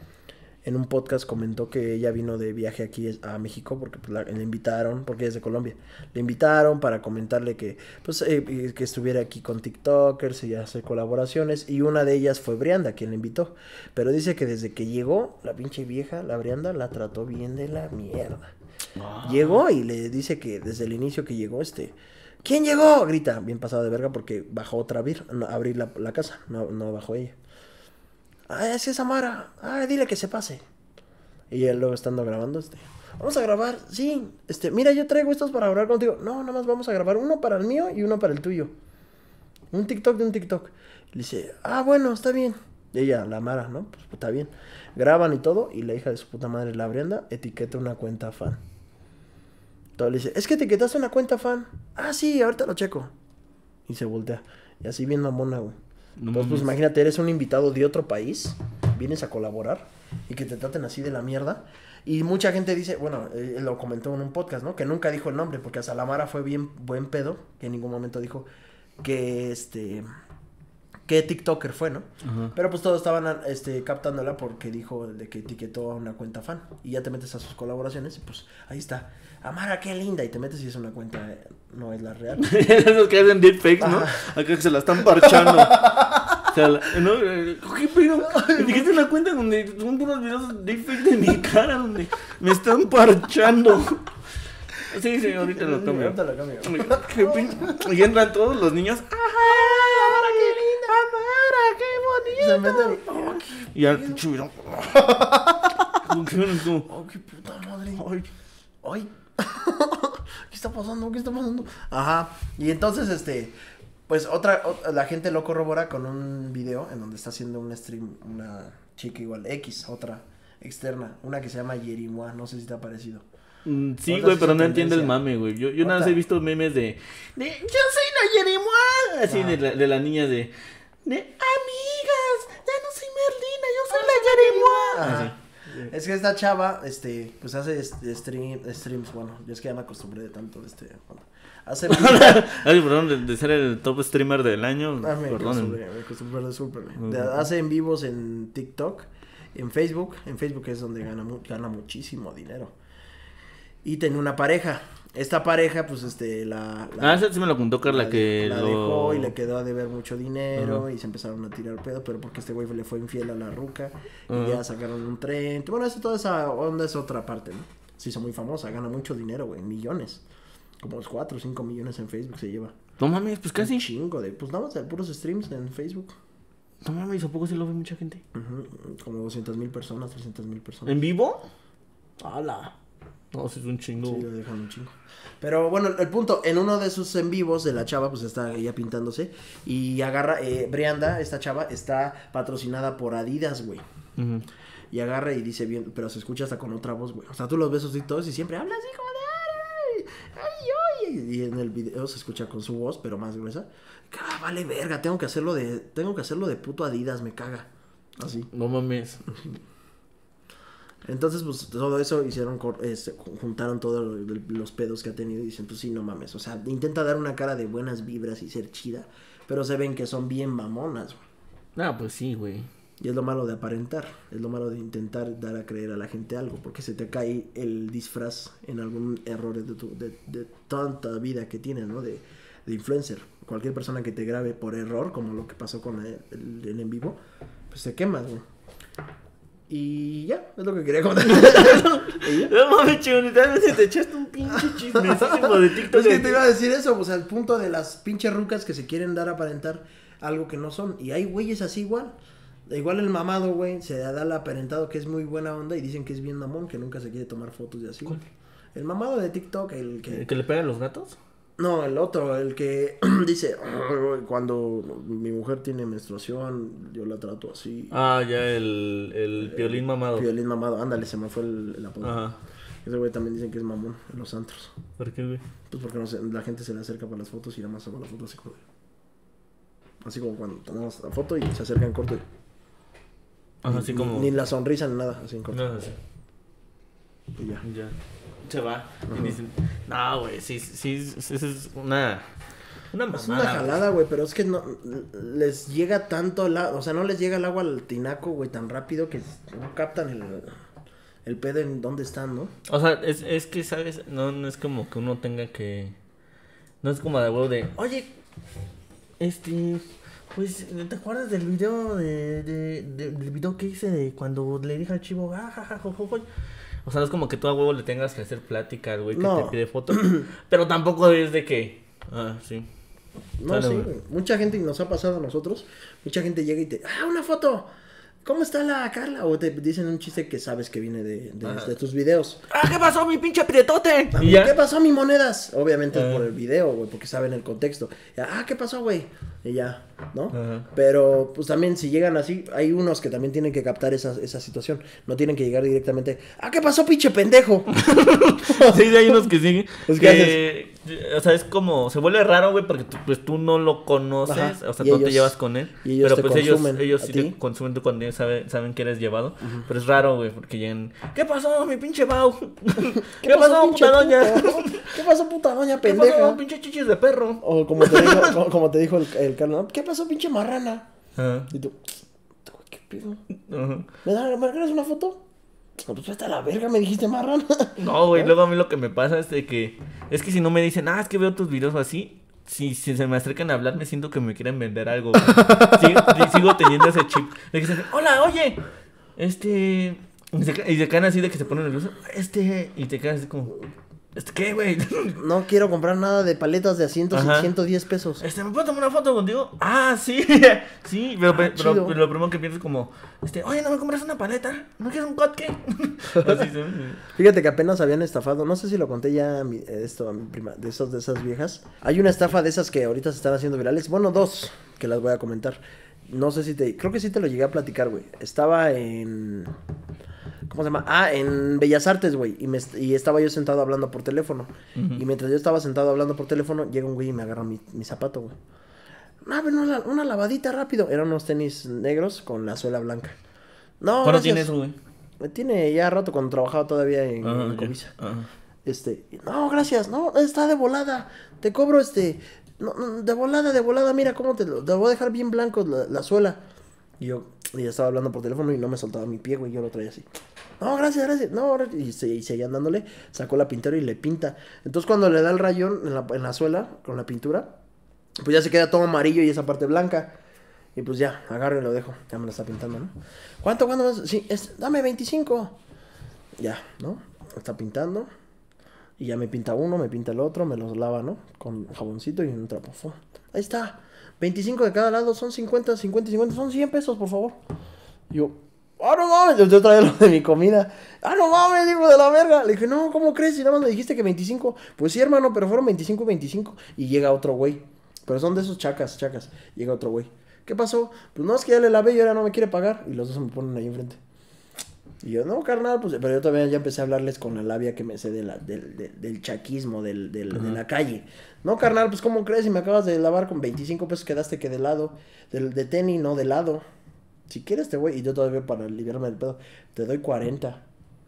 en un podcast comentó que ella vino de viaje aquí a México porque pues, la, le invitaron, porque ella es de Colombia, le invitaron para comentarle que pues eh, que estuviera aquí con TikTokers y hacer colaboraciones, y una de ellas fue Brianda quien la invitó, pero dice que desde que llegó la pinche vieja, la Brianda, la trató bien de la mierda. Llegó y le dice que desde el inicio que llegó, este, ¿quién llegó? Grita, bien pasado de verga porque bajó otra a abrir, no, a abrir la, la casa, no, no bajó ella. Ah, es esa Mara, ah, dile que se pase. Y él luego estando grabando, este, vamos a grabar, sí, este, mira, yo traigo estos para hablar contigo. No, nada más vamos a grabar uno para el mío y uno para el tuyo. Un TikTok de un TikTok. Le dice, ah, bueno, está bien. Y ella, la Mara, ¿no? Pues está bien. Graban y todo, y la hija de su puta madre, la Brianda, etiqueta una cuenta fan. Entonces le dice, es que etiquetaste una cuenta fan. Ah, sí, ahorita lo checo. Y se voltea. Y así bien mamona, güey. No Entonces, pues mames. imagínate, eres un invitado de otro país, vienes a colaborar y que te traten así de la mierda. Y mucha gente dice, bueno, eh, lo comentó en un podcast, ¿no? Que nunca dijo el nombre, porque a Salamara fue bien buen pedo, que en ningún momento dijo que este... qué TikToker fue, ¿no? Ajá. Pero pues todos estaban este, captándola porque dijo de que etiquetó a una cuenta fan. Y ya te metes a sus colaboraciones y pues ahí está. Amara, qué linda. Y te metes y es una cuenta, eh, no es la real. Esos que hacen deepfakes, ¿no? Ajá. Acá que se la están parchando. O sea, la- ¿no? Eh, ¿Qué pedo? Me dijiste una cuenta donde son puros videos deepfakes de mi cara, donde me están parchando. Sí, sí, ahorita lo cambio. Ahorita lo cambio. Qué pin- Y entran todos los niños. ¡Amara, qué linda! ¡Amara, qué bonito! Se meten y... Y al pinche video. Como que uno es como, Oh, qué puta madre. ay. Ay. ¿Qué está pasando? ¿Qué está pasando? Ajá. Y entonces, este... Pues otra, o- la gente lo corrobora con un video en donde está haciendo un stream una chica igual, X, otra externa, una que se llama Yerimua, no sé si te ha parecido. Mm, Sí, Otra güey, sí pero es no entiendo el tendencia. mame, güey. Yo, yo nada más Otra. he visto memes de, de yo soy la Yerimua. Así Ah. de, la, de la niña de, de amigas, ya no soy Merlina, yo soy la Yerimua. Ajá. Es que esta chava, este, pues hace este, stream, streams, bueno, yo es que ya me acostumbré de tanto, este, bueno, hace... Ay, perdón, de, de ser el top streamer del año. Ah, me Perdón. acostumbré, me acostumbré, discúlpeme. Ujú. De- Hace en vivos en TikTok, en Facebook, en Facebook es donde gana, mu- gana muchísimo dinero. Y tenía una pareja, esta pareja, pues, este, la... la Ah, esa sí me lo contó Carla, la que de- la lo... dejó y le quedó a deber mucho dinero. Ajá. Y se empezaron a tirar pedo, pero porque este güey le fue infiel a la ruca. Y Ajá. ya sacaron un tren. Bueno, eso, toda esa onda es otra parte, ¿no? Se hizo muy famosa, gana mucho dinero, güey, millones. Como los cuatro o cinco millones en Facebook se lleva. No mames, pues Un casi. chingo de, pues nada más de puros streams en Facebook. No mames, ¿a poco sí lo ve mucha gente? Ujú, como doscientas mil personas, trescientas mil personas. ¿En vivo? ¡Hala! No, sí es un chingo. Sí, lo dejan un chingo. Pero bueno, el punto, en uno de sus en vivos de la chava, pues está ella pintándose. Y agarra, eh, Brianda, esta chava, está patrocinada por Adidas, güey. Ujú. Y agarra y dice bien, pero se escucha hasta con otra voz, güey. O sea, tú los ves así todos y siempre habla así como de... ¡Ay, ay, ay! Y en el video se escucha con su voz, pero más gruesa. Ah, vale verga, tengo que hacerlo de... Tengo que hacerlo de puto Adidas, me caga. Así. No mames. Entonces, pues, todo eso hicieron, cor- este, juntaron todos los pedos que ha tenido y dicen, pues sí, no mames. O sea, intenta dar una cara de buenas vibras y ser chida, pero se ven que son bien mamonas, güey. Ah, pues sí, güey. Y es lo malo de aparentar, es lo malo de intentar dar a creer a la gente algo, porque se te cae el disfraz en algún error de, tu, de, de tanta vida que tienes, ¿no? De, de influencer. Cualquier persona que te grabe por error, como lo que pasó con el, el, el en vivo, pues te quemas, güey. Y ya, es lo que quería contar. Y ya. No mames, literalmente te echaste un pinche chismecísimo de TikTok. Es que te iba a decir eso, pues al punto de las pinches rucas que se quieren dar a aparentar algo que no son. Y hay güeyes así igual. Igual el mamado, güey, se da el aparentado que es muy buena onda y dicen que es bien mamón, que nunca se quiere tomar fotos y así. ¿Cuál? El mamado de TikTok, el que... ¿El que le pegan los gatos? No, el otro, el que dice, "Ay, cuando mi mujer tiene menstruación, yo la trato así. Ah, ya, el, el piolín mamado. Violín mamado, ándale, se me fue el, el apodo. Ajá. Ese güey también dicen que es mamón en los antros. ¿Por qué, güey? Pues porque no sé, la gente se le acerca para las fotos y nada más toma la foto así como... Así como cuando tomamos la foto y se acerca en corto. Y, Ajá, ni- así como... Ni la sonrisa ni nada, así en corto. No, así. Y ya. Ya. Se va. Y dicen, no, güey, sí, sí, sí, es una... Una mamada. Es una jalada, güey, pero es que no les llega tanto la, o sea, no les llega el agua al tinaco, güey, tan rápido que no captan el, el pedo en dónde están, ¿no? O sea, es, es que, ¿sabes? No, no es como que uno tenga que... No es como de huevo de... Oye, este... Pues, ¿te acuerdas del video de, de, de- del video que hice de cuando le dije al chivo, ah, ja, ja, jo, jo, jo"? O sea, no es como que tú a huevo le tengas que hacer plática al güey que No. te pide fotos. Pero tampoco es de que... Ah, sí. No, Sale, sí, güey. güey. Mucha gente nos ha pasado a nosotros, mucha gente llega y te, ah, una foto, ¿cómo está la Carla? O te dicen un chiste que sabes que viene de, de, Ajá. de tus videos. ¡Ah, qué pasó, mi pinche prietote! Ah, Y ya. ¿Qué pasó, mi monedas? Obviamente Ah. es por el video, güey, porque saben el contexto. Ya, ah, ¿qué pasó, güey? Y ya, ¿no? Ajá. Pero, pues también, si llegan así, hay unos que también tienen que captar esa, esa situación. No tienen que llegar directamente, ah, ¿qué pasó, pinche pendejo? Sí, hay unos que sí. Pues, que, o sea, es como, se vuelve raro, güey, porque tú, pues tú no lo conoces, Ajá, o sea, y no te ellos- llevas con él. y ellos pero te pues ellos, consumen ellos a sí ti. te consumen tu contenido, saben, saben que eres llevado. Pero es raro, güey, porque llegan, ¿qué pasó, mi pinche Bau? ¿Qué, pasó, pinche puta doña? puto? ¿Qué pasó, puta doña ¿Qué pendeja? pasó, pinche chichis de perro? O como te dijo, como, como te dijo el, el Carlos, ¿no? ¿Qué pasó, pinche marrana? Ajá, Y tú, ¿qué pedo? ajá. ¿Me das ¿me regalas una foto? No, pues vete a la verga, me dijiste marrana. No, güey, luego a mí lo que me pasa es de que, es que si no me dicen, ah, es que veo tus videos así, si, si se me acercan a hablar, me siento que me quieren vender algo, güey. sigo, sigo teniendo ese chip. De que se dicen, hola, oye, este... Y se, ca- y se caen así de que se ponen nerviosos, este... Y te quedas así como... ¿Este qué, güey? No quiero comprar nada de paletas de asientos Ajá. y ciento diez pesos. Este, ¿me puedo tomar una foto contigo? Ah, sí. Sí, pero, Ah, pero, chido. pero lo primero que piensas es como, este, oye, ¿no me compras una paleta? ¿No quieres un hot cake? Así se ve. Fíjate que apenas habían estafado, no sé si lo conté ya a mi- esto a mi prima, de esos de esas viejas. Hay una estafa de esas que ahorita se están haciendo virales. Bueno, dos que las voy a comentar. No sé si te, creo que sí te lo llegué a platicar, güey. Estaba en, ¿cómo se llama? Ah, en Bellas Artes, güey. Y, me, y estaba yo sentado hablando por teléfono. Ujú. Y mientras yo estaba sentado hablando por teléfono, llega un güey y me agarra mi, mi zapato, güey. No, pero una, una lavadita rápido. Eran unos tenis negros con la suela blanca. No, ¿Cuándo gracias. tienes eso, güey? Tiene ya rato cuando trabajaba todavía en, Ajá, en ya. Covisa. Ajá. Este, no, gracias, no, está de volada. Te cobro este, no, no, de volada, de volada, mira cómo te lo, te voy a dejar bien blanco la, la suela. Y yo, y estaba hablando por teléfono y no me soltaba mi pie, güey, yo lo traía así. No, gracias, gracias, no, gracias. Y, se, y seguían dándole, sacó la pintura y le pinta. Entonces cuando le da el rayón en la, en la suela, con la pintura, pues ya se queda todo amarillo y esa parte blanca. Y pues ya, agarro y lo dejo, ya me lo está pintando, ¿no? ¿Cuánto, cuánto más? Sí, es, dame veinticinco. Ya, ¿no? Está pintando. Y ya me pinta uno, me pinta el otro, me los lava, ¿no? Con jaboncito y un trapo. Fu. Ahí está. veinticinco de cada lado, son cincuenta, cincuenta y cincuenta, son cien pesos, por favor. Y yo, ah, no mames, yo, yo traía lo de mi comida. Ah, no mames, hijo de la verga. Le dije, no, ¿cómo crees? Y nada más me dijiste que veinticinco. Pues sí, hermano, pero fueron veinticinco y veinticinco. Y llega otro güey. Pero son de esos chacas, chacas. Llega otro güey. ¿Qué pasó? Pues no, es que ya le lavé y ahora no me quiere pagar. Y los dos se me ponen ahí enfrente. Y yo, no, carnal, pues, pero yo todavía ya empecé a hablarles con la labia que me sé de la, del, del, del chaquismo, del, del, de la calle. No, carnal, pues, ¿cómo crees? Si me acabas de lavar con veinticinco pesos quedaste que de lado, del, de tenis, no de lado. Si quieres te voy, y yo todavía para aliviarme del pedo, te doy cuarenta.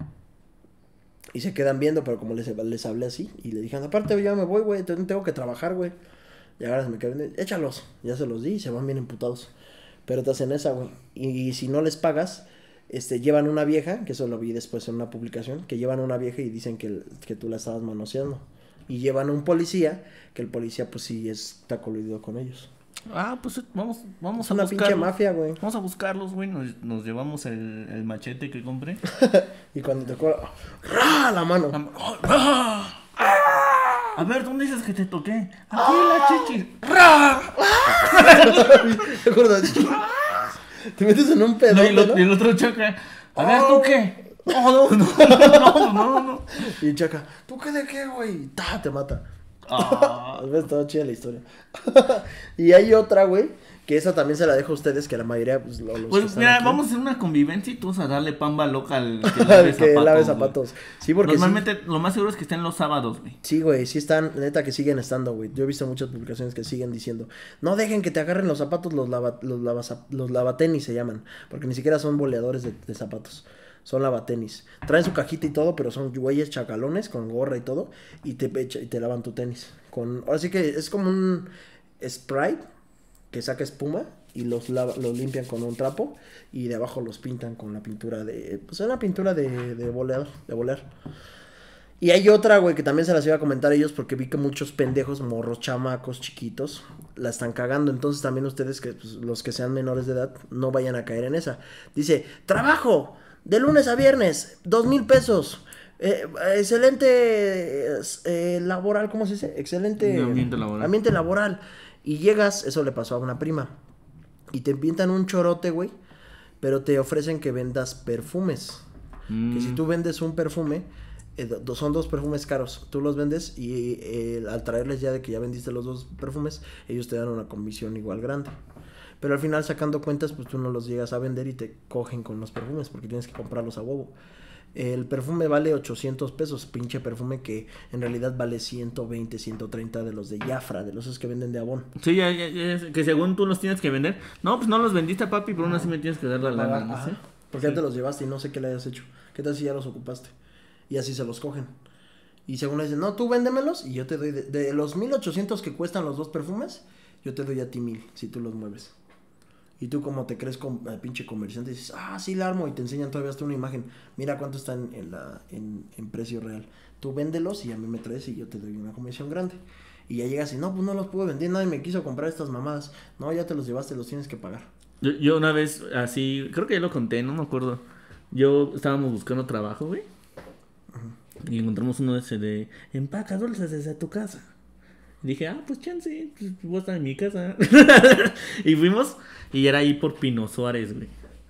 Y se quedan viendo, pero como les, les hablé así, y le dije, aparte ya me voy, güey, tengo que trabajar, güey. Y ahora se me quedan, échalos, ya se los di y se van bien emputados. Pero te hacen esa, güey. Y, y si no les pagas... Este, llevan una vieja, que eso lo vi después en una publicación, que llevan una vieja y dicen que, que tú la estabas manoseando. Y llevan un policía, que el policía pues sí está coludido con ellos. Ah, pues vamos, vamos Es a una buscarlos. pinche mafia, güey. Vamos a buscarlos, güey. Nos, nos llevamos el, el machete que compré. Y cuando te cobra, ¡ra! La mano. ¡Ah! A ver, ¿dónde dices que te toqué? Aquí la chichi. ¡Ra! ¿Te acuerdas? Te metes en un pedo, No, y, lo- ¿no? y el otro choca. A ver, ¿tú qué? No, no, no, no, no, no. Y Chaca, ¿tú qué de qué, güey? ¡Ta! Te mata. Ah. ¿Ves? Toda chida la historia. Y hay otra, güey, que esa también se la dejo a ustedes, que la mayoría, pues, lo- los que Pues están mira, aquí, vamos a hacer una convivencia y tú vas a darle pamba loca al que lave que zapatos. lave güey. zapatos. Sí, porque sí. Normalmente lo más seguro es que estén los sábados, güey. Sí, güey, sí están, neta que siguen estando, güey. Yo he visto muchas publicaciones que siguen diciendo, no dejen que te agarren los zapatos, los lava, los lavas, los lavatenis se llaman, porque ni siquiera son boleadores de, de zapatos, son lavatenis. Traen su cajita y todo, pero son güeyes chacalones con gorra y todo, y te echa- y te lavan tu tenis. Con, ahora sí que es como un spray que saca espuma y los lava, los limpian con un trapo y de abajo los pintan con la pintura de, pues es una pintura de, de boleador, de bolear. Y hay otra, güey, que también se las iba a comentar a ellos porque vi que muchos pendejos, morros, chamacos, chiquitos, la están cagando. Entonces también ustedes, que pues, los que sean menores de edad, no vayan a caer en esa. Dice, trabajo, de lunes a viernes, dos mil pesos. Eh, excelente eh, laboral, ¿cómo se dice? Excelente Ambiente laboral. ambiente laboral. Y llegas, eso le pasó a una prima. Y te pintan un chorote, güey, pero te ofrecen que vendas perfumes. Mm. Que si tú vendes un perfume, eh, do- son dos perfumes caros. Tú los vendes y eh, al traerles ya de que ya vendiste los dos perfumes, ellos te dan una comisión igual grande. Pero al final, sacando cuentas, pues tú no los llegas a vender y te cogen con los perfumes porque tienes que comprarlos a huevo. El perfume vale ochocientos pesos, pinche perfume que en realidad vale ciento veinte, ciento treinta de los de Jafra, de los esos que venden de Avon. Sí, ya, ya, ya, que según tú los tienes que vender. No, pues no los vendiste, papi, pero aún así me tienes que dar la lana, ¿no? Ajá. sé. Porque ya te los llevaste y no sé qué le hayas hecho. ¿Qué tal si ya los ocupaste? Y así se los cogen. Y según le dicen, no, tú véndemelos y yo te doy, de, de los mil ochocientos que cuestan los dos perfumes, yo te doy a ti mil si tú los mueves. Y tú como te crees con, eh, pinche comerciante dices, ah, sí la armo y te enseñan todavía hasta una imagen. Mira cuánto está en, en, la, en, en precio real. Tú véndelos y a mí me traes y yo te doy una comisión grande. Y ya llegas y no, pues no los pude vender, nadie me quiso comprar estas mamadas. No, ya te los llevaste, los tienes que pagar. Yo, yo una vez así, creo que ya lo conté, no me acuerdo. Yo estábamos buscando trabajo, güey. Y encontramos uno de ese de empaca dulces desde tu casa. Y dije, ah, pues chance, pues voy a estar en mi casa. Y fuimos, y era ahí por Pino Suárez, güey.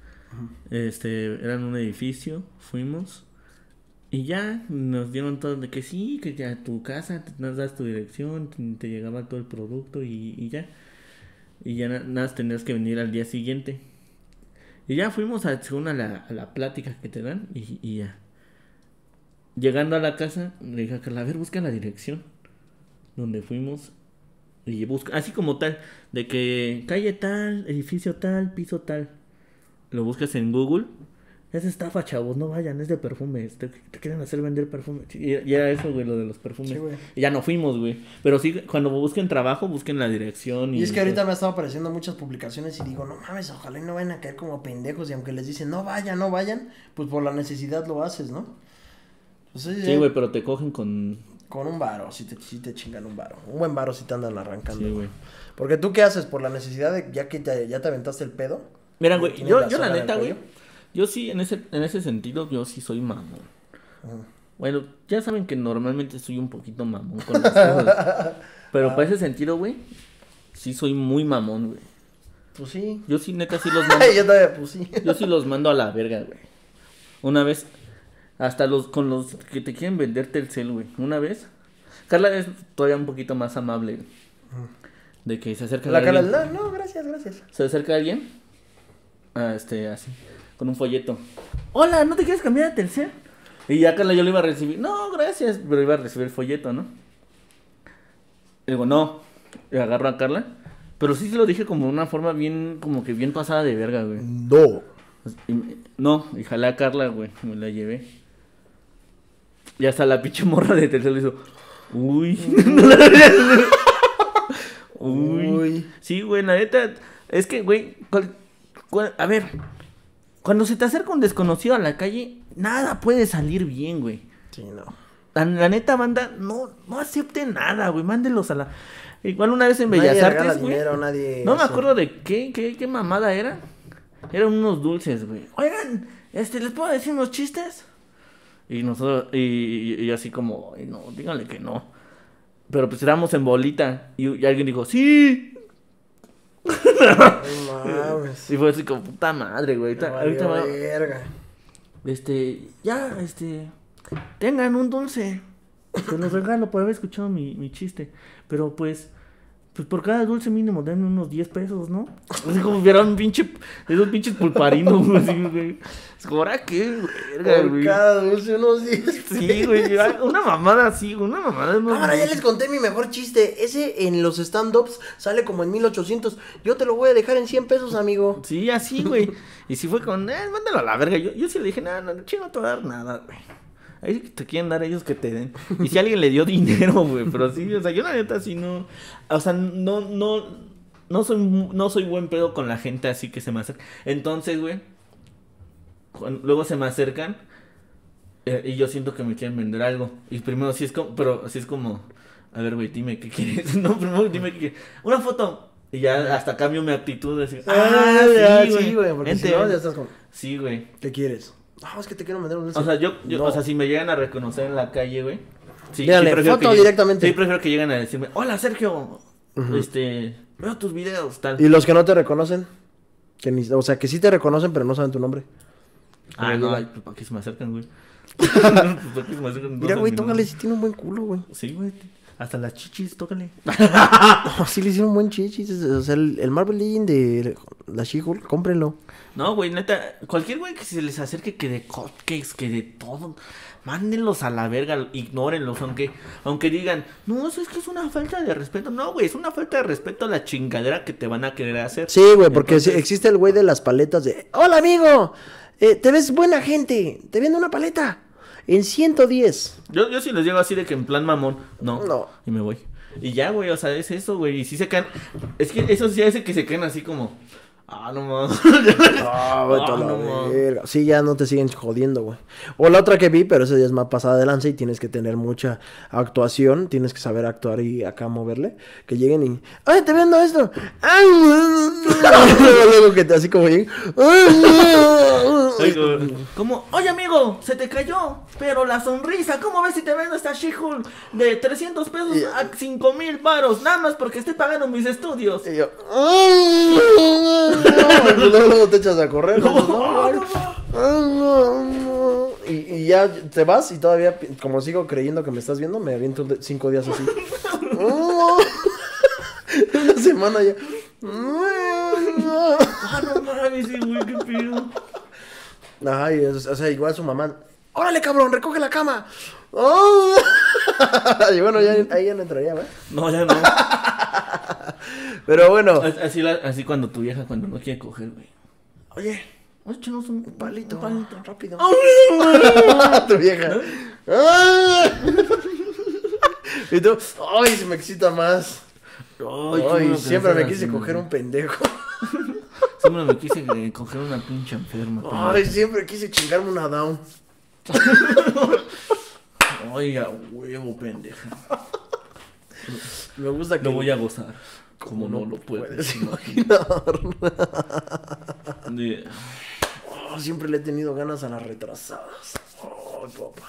Este, era en un edificio, fuimos. Y ya nos dieron todo de que sí, que ya tu casa, nos das tu dirección, te, te llegaba todo el producto y, y ya. Y ya na- nada, tenías que venir al día siguiente. Y ya fuimos a, según a la, a la plática que te dan y, y ya. Llegando a la casa, le dije a Carla, a ver, busca la dirección donde fuimos. Y busca, así como tal, de que calle tal, edificio tal, piso tal. Lo buscas en Google. Es estafa, chavos, no vayan, es de perfumes. Te, te quieren hacer vender perfumes. Y, y era eso, güey, lo de los perfumes. Sí, güey. Y ya no fuimos, güey. Pero sí, cuando busquen trabajo, busquen la dirección. Y, Y es que ahorita me ha estado apareciendo muchas publicaciones y digo, no mames, ojalá y no vayan a caer como pendejos. Y aunque les dicen, no vayan, no vayan, pues por la necesidad lo haces, ¿no? Pues, Sí, güey, pero te cogen con... Con un varo, si te, sí te chingan un varo. Un buen varo si te andan arrancando. Sí, güey. Porque tú, ¿qué haces? Por la necesidad de, ya que te, ya te aventaste el pedo. Mira, güey, ¿Tienes yo, la yo la soga en el neta, güey, cuello? yo sí, en ese, en ese sentido, yo sí soy mamón. Bueno, ya saben que normalmente soy un poquito mamón con las cosas. Pero para ese sentido, güey, sí soy muy mamón, güey. Pues sí. Yo sí, neta, sí los mando. Yo todavía, pues sí. Yo sí los mando a la verga, güey. Una vez, hasta los con los que te quieren venderte el cel, güey. Una vez, Carla es todavía un poquito más amable, güey. De que se acerca La cara, alguien. no, no, gracias, gracias. Se acerca alguien. Ah, este, así. Con un folleto. Hola, ¿no te quieres cambiar de Telcel? Y ya Carla yo le iba a recibir. No, gracias. Pero iba a recibir el folleto, ¿no? Le digo, no. Le agarro a Carla. Pero sí se lo dije como de una forma bien, como que bien pasada de verga, güey. No. Y me- no, y jalé a Carla, güey. Me la llevé. Y hasta la pinche morra de Telcel le hizo. Uy. Uy. Uy. Sí, güey, la neta. Es que, güey. cual- cual- a ver. Cuando se te acerca un desconocido a la calle, nada puede salir bien, güey. Sí, no. La, la neta, banda, no, no acepte nada, güey. Mándelos a la. Igual una vez en Nadie Bellas regala Artes, güey. dinero, nadie No me hace- acuerdo de qué, qué, qué mamada era. Eran unos dulces, güey. Oigan, este, ¿les puedo decir unos chistes? Y nosotros, y, y, y así como, "Ay, no, díganle que no. Pero pues éramos en bolita. Y, y alguien dijo, sí. No mames. Y fue así como, puta madre, güey. Me Ahorita, valió ahorita va- verga. Este, ya, este, tengan un dulce. Se los regalo por haber escuchado mi, mi chiste. Pero pues, pues por cada dulce mínimo denme unos diez pesos, ¿no? Así como si fuera un pinche, esos pinches pulparinos, güey, así, güey. Es como, ¿ahora qué, verga, Por güey? cada dulce unos diez. Sí, güey, una mamada así, una mamada. unos Ahora ya dulces. les conté mi mejor chiste. Ese en los stand-ups sale como en mil ochocientos. Yo te lo voy a dejar en cien pesos, amigo. Sí, así, güey. Y si fue con, eh, mándalo a la verga. Yo, yo sí le dije, no, no, chingo, no te voy a dar nada, güey. Ahí que te quieren dar ellos que te den. Y si alguien le dio dinero, güey. Pero sí, o sea, yo la neta sí no. O sea, no, no. No soy, mu- no soy buen pedo con la gente así que se me acerca. Entonces, güey. cuan- Luego se me acercan. eh, y yo siento que me quieren vender algo. Y primero sí es como. Pero así es como. A ver, güey, dime qué quieres. No, primero dime qué quieres. Una foto. Y ya hasta cambio mi actitud de decir. Ah, ya, sí, güey. Porque Vente, si no, ven. ya estás como, Sí, güey. ¿qué quieres? No, es que te quiero vender un dulce. O sea, yo, yo No. o sea, si me llegan a reconocer en la calle, güey. Sí, Díganle, prefiero foto que- directamente. Sí, prefiero que lleguen a decirme, hola Sergio, este, veo tus videos, tal. ¿Y los que no te reconocen? Que ni, o sea, que sí te reconocen, pero no saben tu nombre. Ah, que no, digan- ay, pues, ¿para qué se me acercan, güey? ¿Para qué se me acercan? No Mira, saben güey, mi tócale nombre. si tiene un buen culo, güey. Sí, güey, hasta las chichis, tócale. No, sí le hicieron un buen chichis. O sea, el, el Marvel Legend de la She-Hulk, cómprenlo. No, güey, neta, cualquier güey que se les acerque que de cupcakes, que de todo, mándenlos a la verga, ignórenlos, aunque, aunque digan, no, eso es que es una falta de respeto. No, güey, es una falta de respeto a la chingadera que te van a querer hacer. Sí, güey, porque Entonces- sí, existe el güey de las paletas de... Hola, amigo. Eh, te ves buena gente. Te vendo una paleta. En ciento diez. Yo, yo sí les llego así de que en plan mamón, no, No. y me voy. Y ya, güey, o sea, es eso, güey, y si se quedan, es que eso sí hace que se queden así como, Ah, no mames. Ah, vete a la no mames. verga. Sí, ya no te siguen jodiendo, güey. O la otra que vi, pero esa ya es más pasada de lanza y tienes que tener mucha actuación. Tienes que saber actuar y acá moverle. Que lleguen y... ¡Ay, te vendo esto! ¡Ay! Luego que te así como lleguen... Ay, ¿cómo? Oye, amigo, se te cayó. Pero la sonrisa, ¿cómo ves si te vendo esta She-Hulk de trescientos pesos Y- a cinco mil varos? Nada más porque estoy pagando mis estudios. Y yo... Luego, luego te echas a correr. ¿no? No, no, no. Y, y ya te vas y todavía, como sigo creyendo que me estás viendo, me aviento de- cinco días así. Una semana ya. Ah, no mames, sí, güey, qué pedo. Ay, es- o sea, igual su mamá. ¡Órale, cabrón! ¡Recoge la cama! ¡Oh! Y bueno, ya, ahí ya no entraría, ¿verdad? No, ya no. Pero bueno. Así, la- así cuando tu vieja, cuando no quiere coger, güey. Oye, échanos un Palito, un palito. rápido. ¡Ah! Tu vieja. ¡Ah! Y tú, ¡ay! Se me excita más. Ay, qué Ay, bueno que siempre no me seas quise así, coger güey. un pendejo. Siempre me quise eh, coger una pinche enferma. pendejo. Ay, siempre quise chingarme una down. Ay, a huevo, pendeja. Me gusta que Lo voy a gozar. Como no lo puedes puedes imaginar. imaginar. De- Oh, siempre le he tenido ganas a las retrasadas. Oh, papá.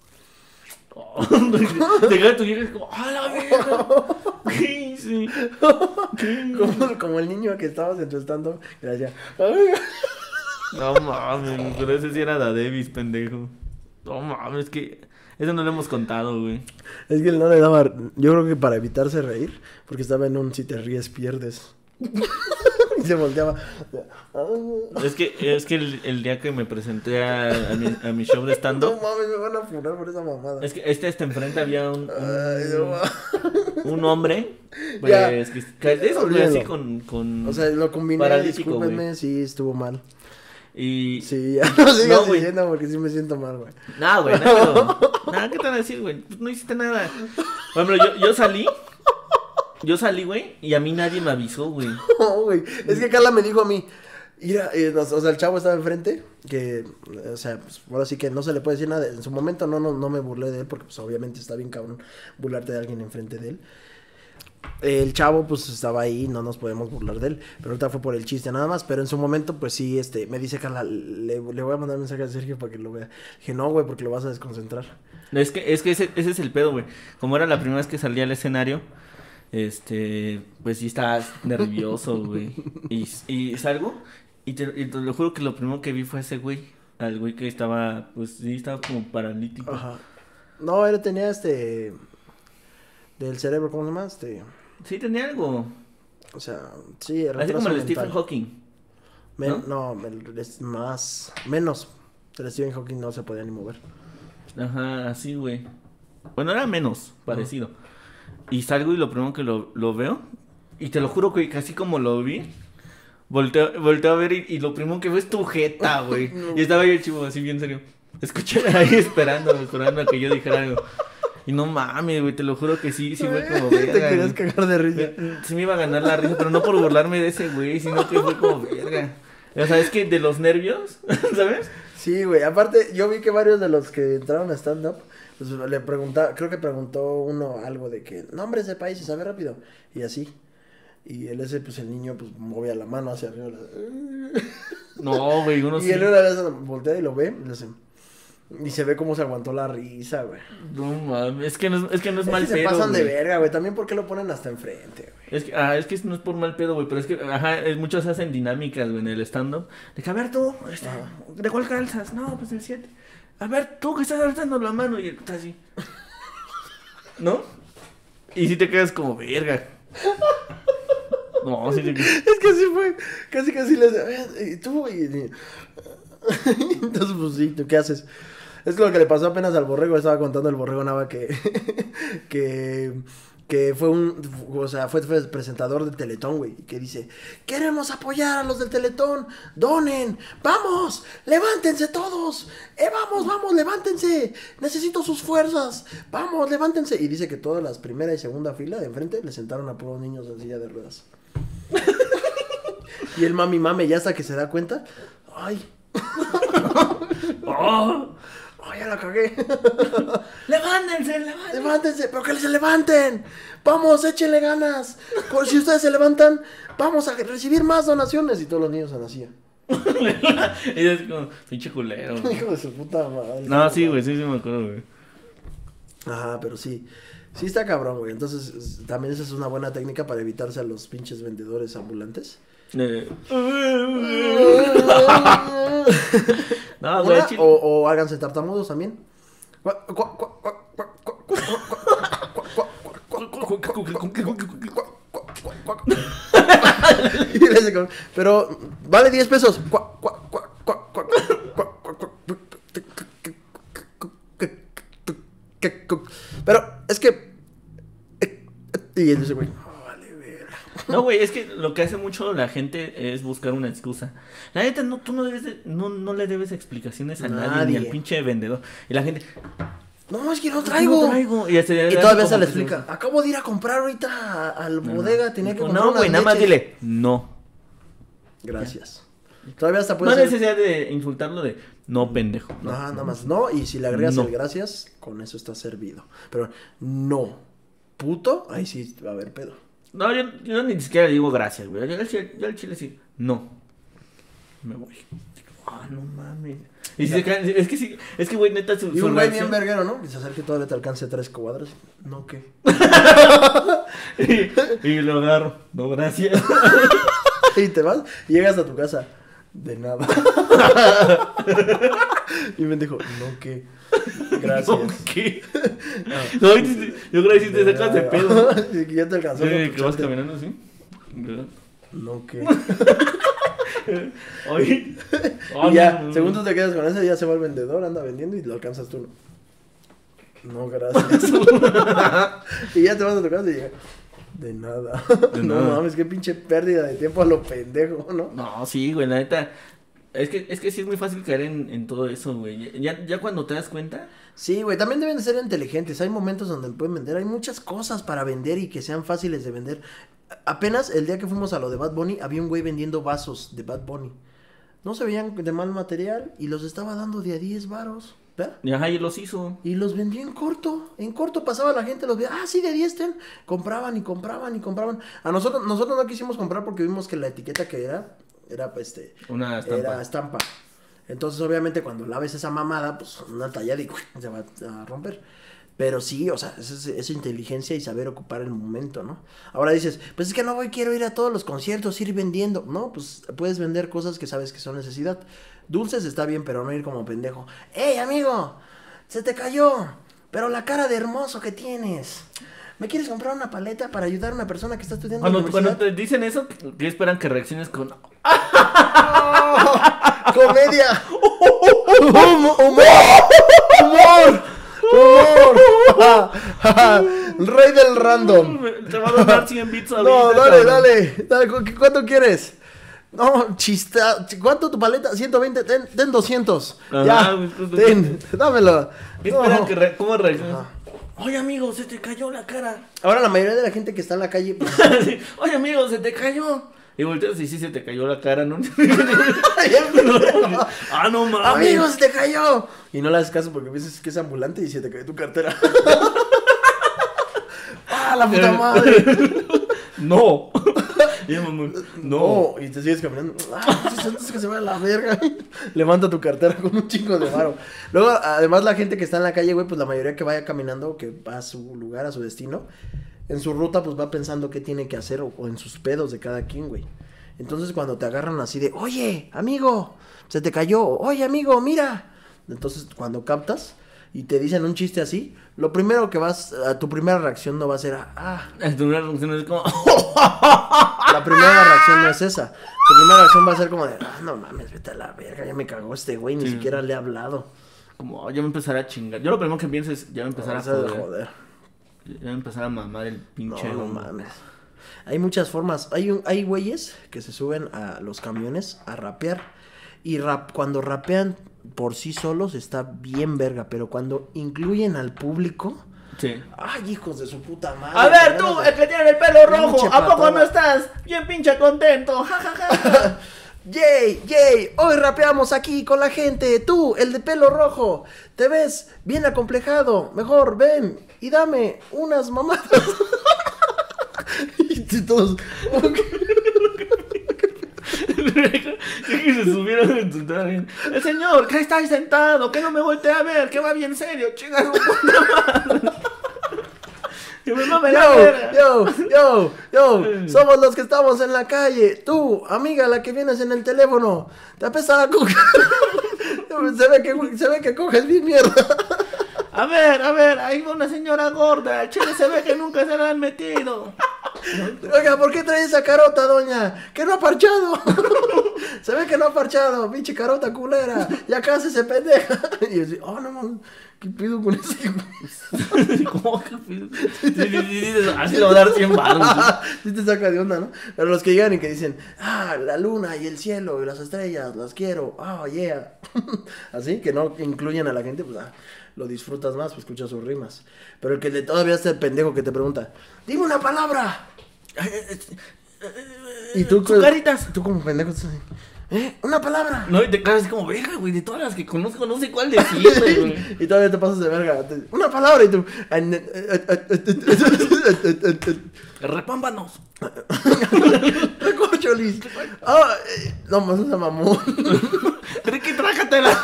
Llega tu vieja y es como, ¡ah, la verga! ¿Qué hice? Como, como el niño que estabas en tu stand-up que le decía, "Ay". No mames, pero ese sí era la Davis, pendejo. No mames, es que eso no lo hemos contado, güey. Es que él no le daba. Yo creo que para evitarse reír, porque estaba en un si te ríes, pierdes. Y se volteaba. Es que, es que el, el día que me presenté a, a, mi, a mi show de No stand-up, mames, me van a funar por esa mamada. es que este, este enfrente había un, Ay, no un, mames. un hombre, Ya. pues, que, que de esos, güey, así Olvídalo. con, con... O sea, lo combiné, Paralítico, discúlpenme, sí, estuvo mal. y... Sí, ya no sigas No, güey. diciendo porque sí me siento mal, güey. Nada, güey, nada, nada, ¿qué te van a decir, güey? Pues no hiciste nada. Por ejemplo, yo, yo salí, yo salí, güey, y a mí nadie me avisó, güey. No, güey. Es que Carla me dijo a mí, mira, eh, o sea, el chavo estaba enfrente, que, eh, o sea, pues, ahora sí que no se le puede decir nada. En su momento no, no, no me burlé de él, porque pues obviamente está bien cabrón burlarte de alguien enfrente de él. El chavo, pues, estaba ahí, no nos podemos burlar de él, pero ahorita fue por el chiste nada más, pero en su momento, pues sí, este, me dice Carla, le, le voy a mandar un mensaje a Sergio para que lo vea. Dije, no, güey, porque lo vas a desconcentrar. Es que, es que ese, ese es el pedo, güey. Como era la primera vez que salí al escenario, este, pues sí estaba nervioso, güey. Y, y salgo, y te, y te lo juro que lo primero que vi fue ese güey. Al güey que estaba, pues sí, estaba como paralítico. Ajá. No, él tenía este, del cerebro, ¿cómo se llama? Este, Sí, tenía algo. o sea, sí, Así como el retraso Stephen mental. Hawking. Men- no, el- es más, menos. El Stephen Hawking no se podía ni mover. Ajá, así, güey. Bueno, era menos, parecido. Y salgo y lo primero que lo, lo veo, y te lo juro que casi como lo vi, volteo, volteo a ver y, y lo primero que veo es tu jeta, güey. Y estaba ahí el chivo así bien serio. Escuché ahí esperando, esperando a que yo dijera algo. Y no mames, güey, te lo juro que sí, sí fue como Te verga. querías güey. cagar de risa. Sí me iba a ganar la risa, pero no por burlarme de ese güey, sino que fue como verga. O sea, es que de los nervios, ¿sabes? Sí, güey. Aparte, yo vi que varios de los que entraron a stand-up, pues le preguntaba, creo que preguntó uno algo de que, nombres de países, sabe rápido. Y así. Y él ese, pues el niño, pues movía la mano hacia arriba. la- No, güey, uno Y sí. él una vez voltea y lo ve, y le hace- y se ve cómo se aguantó la risa, güey. No mames, es que no es, es que no es Es mal que se pedo, pasan de güey. verga, güey. También porque lo ponen hasta enfrente, güey. Es que, ah, es que no es por mal pedo, güey, pero es que, ajá, es- muchos hacen dinámicas, güey, en el stand-up. De que, a ver tú, este, ¿de cuál calzas? No, pues el siete. A ver, tú que estás alzando la mano y está así. ¿No? Y si te quedas como, verga. No, sí te quedas. Es que así fue, casi casi le hace, y tú, y, y- entonces pues sí, ¿tú qué haces? Es lo que le pasó apenas al Borrego, estaba contando el Borrego Nava que, que, que fue un, o sea, fue, fue presentador del Teletón, güey, y que dice, queremos apoyar a los del Teletón, donen, vamos, levántense todos, eh, vamos, vamos, levántense, necesito sus fuerzas, vamos, levántense, y dice que todas las primera y segunda fila de enfrente le sentaron a puros niños en silla de ruedas. Y el mami mame ya hasta que se da cuenta. Ay. ¡Oh! Ay, ya la cagué. ¡Levántense, levántense! Levántense, pero que se levanten. Vamos, échenle ganas. Por si ustedes se levantan, vamos a recibir más donaciones. Y todos los niños han así. Y es como, pinche culero. güey. Hijo de su puta madre. No, sí, güey, sí, sí me acuerdo, güey. Ajá, pero sí. Sí está cabrón, güey. Entonces, es- también esa es una buena técnica para evitarse a los pinches vendedores ambulantes. Eh. No, güey, Una, chile- o, o háganse tartamudos también. Gua- gua- gua- gua- gua- gua- gua- Y le hace como- Pero vale diez pesos. Gua- gua- gua- gua- gua- gua- gua- gua- Pero es que. Y él dice, güey, "Oh, vale, verga". No, güey, es que lo que hace mucho la gente es buscar una excusa. La neta, no, tú no debes de- no, no le debes explicaciones a nadie, Nadie. ni al pinche vendedor. Y la gente, No, es que no "No traigo. traigo". Y, se- Y todavía como se le que se- explica. Acabo de ir a comprar ahorita a, a la No, bodega. no. Tenía que Dijo, comprar no, unas güey, nada más leches". dile, no. Gracias. Todavía hasta No puede hay ser. necesidad de insultarlo de, no, pendejo. No, Ajá, nada más. No, y si le agregas No. el gracias, con eso está servido. Pero no. Puto, ahí sí va a haber pedo. No, yo, yo ni siquiera digo gracias, güey. Yo, al chile- yo al chile sí, no. Me voy. Ah, no mames. Y si se caen, es que sí, es que güey, neta, su, Y su un güey bien reacción- verguero, ¿no? Que se acerque todavía te alcance tres cuadras. No, ¿qué? y, y lo agarro. No, gracias. Y te vas y llegas a tu casa. De nada. Y me dijo, no, ¿qué? Gracias. No, ¿qué? No, y si- yo creo que si te sacas de pedo. Y que ya te alcanzó. Sí, con tu que vas chante. caminando así. No, ¿qué? Oye. Ah, Y ya, no, no, no. según tú te quedas con ese, ya se va el vendedor, anda vendiendo y lo alcanzas tú. No, gracias. Y ya te vas a tu casa y llega. De nada. De No nada. mames, qué pinche pérdida de tiempo a lo pendejo, ¿no? No, sí, güey, la neta. Es que, es que sí es muy fácil caer en, en todo eso, güey. Ya, ya cuando te das cuenta. Sí, güey, también deben de ser inteligentes. Hay momentos donde pueden vender. Hay muchas cosas para vender y que sean fáciles de vender. A- Apenas el día que fuimos a lo de Bad Bunny, había un güey vendiendo vasos de Bad Bunny. No se veían de mal material y los estaba dando de a diez varos. ¿Verdad? Y ajá, y los hizo. Y los vendió en corto. En corto pasaba la gente, los veía. Ah, sí, de diez ten. Compraban y compraban y compraban. A nosotros, nosotros no quisimos comprar porque vimos que la etiqueta que era, era este. Una estampa. Era estampa. Entonces, obviamente, cuando laves esa mamada, pues una tallada y se va a romper. Pero sí, o sea, es, es inteligencia y saber ocupar el momento, ¿no? Ahora dices, pues es que no voy, quiero ir a todos los conciertos, ir vendiendo. No, pues puedes vender cosas que sabes que son necesidad. Dulces está bien, pero no ir como pendejo. ¡Ey, amigo! Se te cayó. Pero la cara de hermoso que tienes. ¿Me quieres comprar una paleta para ayudar a una persona que está estudiando en la Cuando, cuando universidad? te dicen eso, ¿qué esperan que reacciones con? ¡Oh! ¡Comedia! ¡Humor! ¡Humor! ¡Humor! Rey del random. Te va a donar cien bits a No, vida, dale, cabrón. dale, dale. ¿cu- ¿Cuánto quieres? No, chista. ¿Cuánto tu paleta? ciento veinte. Ten, ten doscientos. Ajá, Ya, pues, pues, ten, dámelo. ¿Qué No. esperan que re- ¿Cómo reaccionas? Oye, amigo, se te cayó la cara. Ahora la mayoría de la gente que está en la calle, pues, Sí, oye, amigo, se te cayó. Y volteas y sí se te cayó la cara, ¿no? Ah, no mames. ¡amigos, se te cayó! Y no le haces caso porque piensas que es ambulante y se te cayó tu cartera. ¡Ah, la puta madre! No. Y yo, mamá, no. Oh, y te sigues caminando. ¡Ah, pues antes que se vaya a la verga! Levanta tu cartera con un chingo de varo. Luego, además, la gente que está en la calle, güey, pues la mayoría que vaya caminando, que va a su lugar, a su destino, en su ruta, pues va pensando qué tiene que hacer o, o en sus pedos de cada quien, güey. Entonces, cuando te agarran así de, oye, amigo, se te cayó, oye, amigo, mira. Entonces, cuando captas y te dicen un chiste así, lo primero que vas, a tu primera reacción no va a ser, ah, Tu primera reacción es como. la primera reacción no es esa. Tu primera reacción va a ser como de, ah, no mames, vete a la verga, ya me cagó este güey, ni Sí. siquiera le he hablado. Como, oh, ya me empezará a chingar. Yo lo primero que pienso es, ya me empezará a Esa de joder. joder. Ya me empezará a mamar el pinche. No, no humo. mames. Hay muchas formas. Hay un, hay güeyes que se suben a los camiones a rapear. Y rap, cuando rapean por sí solos está bien verga. Pero cuando incluyen al público, Sí. Ay, hijos de su puta madre. A ver, tú, el que tiene el pelo rojo, Pinche ¿a poco patada. no estás bien pinche contento? Ja, ja, ja. Yay, yay, hoy rapeamos aquí con la gente. Tú, el de pelo rojo, te ves bien acomplejado. Mejor ven y dame unas mamadas. Y todos. Y se subieron a insultar bien. El señor, que está ahí sentado, que no me voltea a ver, que va bien serio, chinga su puta madre. Que me mame la Yo, verga. yo, yo, yo, somos los que estamos en la calle. Tú, amiga, la que vienes en el teléfono, te apesta la coca. Se ve que, se ve que coges bien mierda. A ver, a ver, ahí va una señora gorda, el chile se ve que nunca se la han metido. Oiga, ¿por qué trae esa carota, doña? Que no ha parchado. Se ve que no ha parchado, pinche carota culera. Y acá se se pendeja. Y yo así, oh, no, man, ¿qué pido con ese? ¿Cómo que pido? Sí, sí, sí, sí, así le va a dar cien baros. Sí te saca de onda, ¿no? Pero los que llegan y que dicen, ah, la luna y el cielo y las estrellas, las quiero, oh, yeah. Así, que no incluyen a la gente, pues, ah, lo disfrutas más, pues escuchas sus rimas. Pero el que le todavía está el pendejo que te pregunta, dime una palabra. Y tú, Sus caritas. tú como pendejo, estás así, ¿eh? Una palabra. No, y te quedas así como, verga, güey, de todas las que conozco, no sé cuál decirle, güey. Y todavía te pasas de verga. Te- Una palabra y tú. Repámpanos. Recorcholis. Ah, eh, no, más esa mamón. Ricky, trájatela.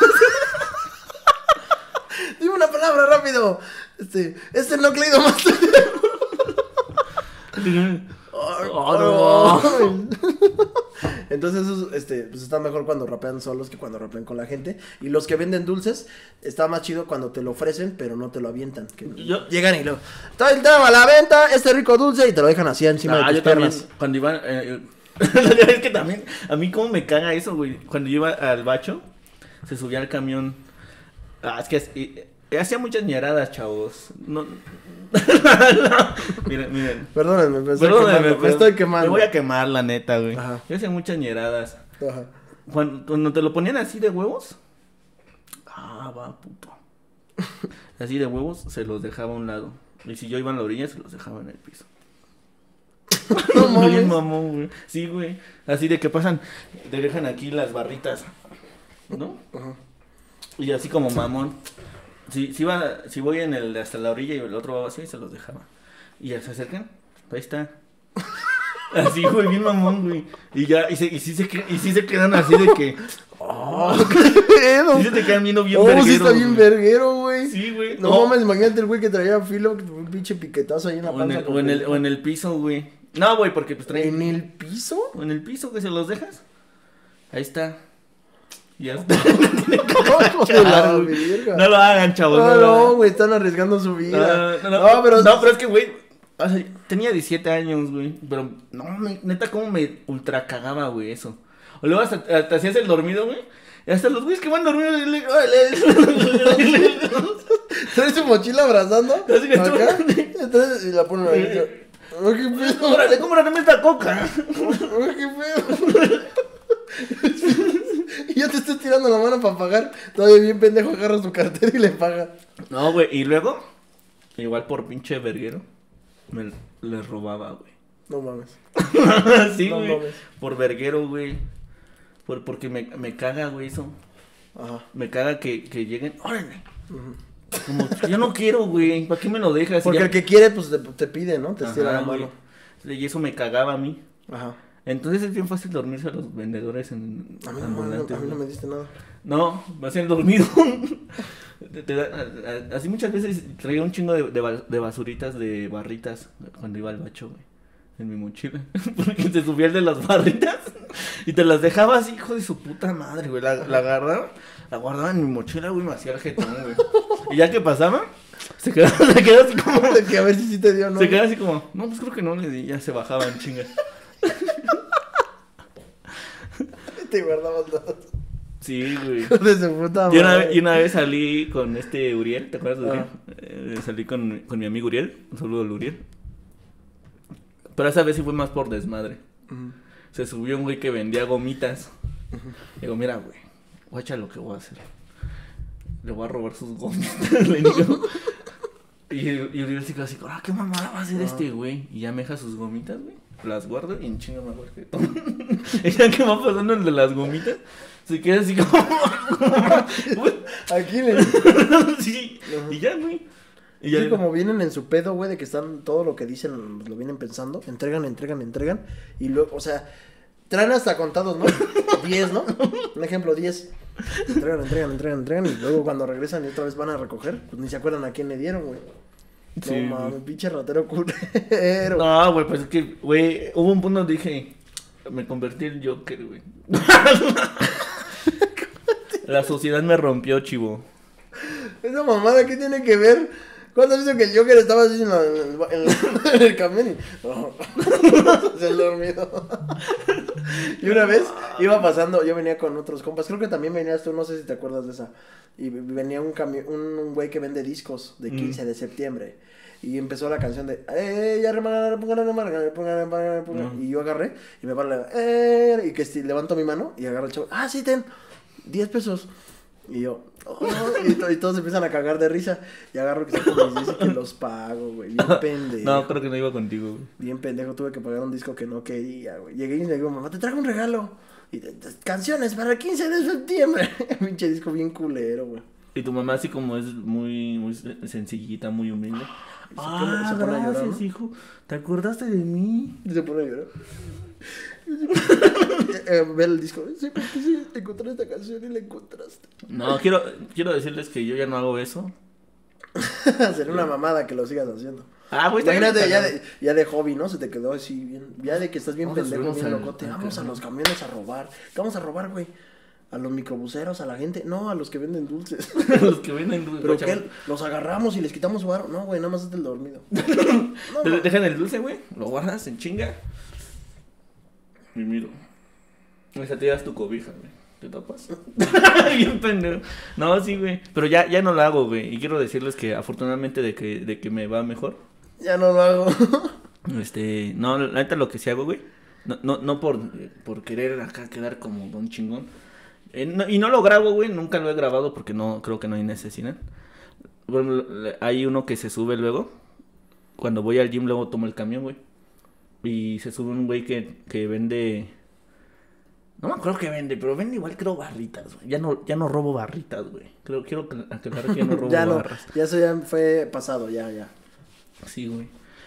Dime una palabra rápido. Este, este nucleido más. Oh, no. Entonces, esos, este, pues está mejor cuando rapean solos que cuando rapean con la gente. Y los que venden dulces, está más chido cuando te lo ofrecen, pero no te lo avientan. Que Yo- llegan y lo. Está el tema a la venta, este rico dulce, y te lo dejan así encima Ah, de tus yo también, piernas. cuando iba, eh, eh, es que también, a mí como me caga eso, güey, cuando yo iba al bacho, se subía al camión, ah, es que es- eh, eh, hacía muchas ñeradas, chavos, no, miren, miren, Perdónenme, me estoy perdóname, quemando. Me estoy quemando. me voy a quemar, la neta, güey, Ajá. yo hacía muchas ñeradas, Ajá. cuando, cuando te lo ponían así de huevos, ah, va, puto, así de huevos, se los dejaba a un lado, y si yo iba en la orilla, se los dejaba en el piso. No Bien mames. mamón, güey. Sí, güey. Así de que pasan, te dejan aquí las barritas, ¿no? Ajá. Y así como mamón. Si, si, va, si voy en el hasta la orilla y el otro va así, se los dejaba. Y ya se acercan, ahí está. Así, güey, bien mamón, güey. Y ya, y, se, y, sí se, que- y sí se quedan así de que. Oh, qué pedo. Sí se te quedan viendo bien Oh, sí vergueros, está bien güey. verguero, güey. Sí, güey. No, No. mames, imagínate el güey que traía filo, un pinche piquetazo ahí en la O en, panza. el, o, en el, o en el piso, güey. No, güey, porque pues traen. ¿En el piso? O en el piso que se los dejas. Ahí está. Ya está. Hijo de la verga. No lo hagan, chavos. No, lo no, hagan. güey, están arriesgando su vida. No, no, no, No, pero... no, pero es que, güey, o sea, tenía diecisiete años, güey. Pero, no, me- neta, cómo me ultra cagaba, güey, eso. O luego hasta, hasta hacías el dormido, güey. Y hasta los güeyes que van dormidos. le- le- Trae su mochila abrazando. Así que tú- Acá. Entonces, y la ponen ahí. Oh, qué pedo. Órale, cómprame esta coca. Oh, qué pedo. Y yo te estoy tirando la mano para pagar. Todavía bien pendejo agarra su cartera y le paga. No, güey, y luego, igual por pinche verguero, me le robaba, güey. No mames. Sí, No güey. mames. Por verguero, güey. Por, porque me, me caga, güey, eso. Ajá. Me caga que, que lleguen. Órale. Como, yo no quiero, güey. ¿Para qué me lo dejas? Porque Ya- el que quiere, pues te, te pide, ¿no? Te estira Ajá, la mano. güey. Y eso me cagaba a mí. Ajá. Entonces es bien fácil dormirse a los vendedores en A mí, no, ambulantes, a mí no güey. me diste nada. No, me hacían dormido. Te- te da- a- a- así muchas veces traía un chingo de, de, ba- de basuritas, de barritas, cuando iba al bacho, güey. En mi mochila. Porque se subía el de las barritas y te las dejaba así, hijo de su puta madre, güey. La, la agarraba, la guardaba en mi mochila, güey, me hacía el jetón, güey. Y ya que pasaba, se quedaba, se quedaba así como. De que a ver si sí te dio, ¿no? Se quedaba así como, no, pues creo que no le di, ya se bajaba en chinga. Te guardabas los... Sí, güey. Hijo de su puta Y una, madre. vez- y una vez salí con este Uriel, ¿te acuerdas de Uriel? Ah. Eh, salí con, con mi amigo Uriel, un saludo al Uriel. Pero esa vez sí fue más por desmadre. Ujú. Se subió un güey que vendía gomitas. Digo, mira, güey, guacha lo que voy a hacer. Le voy a robar sus gomitas. Le digo. Y, y Uriel se quedó así, ah, ¿qué mamada va a hacer este güey? Y ya me deja sus gomitas, güey. Las guardo y en chinga me acuerdo que tomo. Y ya que va pasando el de las gomitas, se queda así como... Aquí le... Sí, y ya, güey. Y Y ya como vienen en su pedo, güey, de que están todo lo que dicen, lo vienen pensando, entregan, entregan, entregan, y luego, o sea, traen hasta contados, ¿no? diez, ¿no? Un ejemplo, diez. Entregan, entregan, entregan, entregan, y luego cuando regresan y otra vez van a recoger, pues ni se acuerdan a quién le dieron, güey. Sí, No mames, güey. pinche ratero culero. No, güey, pues es que, güey, hubo un punto donde dije, me convertí en Joker, güey. La sociedad me rompió, chivo. Esa mamada, ¿qué tiene que ver? ¿Cuándo has visto que el Joker estaba así en, la- en el, en el- en el camión y... Oh, se dormido. Y una vez iba pasando, yo venía con otros compas, creo que también venías tú, no sé si te acuerdas de esa. Y venía un cami- un, un güey que vende discos de quince de septiembre. Y empezó la canción de eh, ya remar, pongan, pongan, pongan, pongan, pongan. Y yo agarré y me paré, eh, y que esti- levanto mi mano y agarro el chavo, ah, sí, ten, diez pesos. Y yo, oh, y, to- y todos empiezan a cagar de risa. Y agarro que saco mis dice que los pago, güey. Bien pendejo. No, creo que no iba contigo, güey. Bien pendejo, tuve que pagar un disco que no quería, güey. Llegué y le digo, mamá, te traigo un regalo. Y de- de- canciones para el quince de septiembre. Pinche disco bien culero, güey. Y tu mamá así como es muy, muy sencillita, muy humilde. Y se Ah, pone- se pone a llorar, gracias, ¿no? hijo. ¿Te acordaste de mí? Y se pone a llorar. eh, ver el disco. Sí, porque sí, encontré esta canción y la encontraste. No, quiero, quiero decirles que yo ya no hago eso. Sería una mamada que lo sigas haciendo. Ah, güey, está Imagínate, bien, ya pero- de, ya de hobby, ¿no? Se te quedó así bien. Ya de que estás bien Vamos a pendejo, bien subirnos al- locote. al Vamos a carro. los camiones a robar. ¿Qué vamos a robar, güey? ¿A los microbuseros, a la gente? No, a los que venden dulces. Los que vienen dulce. ¿Pero qué? ¿Los agarramos y les quitamos su varo? No, güey, nada más es del dormido. No, Te no. dejan el dulce, güey. Lo guardas en chinga. Y miro. O sea, te llevas tu cobija, güey. Te tapas. Bien pendejo. No, sí, güey. Pero ya, ya no lo hago, güey. Y quiero decirles que afortunadamente de que, de que me va mejor. Ya no lo hago. Este, no, la neta lo que sí hago, güey. No, no, no por, por querer acá quedar como don chingón. Eh, no- y no lo grabo, güey. Nunca lo he grabado porque no creo que no hay necesidad. Bueno, le- hay uno que se sube luego. Cuando voy al gym, luego tomo el camión, güey. Y se sube un güey que, que vende. No me acuerdo que vende, pero vende igual creo barritas, güey. Ya no, ya no robo barritas, güey. Creo, quiero que- aclarar que ya no robo Ya no, barras. ya eso ya fue pasado, ya, ya. Sí, güey.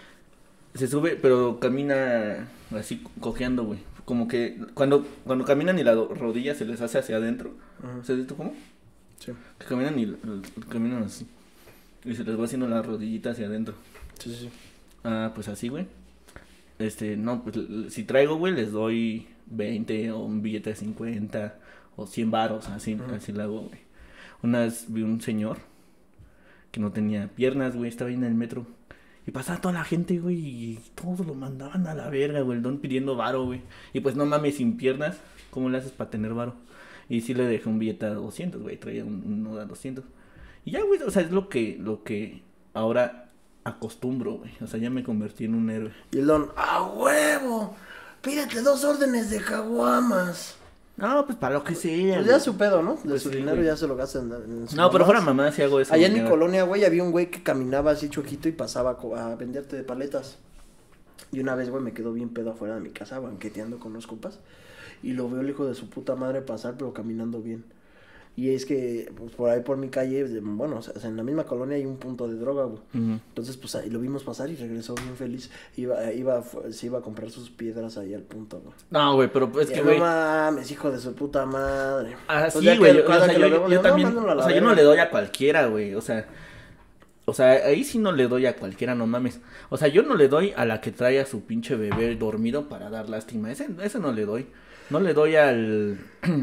Se sube, pero camina así cojeando, güey. Como que cuando, cuando caminan y la do- rodilla se les hace hacia adentro. Ajá. ¿Sabes esto cómo? Sí, Que caminan y l- l- caminan así. Y se les va haciendo la rodillita hacia adentro. sí, sí. sí. Ah, pues así, güey. Este, no, pues l- si traigo, güey, les doy veinte o un billete de cincuenta o cien varos, así, Ajá. así lo hago, güey. Una vez vi un señor que no tenía piernas, güey, estaba ahí en el metro. Y pasaba toda la gente, güey, y todos lo mandaban a la verga, güey, el don pidiendo varo, güey. Y pues no mames, sin piernas, ¿cómo le haces para tener varo? Y sí le dejé un billete a doscientos, güey, traía un, uno a doscientos. Y ya, güey, o sea, es lo que, lo que ahora acostumbro, güey. O sea, ya me convertí en un héroe. Y el don, ¡a huevo! Pídete dos órdenes de caguamas. No, pues para lo que sea. Pues güey. ya su pedo, ¿no? De Pues su sí, dinero güey. ya se lo gastan en, en sus No, pero fuera mamadas. mamá si hago eso. Allá en güey, mi ya. colonia, güey, había un güey que caminaba así chuequito y pasaba a co- a venderte de paletas. Y una vez, güey, me quedó bien pedo afuera de mi casa, banqueteando con los compas. Y lo veo el hijo de su puta madre pasar, pero caminando bien. Y es que, pues, por ahí por mi calle, de- bueno, o sea, en la misma colonia hay un punto de droga, güey. Ujú. Entonces, pues, ahí lo vimos pasar y regresó bien feliz. Iba, iba, fue- se iba a comprar sus piedras ahí al punto, güey. No, güey, pero pues Y que, no güey. mames, hijo de su puta madre. Ah, Pues sí, ya güey. que yo- cada o sea, que yo, lo veo, yo digo, no, también. mándalo a la O sea, yo no verga. le doy a cualquiera, güey. O sea. O sea, ahí sí no le doy a cualquiera, no mames. O sea, yo no le doy a la que trae a su pinche bebé dormido para dar lástima. Ese, ese no le doy. No le doy al.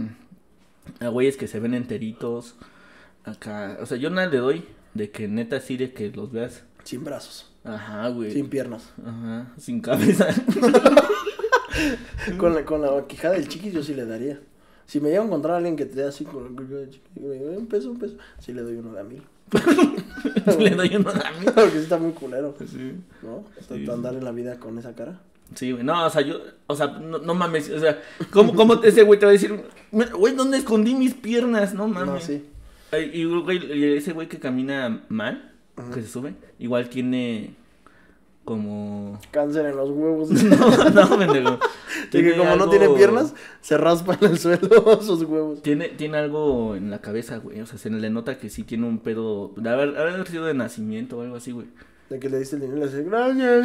a güeyes que se ven enteritos. Acá. O sea, yo nada le doy de que neta sí de que los veas. Sin brazos, Ajá, güey. sin piernas. Ajá, sin cabeza. Con la, con la quijada del chiquis yo sí le daría. Si me llega a encontrar a alguien que te dé así con la quijada del chiquis, un peso, un peso, sí le doy uno de a mil. le doy uno a mí. Porque sí está muy culero, Sí. ¿no? Sí. Andar en la vida con esa cara. Sí, güey, no, o sea, yo, o sea, no, no mames, o sea, ¿cómo, cómo ese güey te va a decir, güey, ¿dónde escondí mis piernas? No mames. No, sí. Ay, y, güey, y ese güey que camina mal, que se sube, igual tiene como... Cáncer en los huevos. No, no, pendejo. Y que como algo... no tiene piernas, se raspa en el suelo sus huevos. Tiene, tiene algo en la cabeza, güey. O sea, se le nota que sí tiene un pedo. De haber, haber sido de nacimiento o algo así, güey. De que le diste el dinero y le dice, gracias.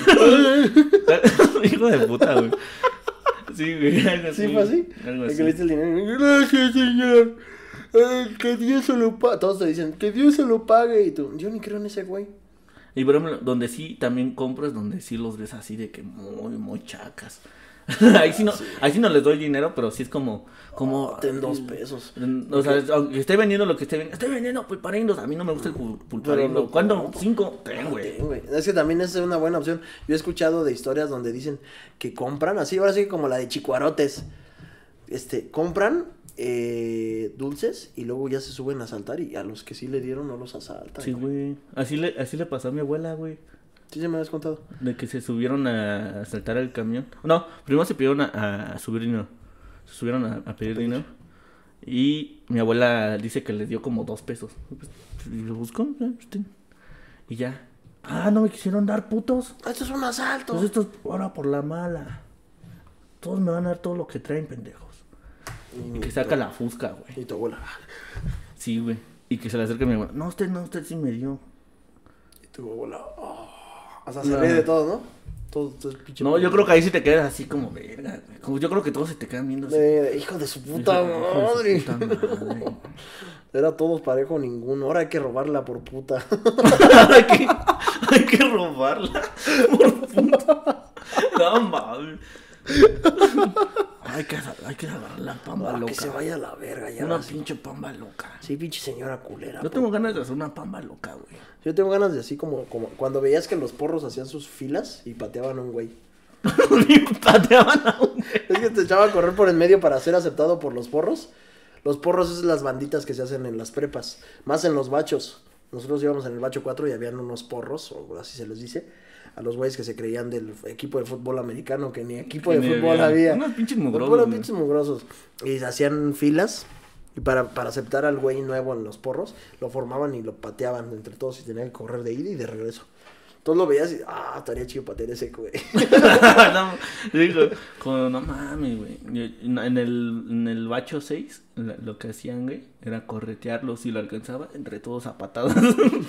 Hijo de puta, güey. Sí, güey. Algo así, ¿Sí fue así? Algo De así. que le diste el dinero y gracias, señor. Ay, que Dios se lo pague. Todos te dicen, que Dios se lo pague. Y tú, yo ni creo en ese güey. Y por ejemplo, donde sí también compro es donde sí los ves así de que muy, muy chacas. ahí sí no, ahí sí no les doy dinero, pero sí es como, como. Oh, ten dos pesos. O sea, aunque esté vendiendo lo que esté vendiendo, estoy vendiendo pulparindos, a mí no me gusta el pul- pulparindo. no, ¿Cuándo? no, Cinco, ten, güey. Ten, güey. Es que también esa es una buena opción. Yo he escuchado de historias donde dicen que compran, así, ahora sí como la de Chicuarotes. Este, compran eh, dulces y luego ya se suben a asaltar y a los que sí le dieron no los asaltan. Sí, güey. Así le, así le pasó a mi abuela, güey. Sí, se me habías contado. De que se subieron a asaltar el camión. No, primero se pidieron a, a subir dinero. Se subieron a, a pedir dinero. Y mi abuela dice que les dio como dos pesos. Y lo buscó. Y ya. Ah, no me quisieron dar, putos. Esto es un asalto. Pues esto es ahora por la mala. Todos me van a dar todo lo que traen, pendejos. Y que saca la fusca, güey. Y tu abuela. Sí, güey. Y que se le acerca a mi abuela. No, usted no, usted sí me dio. Y tu abuela. Oh. Hasta se No. ríe de todo, ¿no? Todo, todo es pinche. No, yo creo que ahí sí te quedas así como verga, güey. Como yo creo que todos se te quedan viendo así. De, de hijo de su puta Hijo de su madre. puta madre. Era todos parejo ninguno. Ahora hay que robarla por puta. hay, que, hay que robarla. Por puta. No mames. Hay que, hay que agarrar la pamba Para loca. que se vaya a la verga ya. Una así. pinche pamba loca. Sí, pinche señora culera. Yo po. tengo ganas de hacer una pamba loca, güey. Yo tengo ganas de así como, como cuando veías que los porros hacían sus filas y pateaban a un güey. Y pateaban a un güey. Es que te echaba a correr por en medio para ser aceptado por los porros. Los porros es las banditas que se hacen en las prepas, más en los bachos. Nosotros íbamos en el bacho cuatro y habían unos porros, o así se les dice, a los güeyes que se creían del equipo de fútbol americano, que ni equipo de Que ni fútbol había. había. Unos pinches mugrosos, Puros güey. pinches mugrosos. Y hacían filas. Y para, para aceptar al güey nuevo en los porros, lo formaban y lo pateaban entre todos y tenían que correr de ida y de regreso. Entonces lo veías y, ah, estaría chido patear ese güey. no, digo, como, no mames, güey. Yo- En el, en el bacho seis, la- lo que hacían, güey, era corretearlo si lo alcanzaba entre todos a patadas.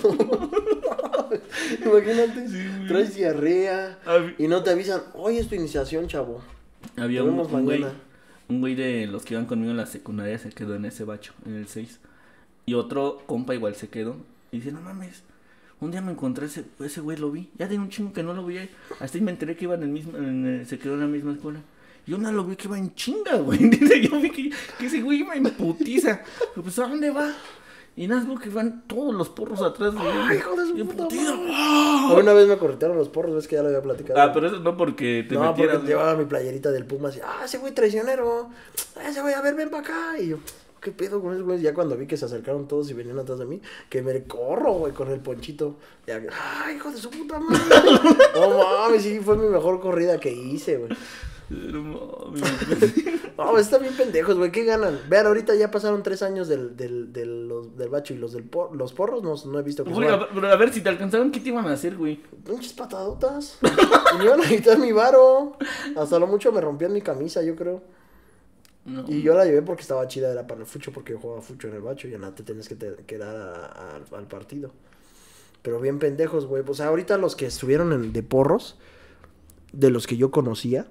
Imagínate, Sí, güey. traes diarrea A mí- y no te avisan, hoy es tu iniciación, chavo. Había Nos un, vemos un güey, mañana. un güey de los que iban conmigo en la secundaria se quedó en ese bacho, en el seis. Y otro compa igual se quedó. Y dice, no mames, un día me encontré ese, ese güey, lo vi. Ya de un chingo que no lo vi. Hasta ahí me enteré que iba en el mismo, en el- se quedó en la misma escuela. Y una lo vi que iba en chinga, güey. Dice, yo vi que, que ese güey iba en putiza. Pero pues, ¿a dónde va? Y nada, veo que van todos los porros atrás de él. Ay, hijo de su Y en puta putiza. madre. Una vez me corretearon los porros, ves que ya lo había platicado. Ah, pero eso no porque te no, metieras. porque llevaba mi playerita del Puma así, ah, ese güey traicionero, ah, ese güey, a ver, ven para acá. Y yo, ¿qué pedo con esos güeyes? Ya cuando vi que se acercaron todos y venían atrás de mí, que me corro, güey, con el ponchito. Ya, ah, hijo de su puta madre. No mames, sí, fue mi mejor corrida que hice, güey. No mames. No, están bien pendejos, güey, ¿qué ganan? Vean, ahorita ya pasaron tres años del, del, del, los, del bacho y los del por, los porros no, no he visto que Güey, a, ver- pero a ver, si te alcanzaron, ¿qué te iban a hacer, güey? pinches patadotas. Me iban a quitar mi varo. Hasta lo mucho me rompían mi camisa, yo creo. No. Y yo la llevé porque estaba chida, era para el fucho, porque yo jugaba fucho en el bacho y ya nada, te tienes que te, quedar a- a- al partido. Pero bien pendejos, güey. O sea, ahorita los que estuvieron en, de porros, de los que yo conocía,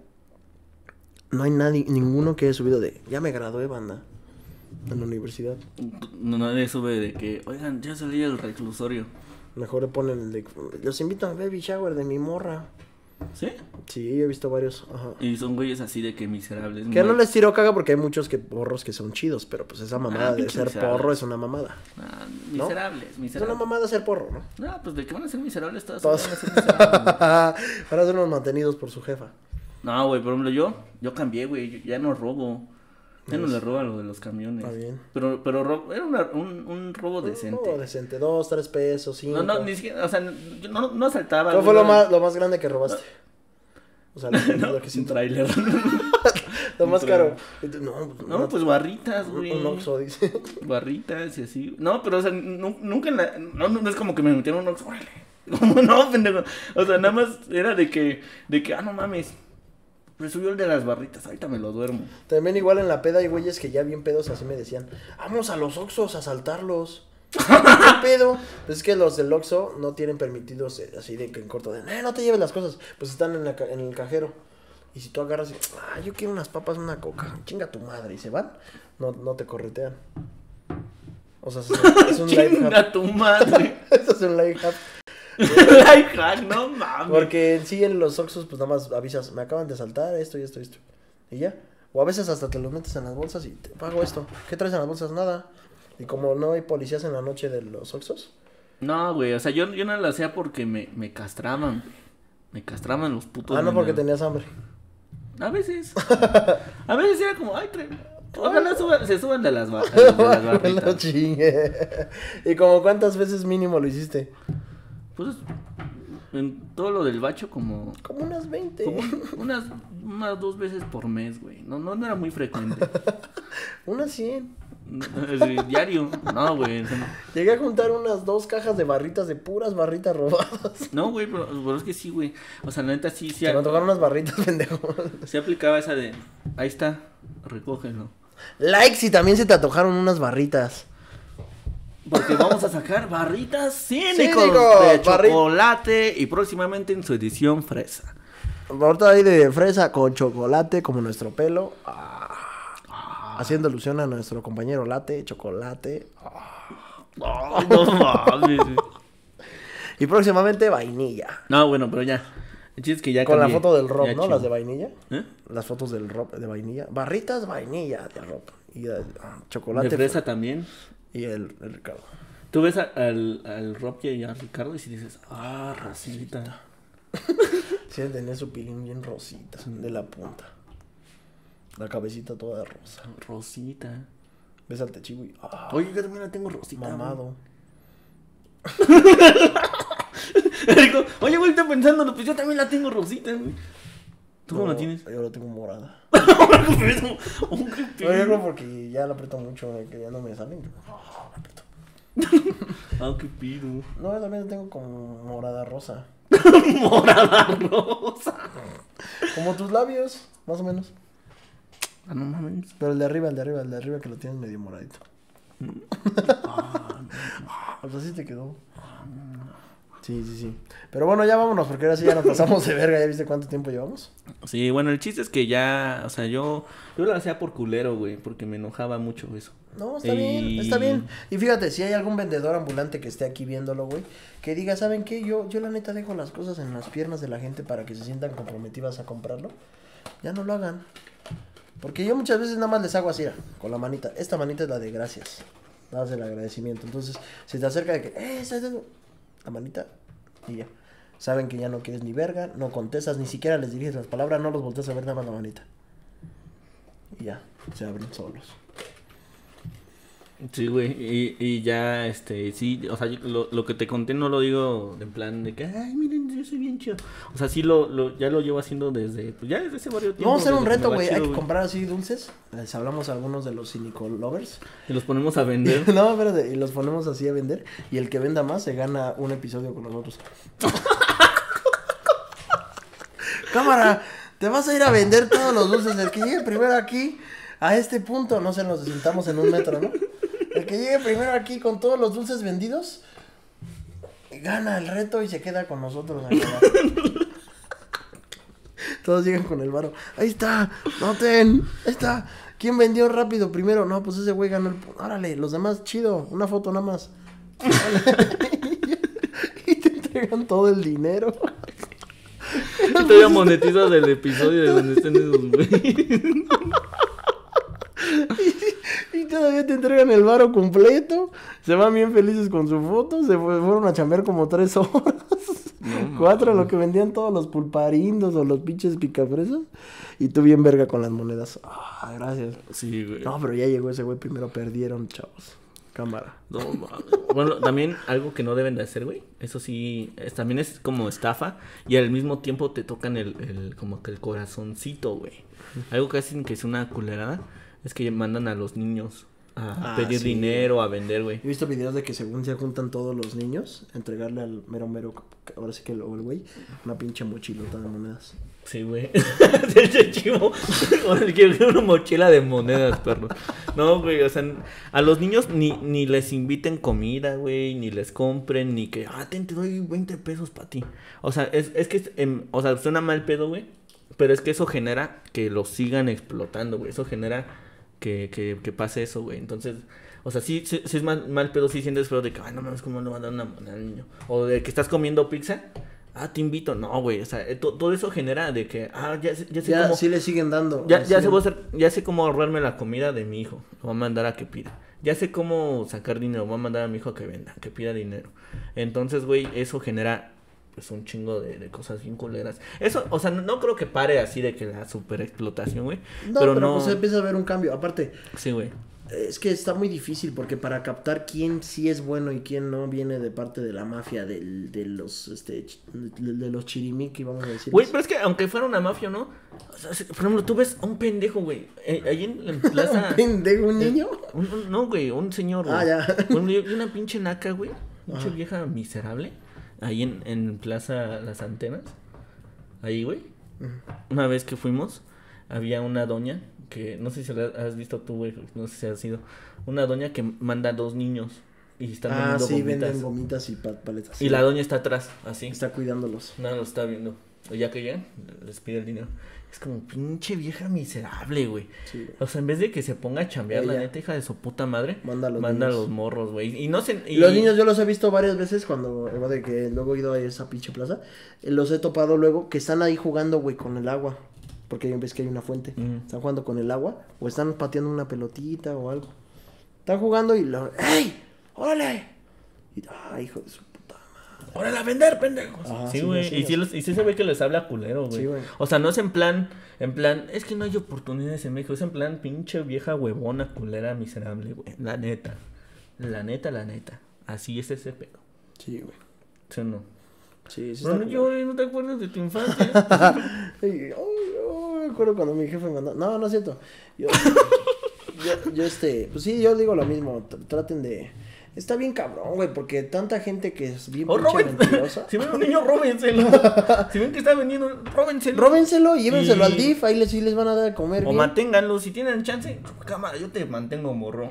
no hay nadie, ninguno que haya subido de, ya me gradué, banda, en la universidad. No, nadie sube de que, oigan, ya salí del reclusorio. Mejor le ponen el de, los invito a baby shower de mi morra. ¿Sí? Sí, he visto varios, ajá. Y son güeyes así de que miserables. Que no güey. les tiro caga porque hay muchos que porros que son chidos, pero pues esa mamada Ah, de pinche ser miserables. porro es una mamada. Ah, ¿no? miserables, Es una miserables. mamada ser porro, ¿no? No, pues de que van a ser miserables todas. Todos. Van a ser miserables, güey. Para ser unos mantenidos por su jefa. No, güey, por ejemplo, yo, yo cambié, güey, yo ya no robo. Ya no Es- le robo a lo de los camiones. Está bien. Pero, pero ro- era una- un, un robo decente. Oh, decente, dos, tres pesos, cinco. No, no, ni siquiera, o sea, yo no, no asaltaba. ¿Cuál güey, fue lo no- más, lo más grande que robaste? O sea, lo, No, lo que un siento. tráiler. Lo más Un caro. trago. Y tú, No, No, una- pues barritas, güey. un Oxxo, dice. Barritas y así. No, pero, o sea, nu- nunca en la... No, no, no es como que me metieron un Oxxo, órale. Como no, pendejo. O sea, nada más era de que, de que, ah, no mames. Me subió el de las barritas, ahorita me lo duermo. También igual en la peda hay güeyes que ya bien pedos así me decían, vamos a los Oxxos a asaltarlos. ¿Qué pedo? Pues es que los del Oxxo no tienen permitidos eh, así de que en corto de, eh, no te lleves las cosas. Pues están en, la ca- en el cajero. Y si tú agarras y, ah, yo quiero unas papas, una coca, chinga tu madre, y se van, no, no te corretean. O sea, es un, es un life hack. Chinga tu madre. Eso es un life hack. Life hack, no mames. Porque en sí en los Oxxos pues nada más avisas, me acaban de asaltar esto y esto y esto. Y ya. O a veces hasta te los metes en las bolsas y te pago esto. ¿Qué traes en las bolsas? Nada. Y como no hay policías en la noche de los Oxxos. No, güey, o sea, yo, yo no lo hacía porque me, me castraban. Me castraban los putos. Ah, no, porque vendedos. tenías hambre. A veces. A veces era como, ay, tre... Ojalá suban- se suban de las, ba- de las Me lo barritas. chingué. ¿Y como cuántas veces mínimo lo hiciste? Pues en todo lo del bacho como, Como unas veinte. como un- unas, unas dos veces por mes, güey. No, no, no era muy frecuente. Unas cien. Sí, diario. No, güey. o sea, no. Llegué a juntar unas dos cajas de barritas, de puras barritas robadas. No, güey, pero, pero es que sí, güey. O sea, la neta sí, sí, Se me tocaron unas barritas, pendejo. sí aplicaba esa de, ahí está, recógelo. Like si también se te antojaron unas barritas. Porque vamos a sacar barritas cínicos Cínicos, de barri- chocolate y próximamente en su edición fresa. Ahorita hay de fresa con chocolate, como nuestro pelo. Ah. Haciendo alusión a nuestro compañero Late, chocolate. Ay, no mames. güey. Y próximamente vainilla. No, bueno, pero ya. El chiste es que ya Con la cambié. foto del Rob, Ya ¿no? chido. Las de vainilla. ¿Eh? Las fotos del Rob de vainilla. Barritas vainilla de Rob. Y el, ah, chocolate. De fresa también. Y el, el Ricardo. Tú ves a- al, al Rob y a Ricardo y si dices, ah, Rosita. Sí, tenía su pilín bien rosita. De la punta. La cabecita toda rosa. Rosita. Ves al techivo y. Ah, Oye, yo también la tengo Rosita. mamado. güey. Digo, oye, güey, está pensándolo, pues yo también la tengo Rosita, güey. ¿Tú cómo No, la tienes? Yo la tengo morada. Oh, qué Pero yo pedo. creo porque ya la aprieto mucho, eh, que ya no me salen. Ah, la aprieto. Ah, qué pido. No, yo también la tengo como morada rosa. Morada rosa. Como tus labios, más o menos. Ah, no mames. Pero el de arriba, el de arriba, el de arriba que lo tienes medio moradito. Pues así te quedó. Sí, sí, sí. Pero bueno, ya vámonos, porque ahora sí ya nos pasamos de verga. ¿Ya viste cuánto tiempo llevamos? Sí, bueno, el chiste es que ya, o sea, yo, yo lo hacía por culero, güey, porque me enojaba mucho eso. No, está Y- bien, está bien. Y fíjate, si hay algún vendedor ambulante que esté aquí viéndolo, güey, que diga, ¿saben qué? Yo, yo la neta dejo las cosas en las piernas de la gente para que se sientan comprometidas a comprarlo. Ya no lo hagan. Porque yo muchas veces nada más les hago así, mira, con la manita. Esta manita es la de gracias. Nada más del agradecimiento. Entonces, si te acerca de que, eh, esa es la manita, y ya. Saben que ya no quieres ni verga, no contestas, ni siquiera les diriges las palabras, no los volteas a ver, nada más la manita. Y ya, se abren solos. Sí, güey, y, y ya, este, sí, o sea, yo lo, lo que te conté no lo digo en plan de que, ay, miren, yo soy bien chido. O sea, sí lo, lo ya lo llevo haciendo desde, pues ya desde ese varios tiempo. Vamos a hacer un desde que reto, me va güey. chido, Hay que comprar así dulces. Les hablamos a algunos de los cínico lovers. Y los ponemos a vender. No, espérate, y los ponemos así a vender. Y el que venda más se gana un episodio con nosotros. Cámara, te vas a ir a vender todos los dulces. El que llegue primero aquí, a este punto, no sé, nos sentamos en un metro, ¿no? El que llegue primero aquí con todos los dulces vendidos, gana el reto y se queda con nosotros. a quedar. Todos llegan con el varo. Ahí está, noten, ahí está. ¿Quién vendió rápido primero? No, pues ese güey ganó el... pu- Órale, los demás, chido, una foto nada más. Y te entregan todo el dinero. Y todavía monetizas el episodio de donde estén esos güey. Y todavía te entregan el varo completo. Se van bien felices con su foto. Se fue- fueron a chambear como tres horas. Cuatro, lo que vendían todos los pulparindos o los pinches picafresas. Y tú bien verga con las monedas. Ah, gracias. Sí, güey. No, pero ya llegó ese güey. Primero perdieron, chavos. Cámara. No, mames. Bueno, también algo que no deben de hacer, güey. Eso sí, es, también es como estafa. Y al mismo tiempo te tocan el, el como que el corazoncito, güey. Algo que hacen que es una culerada es que mandan a los niños a Ah, pedir sí. dinero, a vender, güey. He visto videos de que según se juntan todos los niños, entregarle al mero mero, ahora sí que el el güey, una pinche mochilota de monedas. Sí, güey. Ese chivo. Ahora quiero una mochila de monedas, perro. No, güey, o sea, a los niños ni, ni les inviten comida, güey, ni les compren, ni que, ah, ten, te doy veinte pesos para ti. O sea, es, es que, em, o sea, suena mal pedo, güey, pero es que eso genera que los sigan explotando, güey. Eso genera que, que, que pase eso, güey. Entonces, o sea, sí, sí, sí es mal, mal pedo, sí sientes feo de que, ay, no mames, ¿cómo le va a dar una moneda al niño? O de que estás comiendo pizza. Ah, te invito. No, güey, o sea, to, todo eso genera de que, ah, ya, ya sé Ya, cómo... sí le siguen dando. Ya, ya, Sí. sé voy a hacer- ya sé cómo ahorrarme la comida de mi hijo. Lo voy a mandar a que pida. Ya sé cómo sacar dinero. Voy a mandar a mi hijo a que venda, que pida dinero. Entonces, güey, eso genera pues un chingo de, de cosas bien culeras. Eso, o sea, no, no creo que pare así de que la super explotación, güey. No, pero, pero, no... pues empieza a haber un cambio. Aparte, Sí, güey. es que está muy difícil porque para captar quién sí es bueno y quién no viene de parte de la mafia del, de los este ch- de, de los chirimiki, vamos a decir. Güey, pero es que aunque fuera una mafia, ¿no? O sea, si- por ejemplo, tú ves a un pendejo, güey. eh, ahí en, en plaza... ¿Un pendejo, un niño? Un- un- no, güey, un señor, güey. Ah, ya. Bueno, y una pinche naca, güey. Pinche Ajá. vieja miserable. Ahí en, en Plaza Las Antenas. Ahí, güey. Una vez que fuimos, había una doña que, no sé si la has visto tú, güey. No sé si has sido. Una doña que manda a dos niños. Y están Ah, vendiendo sí, gomitas. venden gomitas y pa- paletas. Y la doña está atrás, así. está cuidándolos. Nada, lo está viendo. Y ya que llegan, les pide el dinero. Es como pinche vieja miserable, güey. Sí, güey. O sea, en vez de que se ponga a chambear, la Ella. neta, hija de su puta madre, Manda a los manda a niños. los morros, güey. Y no se. Y los niños yo los he visto varias veces cuando, igual de que luego he ido a esa pinche plaza, eh, los he topado luego que están ahí jugando, güey, con el agua, porque ves que hay una fuente, Ujú. están jugando con el agua, o están pateando una pelotita o algo, están jugando y lo, ¡ey! ¡Órale! Y, ¡ay, hijo de su puta madre! ¡Órale a vender, pendejos! Ajá, Sí, sí, güey. así Y, es. sí los- y sí se ve que les habla culero, güey. Sí, güey. O sea, no es en plan. En plan, es que no hay oportunidades en México. Es en plan, pinche vieja huevona, culera, miserable, güey. La neta. La neta, la neta. Así es ese pedo. Sí, güey. ¿Sí o no? Sí, sí. No, está no llores, no te acuerdas de tu infancia. Ay, ay, ay, me acuerdo cuando mi jefe me mandó. No, no es cierto. Yo, yo, yo, este, pues sí, yo digo lo mismo. tr- Traten de. Está bien cabrón, güey, porque tanta gente que es bien O pinche roben. mentirosa. Si ven un niño, róbenselo. Si ven que está vendiendo, róbenselo. Róbenselo y llévenselo Y- al D I F, ahí les, sí les van a dar a comer O bien. manténganlo. Si tienen chance, cámara, yo te mantengo morro.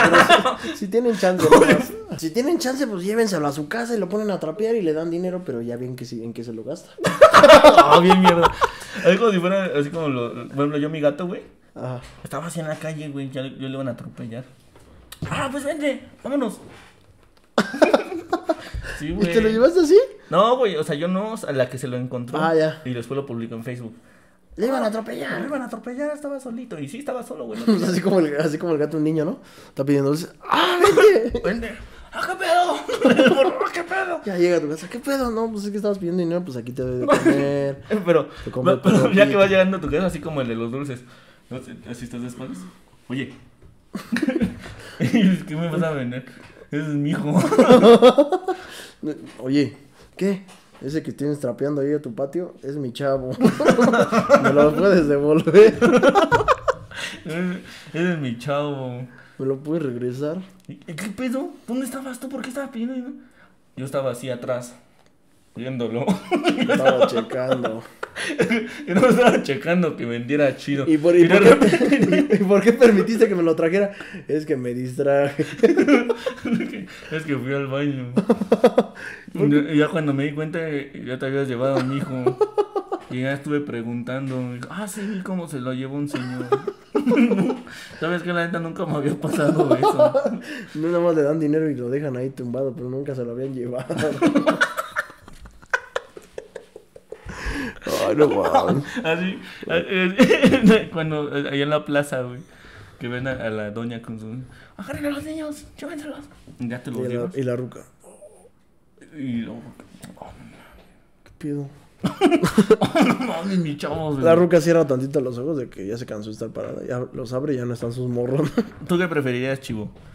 Si tienen chance, nomás. Si tienen chance, pues llévenselo a su casa y lo ponen a trapear y le dan dinero, pero ya bien que sí, en qué se lo gasta. Ah, bien mierda. Es como si fuera, así como lo, por ejemplo, yo mi gato, güey. Ajá. Estaba así en la calle, güey, ya, yo le iban a atropellar. Ah, pues vente, vámonos. Sí, ¿Y güey. te lo llevaste así? No, güey, o sea, yo no, a la que se lo encontró. Ah, ya. Y después lo publicó en Facebook. Le iban a Me atropellar. iban a atropellar, estaba solito. Y sí, estaba solo, güey. no así, como el, así como el gato un niño, ¿no? Está pidiendo dulce. ¡Ah, vente! Vente. ¡Ah, qué pedo! ¡Ah, qué pedo! Ya llega a tu casa. ¿Qué pedo? No, pues es que estabas pidiendo dinero, pues aquí te doy de comer. Pero, Te compro pero tu ya que ropita. vas llegando a tu casa, así como el de los dulces. ¿No? Así estás de espaldas. Oye. ¿Qué me vas a vender? Ese es mi hijo. Oye, ¿qué? Ese que tienes trapeando ahí a tu patio es mi chavo. Me lo puedes devolver. Ese ese es mi chavo. ¿Me lo puedes regresar? ¿Y- y ¿Qué pedo? ¿Dónde estabas tú? ¿Por qué estabas pidiendo dinero? Yo estaba así atrás, viéndolo. Estaba checando. Yo no estaba checando que vendiera chido. ¿Y por, y, de por qué, repente- ¿Y por qué permitiste que me lo trajera? Es que me distraje. Es que fui al baño. Y ya cuando me di cuenta, ya te habías llevado a mi hijo. Y ya estuve preguntando. Y dijo, ah, sí, ¿cómo se lo llevó un señor? ¿Sabes que la neta nunca me había pasado eso? No, nada más le dan dinero y lo dejan ahí tumbado, pero nunca se lo habían llevado. Ay, no mames. Así, así, cuando, ahí en la plaza, güey, que ven a, a la doña con su... ¡Agarren a los niños! ¡Llévenselos! Y ya te los Y la, llevas. y la ruca. Y luego... ¿Qué pedo? No mames, mi chavo. La ruca cierra tantito los ojos de que ya se cansó de estar parada. Ya los abre y ya no están sus morros. ¿Tú qué preferirías, chivo?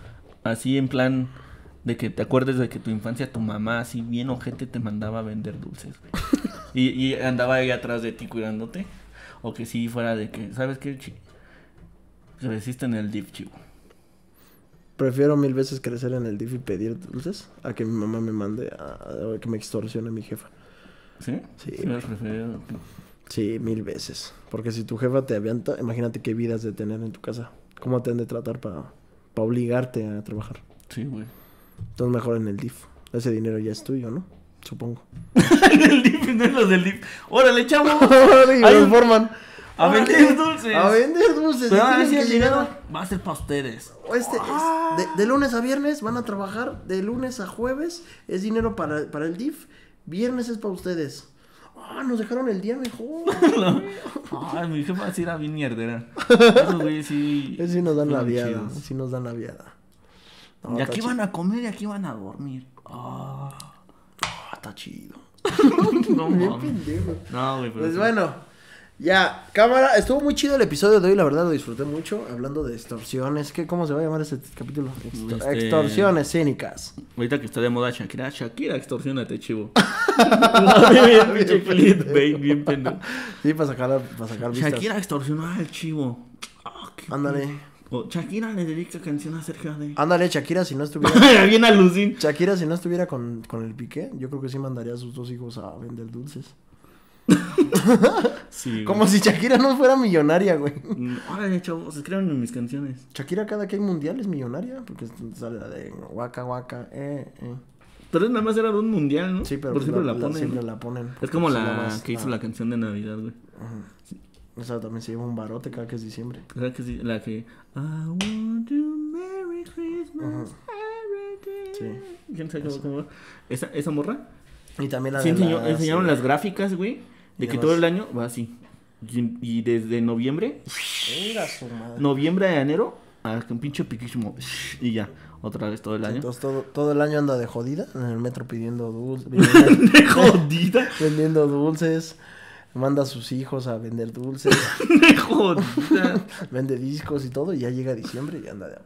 Así en plan de que te acuerdes de que tu infancia, tu mamá así bien ojete te mandaba a vender dulces, güey. y, y andaba ahí atrás de ti cuidándote. O que sí fuera de que, ¿sabes qué? Chi- Creciste en el D I F, chivo. Prefiero mil veces crecer en el D I F y pedir dulces a que mi mamá me mande a, a que me extorsione mi jefa. ¿Sí? Sí. Sí, me refiero- Sí, mil veces. Porque si tu jefa te avienta, imagínate qué vidas de tener en tu casa. ¿Cómo te han de tratar para obligarte a trabajar? Sí, güey. Entonces mejor en el D I F. Ese dinero ya es tuyo, ¿no? Supongo. En el D I F, no en los del D I F. ¡Órale, chavo! y Hay los un- forman. A vender dulces. A vender dulces. Pero y ahora tienen sí que el llegar dinero a- va a ser para ustedes. O Este, es de, de lunes a viernes van a trabajar, de lunes a jueves es dinero para, para el D I F, viernes es para ustedes. Ah, nos dejaron el día mejor. Ay, mi jefa sí era bien mierdera. Esos güeyes sí. Es sí nos dan la fueron viada, chidos. sí nos dan la viada. No, Y está aquí chido. van a comer y aquí van a dormir. Ah, Ah, está chido. no, Bien mames. pendejo. No, güey, pero. Pues sí. bueno, ya, cámara, estuvo muy chido el episodio de hoy, la verdad lo disfruté mucho, hablando de extorsiones, ¿qué, ¿cómo se va a llamar este capítulo? Extor- Este- Extorsiones cénicas. Ahorita que está de moda Shakira, Shakira, extorsiónate, chivo. No, bien, pinche clickbait, bien pendejo. Sí, para sacar, para sacar vistas. Shakira extorsionó al chivo. Ah, qué- Ándale. O Shakira le dedica canción a Sergio Ade. Ándale, Shakira, si no estuviera... Bien alucin. Shakira, si no estuviera con, con el Piqué, yo creo que sí mandaría a sus dos hijos a vender dulces. Sí. güey. Como si Shakira no fuera millonaria, güey. Mm, Órale, chavos, escriban en mis canciones. Shakira cada que hay mundial es millonaria, porque sale la de Waka Waka, eh, eh. Pero nada más era de un mundial, ¿no? Sí, pero Por siempre la, la- ponen. siempre la ponen. Es como Es la, más- que hizo la canción de Navidad, güey. O sea, también se lleva un barote cada que es diciembre. ¿Verdad que sí? La que. I want to Merry Christmas every day. Sí. ¿Quién sabe cómo- cómo va? ¿Esa, esa morra? Y también la Sí, de enseñó- las, enseñaron eh, las gráficas, güey. De y que demás. todo el año va así. Y, y desde noviembre, Mira su madre. noviembre a enero, a un pinche piquísimo. Y ya, otra vez todo el año. Entonces todo, todo el año anda de jodida en el metro pidiendo dulces. De jodida. vendiendo dulces. Manda a sus hijos a vender dulces. De jodida. Vende discos y todo. Y ya llega diciembre y anda de a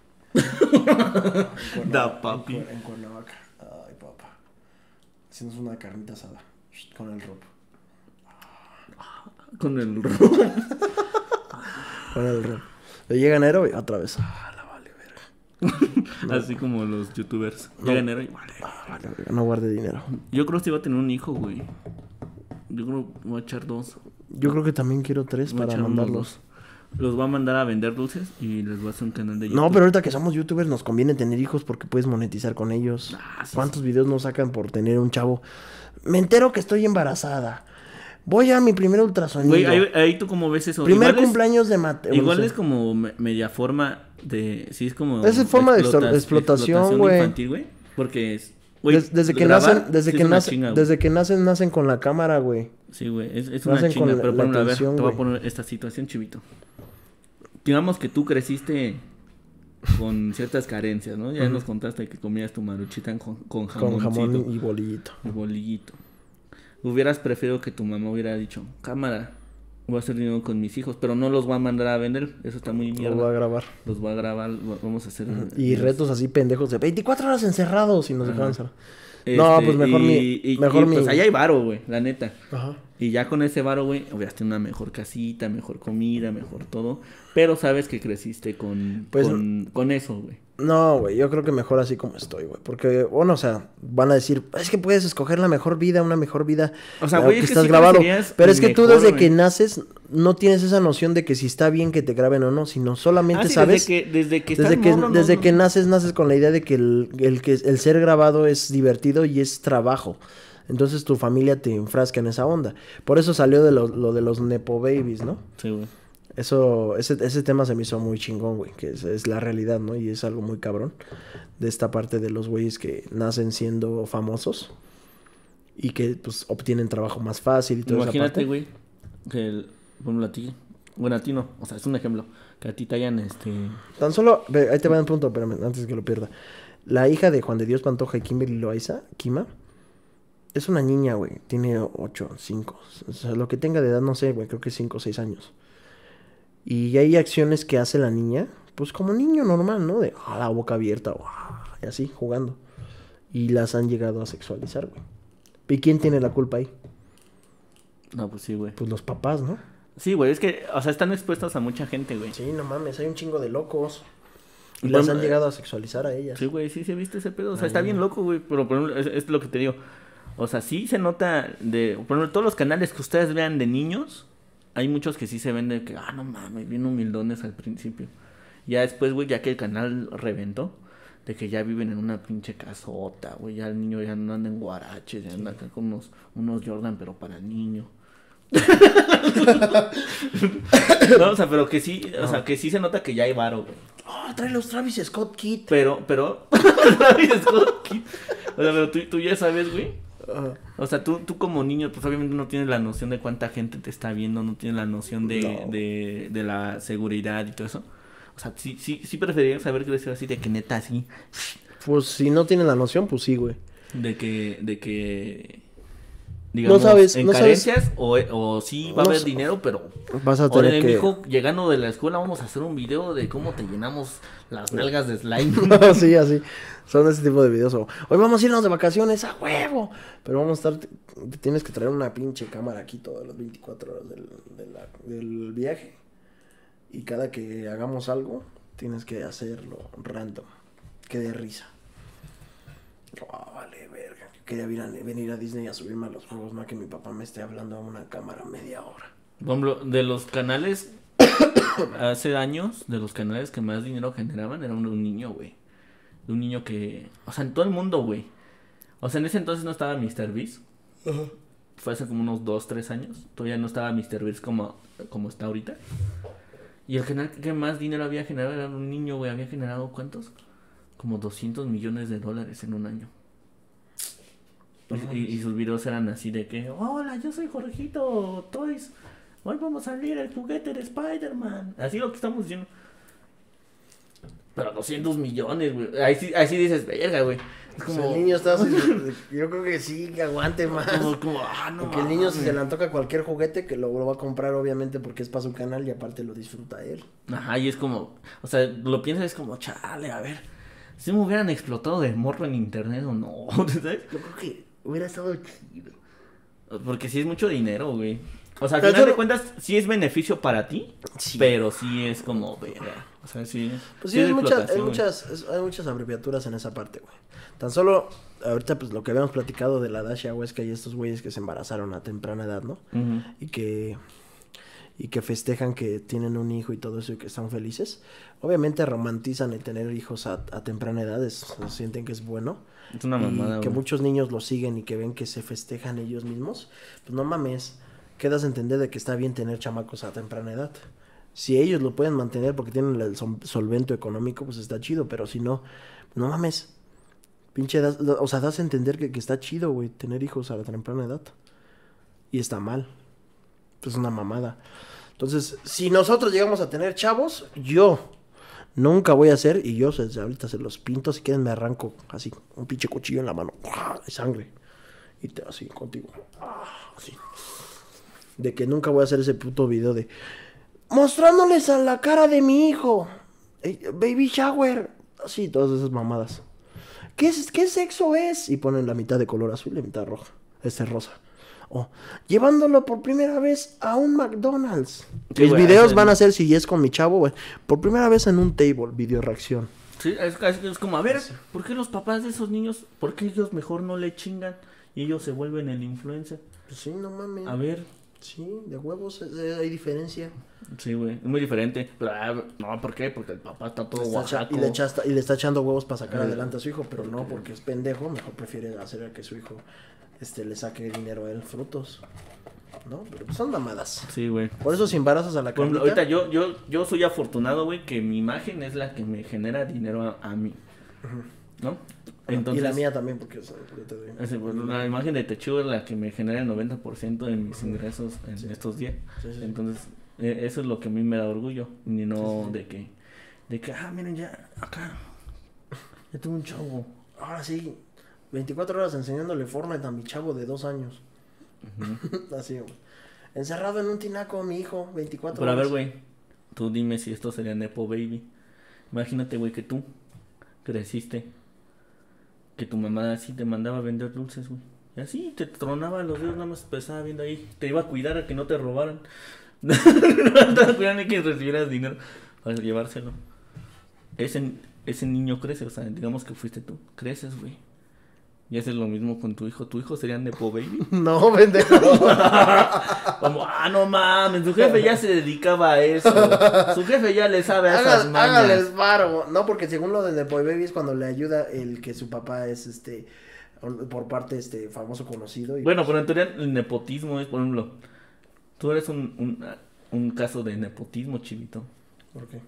papi. Da papi. En, Cuer- en Cuernavaca. Ay, papá. Haciendo una carnita asada. Con el ropo. Con el rojo. Con el ropo. Le llega enero y otra vez. Ah, la vale, verga. Así como los youtubers. Llega enero y vale. Ah, vale, verga. No guarde dinero. Yo creo que sí va a tener un hijo, güey. Yo creo que voy a echar dos. Yo creo que también quiero tres Voy a para echar unos mandarlos. dos. Los va a mandar a vender dulces y les va a hacer un canal de YouTube. No, pero ahorita que somos youtubers nos conviene tener hijos porque puedes monetizar con ellos. Ah, sí, ¿Cuántos videos nos sacan por tener un chavo? Me entero que estoy embarazada. Voy a mi primer ultrasonido. Güey, ahí, ahí tú como ves eso. Primer Igual es- cumpleaños de Mateo. Igual es como me- media forma de... Sí, es como... Es forma de explotas- extor- explotación, güey. infantil, güey. Porque es... güey, Des- desde que grabar nacen, desde sí que es una nacen, chinga, güey. desde que nacen, nacen con la cámara, güey. Sí, güey, es, es Lo una hacen chinga. con la- Pero la por ejemplo, a ver, atención, te voy a güey. poner esta situación, chivito. Digamos que tú creciste con ciertas carencias, ¿no? Ya nos contaste que comías tu maruchita con, con Con jamoncito. jamón y bolillito. Y bolillito. Hubieras preferido que tu mamá hubiera dicho, cámara, voy a hacer dinero con mis hijos, pero no los voy a mandar a vender, eso está muy Lo mierda. voy a grabar. Los voy a grabar, va- vamos a hacer... Y retos así pendejos de veinticuatro horas encerrados y nos dejaban Ajá. cerrar. No, Este, pues mejor y- mi... y- mejor y, mi... Pues allá hay varo, güey, la neta. Ajá. Y ya con ese varo, güey, hubieras tenido una mejor casita, mejor comida, mejor todo. Pero sabes que creciste con, Pues- con, con eso, güey. No, güey, yo creo que mejor así como estoy, güey. Porque, bueno, o sea, van a decir, es que puedes escoger la mejor vida, una mejor vida. O sea, eh, güey, que es que estás sí grabado. crecerías Pero es que tú mejor, desde güey. que naces no tienes esa noción de que si está bien que te graben o no, sino solamente Ah, sí, sabes. desde que, desde que, estás Desde que, morro, no- desde no- que naces, naces con la idea de que el, el que el ser grabado es divertido y es trabajo. Entonces tu familia te enfrasca en esa onda. Por eso salió de lo, lo de los Nepo Babies, ¿no? Sí, güey. Eso, ese, ese tema se me hizo muy chingón, güey, que es, es la realidad, ¿no? Y es algo muy cabrón de esta parte de los güeyes que nacen siendo famosos y que, pues, obtienen trabajo más fácil y toda esa Imagínate, parte. güey, que el, bueno, a ti, bueno, a ti no, o sea, es un ejemplo, que a ti te hayan, este... Tan solo, ve, ahí te va un punto, espérame, antes que lo pierda. La hija de Juan de Dios Pantoja y Kimberly Loaiza, Kima, es una niña, güey, tiene ocho, cinco, o sea, lo que tenga de edad, no sé, güey, creo que cinco o seis años. Y hay acciones que hace la niña pues como niño normal, ¿no? De ah, la boca abierta, o, y así, jugando. Y las han llegado a sexualizar, güey. ¿Y quién tiene la culpa ahí? No, pues sí, güey. Pues los papás, ¿no? Sí, güey, es que, o sea, están expuestos a mucha gente, güey. Sí, no mames, hay un chingo de locos. Y Bueno, las han eh, llegado a sexualizar a ellas. Sí, güey, sí se viste ese pedo. O sea, está bien loco, güey. Pero por ejemplo, es, es lo que te digo. O sea, sí se nota de... Por ejemplo, todos los canales que ustedes vean de niños, hay muchos que sí se ven de que, ah, no mames, bien humildones al principio. Ya después, güey, ya que el canal reventó, de que ya viven en una pinche casota, güey. Ya el niño ya no anda en guaraches, ya anda acá con unos, unos Jordan, pero para niño. No, o sea, pero que sí, o sea, que sí se nota que ya hay varo, güey. Oh, trae los Travis Scott Kit. Pero, pero... Travis Scott Kid. O sea, pero tú, tú ya sabes, güey. Ajá. O sea, tú, tú como niño, pues obviamente no tienes la noción de cuánta gente te está viendo, no tienes la noción de, No. de, de la seguridad y todo eso. O sea, sí, sí, sí preferiría saber crecer así, de que neta así, Pues si no tienen la noción, pues sí, güey. de que, de que, digamos, sabes, en no sabes. carencias, o, o sí va a No haber sa- dinero, pero... Vas a Oye, tener que... mijo, llegando de la escuela vamos a hacer un video de cómo te llenamos las nalgas de slime. Sí, así. Son ese tipo de videos. O, hoy vamos a irnos de vacaciones a huevo. Pero vamos a estar. Tienes que traer una pinche cámara aquí todas las veinticuatro horas del, de la- del viaje. Y cada que hagamos algo, tienes que hacerlo random. Que de risa. Oh, vale, verga. Yo quería vir a- venir a Disney a subirme a los juegos, no a que mi papá me esté hablando a una cámara media hora. Por ejemplo, de los canales, hace años, de los canales que más dinero generaban, era un, un niño, güey. De un niño que, o sea, en todo el mundo, güey. O sea, en ese entonces no estaba míster Beast. Fue hace como unos dos, tres años. Todavía no estaba míster Beast como, como está ahorita. Y el canal que más dinero había generado era un niño, güey. Había generado, ¿cuántos? Como doscientos millones de dólares en un año. Y, y- y sus videos eran así de que, hola, yo soy Jorgito Toys. Hoy vamos a abrir el juguete de Spider-Man. Así lo que estamos diciendo. Pero doscientos millones, güey. Ahí sí, ahí sí dices, verga, güey. Es Como... como... el niño está así. Yo creo que sí, que aguante más. como, como, ah, no Porque el niño si mames. se le antoja cualquier juguete que lo, lo va a comprar obviamente porque es para su canal y aparte lo disfruta él. Ajá, y es como, o sea, lo piensas, es como, chale, a ver. Si me hubieran explotado de morro en internet o no, ¿sabes? Yo creo que hubiera estado chido. Porque sí es mucho dinero, güey. O sea, al Pero final yo- de cuentas, sí es beneficio para ti, Sí. pero sí es como, verga. O sea, sí. Pues sí, es hay muchas, hay explotación, güey. muchas, es- hay muchas abreviaturas en esa parte, güey. Tan solo, ahorita pues lo que habíamos platicado de la Dasha Huesca y estos güeyes que se embarazaron a temprana edad, ¿no? Ujú. Y que y que festejan que tienen un hijo y todo eso y que están felices. Obviamente romantizan el tener hijos a, a temprana edad, es- sienten que es bueno. Es una Y mamada, que güey. muchos niños lo siguen y que ven que se festejan ellos mismos. Pues no mames, quedas a entender de que está bien tener chamacos a temprana edad. Si ellos lo pueden mantener porque tienen el sol- solvento económico, pues está chido, pero si no, no mames. Pinche, das- da- o sea, das a entender que, que está chido, güey, tener hijos a la temprana edad. Y está mal. Es una mamada. Entonces, si nosotros llegamos a tener chavos, yo nunca voy a hacer, y yo desde ahorita se los pinto, si quieren me arranco así, un pinche cuchillo en la mano, de sangre. Y te así contigo. Así. De que nunca voy a hacer ese puto video de mostrándoles a la cara de mi hijo. eh, Baby shower. Así, todas esas mamadas. ¿Qué, es, ¿Qué sexo es? Y ponen la mitad de color azul y la mitad roja. Este rosa. O llevándolo por primera vez a un McDonald's. Sí, Mis güey, videos ese- van a ser si es con mi chavo, güey. Por primera vez en un table, video reacción. Sí, es, es- es como, a ver, ¿por qué los papás de esos niños, por qué ellos mejor no le chingan y ellos se vuelven el influencer? Pues sí, no mames. A ver, Sí, de huevos eh, eh, hay diferencia. sí, güey, es muy diferente. Pero, ah, no, ¿por qué? Porque el papá está todo Le está echa- oaxaco. y, le echa- y le está echando huevos para sacar Eh, adelante a su hijo, pero no, porque es pendejo, mejor prefiere hacer a que su hijo este, le saque dinero a él, frutos. ¿No? Pero pues son mamadas. Sí, güey. Por eso si embarazas a la Por ejemplo, Carlita, ahorita yo, yo, yo soy afortunado, güey, que mi imagen es la que me genera dinero a, a mí. ¿No? Entonces, y la mía también, porque es- yo te doy- ese, pues, la imagen de Techu es la que me genera el noventa por ciento de mis ingresos en Sí. estos días. Sí, sí, sí. Entonces, eh, eso es lo que a mí me da orgullo. Y no Sí, sí. de que, de que, ah, miren, ya, acá, ya tengo un chavo. Ahora sí, veinticuatro horas enseñándole Fortnite a mi chavo de dos años. Así, güey. Encerrado en un tinaco, mi hijo, veinticuatro Pero a horas. ver, güey, tú dime si esto sería Nepo Baby. Imagínate, güey, que tú creciste, que tu mamá así te mandaba a vender dulces, güey. Y así te tronaba los dedos, nada más pesaba viendo ahí. Te iba a cuidar a que no te robaran. No te iba a cuidar ni que recibieras dinero para llevárselo. Ese, ese niño crece, o sea, digamos que fuiste tú. Creces, güey. Y haces lo mismo con tu hijo. ¿Tu hijo sería Nepo Baby? No, pendejo. Como, ah, no mames, su jefe ya se dedicaba a eso. Su jefe ya le sabe a esas Haga- mañas. Hágales paro. No, porque según lo del Boy Baby es cuando le ayuda el que su papá es este por parte este famoso conocido. Y Bueno, pero en teoría el nepotismo es, por ejemplo, tú eres un, un, un caso de nepotismo, chivito. ¿Por qué?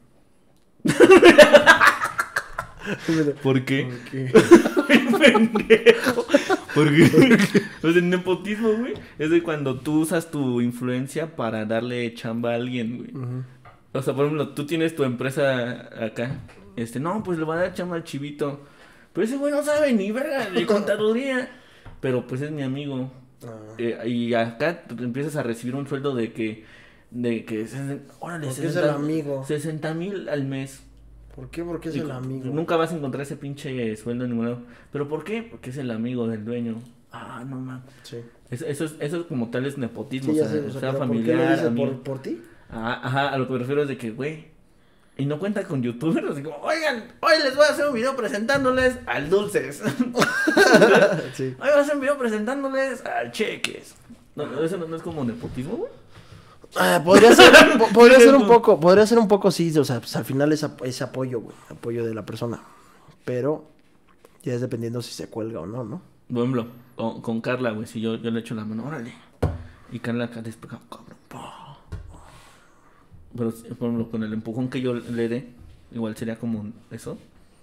¿Por qué? ¿Por qué? Pendejo. Porque pues el nepotismo, güey, es de cuando tú usas tu influencia para darle chamba a alguien, güey. Ujú. O sea, por ejemplo, tú tienes tu empresa acá. Este, no, pues le va a dar chamba al chivito. Pero ese güey no sabe ni verga de contaduría. Pero pues es mi amigo. Ah. Eh, y acá tú empiezas a recibir un sueldo de que, de que, se- órale, Porque es el amigo. sesenta mil al mes. ¿Por qué? Porque es Y el cu- amigo. Nunca vas a encontrar ese pinche sueldo en ningún lado. ¿Pero por qué? Porque es el amigo del dueño. Ah, no mames. Sí. Eso, eso, es, eso es como tal es nepotismo. Sí, o ya sea, sé, o sea, sea pero ¿por qué familiar, lo dice? amigo. ¿Por, por ti? Ajá, ajá, a lo que me refiero es de que, güey. Y no cuenta con youtubers. Así como, oigan, hoy les voy a hacer un video presentándoles al Dulces. Sí. Hoy voy a hacer un video presentándoles al Cheques. No, no, eso no, no es como nepotismo, güey. Ah, podría ser, po- podría ser un poco, podría ser un poco sí, o sea, pues al final es, ap- es apoyo, güey, apoyo de la persona, pero ya es dependiendo si se cuelga o no, ¿no? Por ejemplo, con, con Carla, güey, si yo, yo le echo la mano, órale. Y Carla acá despega, cabrón. pa. Pero, si- por ejemplo, con el empujón que yo le dé, igual sería como eso.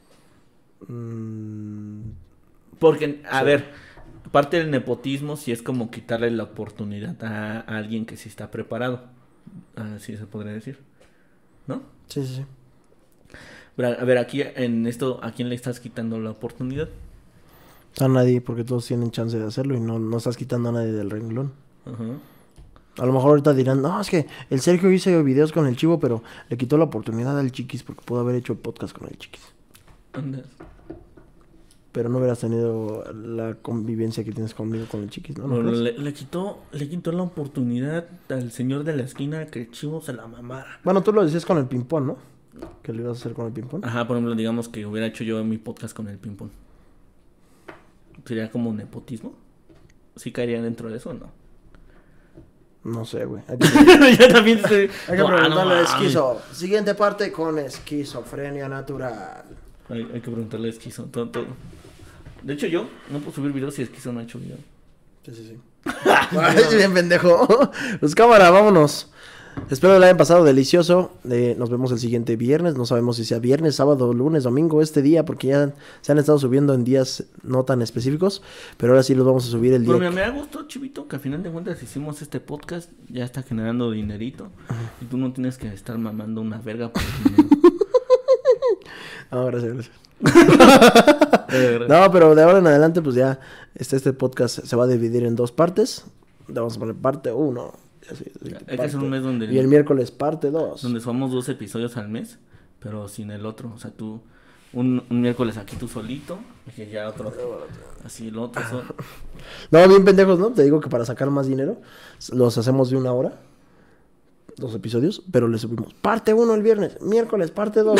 Mm, Porque, a Sí. ver, parte del nepotismo sí es como quitarle la oportunidad a, a alguien que sí está preparado. Así se podría decir. ¿No? sí, sí, sí. Pero, a ver, aquí en esto, ¿a quién le estás quitando la oportunidad? A nadie, porque todos tienen chance de hacerlo y no, no estás quitando a nadie del renglón. Ajá. A lo mejor ahorita dirán, no, es que el Sergio hizo videos con el Chivo, pero le quitó la oportunidad al Chiquis porque pudo haber hecho podcast con el Chiquis. Anda. Pero no hubieras tenido la convivencia que tienes conmigo con el Chiquis, ¿no? ¿No Bueno, crees? le, le quitó, le quitó la oportunidad al señor de la esquina que el Chivo se la mamara. Bueno, tú lo decías con el ping-pong, ¿no? Que lo ibas a hacer con el ping-pong. Ajá, por ejemplo, digamos que hubiera hecho yo mi podcast con el ping-pong. ¿Sería como nepotismo? ¿Sí caería dentro de eso o no? No sé, güey. Hay que, Yo también estoy... hay que No, preguntarle no a mames. Esquizo. Siguiente parte con esquizofrenia natural. Hay, hay que preguntarle a Esquizo. Todo, todo. De hecho, yo no puedo subir videos si Esquizo no ha hecho video. Sí, sí, sí. Ay, bien pendejo. Pues cámara, vámonos. Espero le hayan pasado delicioso. Eh, nos vemos el siguiente viernes. No sabemos si sea viernes, sábado, lunes, domingo, este día, porque ya se han estado subiendo en días no tan específicos. Pero ahora sí los vamos a subir el Pero día. mira, me da gusto, Chivito, que al final de cuentas hicimos este podcast, ya está generando dinerito. Y tú no tienes que estar mamando una verga por dinero. No, gracias, gracias. De verdad. No, pero de ahora en adelante, pues ya este, este podcast se va a dividir en dos partes. Le vamos a poner parte uno. Así, así, Hay que hacer un mes donde- Y el miércoles parte dos. Donde subamos dos episodios al mes, pero sin el otro. O sea, tú, un, un miércoles aquí tú solito, y ya otro, así el otro. sol- No, bien pendejos, ¿no? Te digo que para sacar más dinero, los hacemos de una hora. Dos episodios, pero le subimos parte uno el viernes, miércoles parte dos.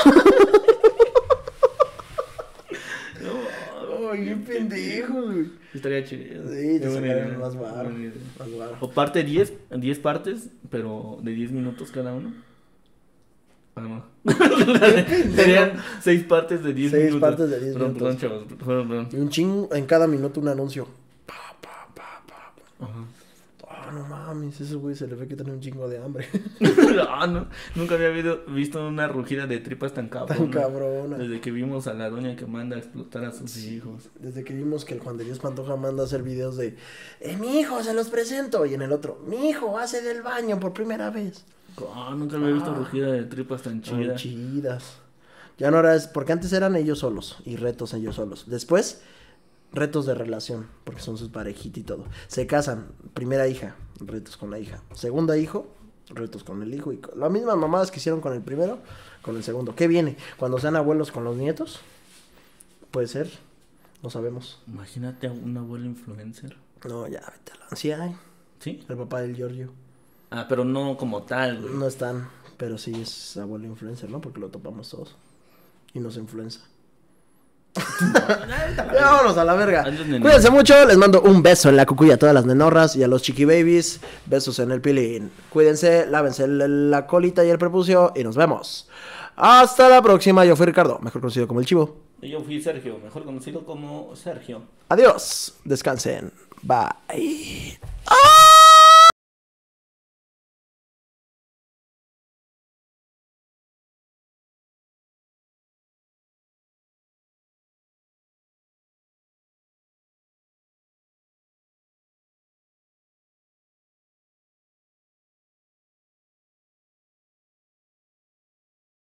Ay, qué pendejo, güey. Estaría chido. Sí, te Qué buena sacaron idea, más varo, buena idea. más varo. O parte diez, diez partes, pero de diez minutos cada uno. Ah, no. Serían seis partes de diez Seis minutos. partes de diez Perdón, minutos. Perdón, chavos, perdón, perdón. Y un chingo en cada minuto un anuncio. Pa, pa, pa, pa, pa. Ajá. Ah, no mames, ese güey se le ve que tiene un chingo de hambre. No, no, nunca había visto, visto una rugida de tripas tan cabrona. Tan cabrona. Desde que vimos a la doña que manda a explotar a sus hijos. Desde que vimos que el Juan de Dios Pantoja manda a hacer videos de eh, mi hijo, se los presento. Y en el otro, mi hijo hace del baño por primera vez. Oh, nunca había visto Ah. rugida de tripas tan Ay, chida. chidas. Ya no era, es- porque antes eran ellos solos y retos ellos solos. Después, retos de relación, porque son sus parejitas y todo. Se casan, primera hija, retos con la hija. Segunda hijo, retos con el hijo y con... las mismas mamadas que hicieron con el primero, con el segundo. ¿Qué viene? Cuando sean abuelos con los nietos, puede ser, no sabemos. Imagínate a un abuelo influencer. No, ya, vete a la anciana. ¿Sí? El papá del Giorgio. Ah, pero no como tal, güey. No están, pero sí es abuelo influencer, ¿no? Porque lo topamos todos. Y nos influenza. Ya, vámonos a la verga. Adiós, nene. Cuídense mucho. Les mando un beso en la cucuya a todas las nenorras y a los chiqui babies. Besos en el pilín. Cuídense, lávense el- la colita y el prepucio. Y nos vemos. Hasta la próxima. Yo fui Ricardo, mejor conocido como el Chivo. Y yo fui Sergio, mejor conocido como Sergio. Adiós. Descansen. Bye. ¡Ah!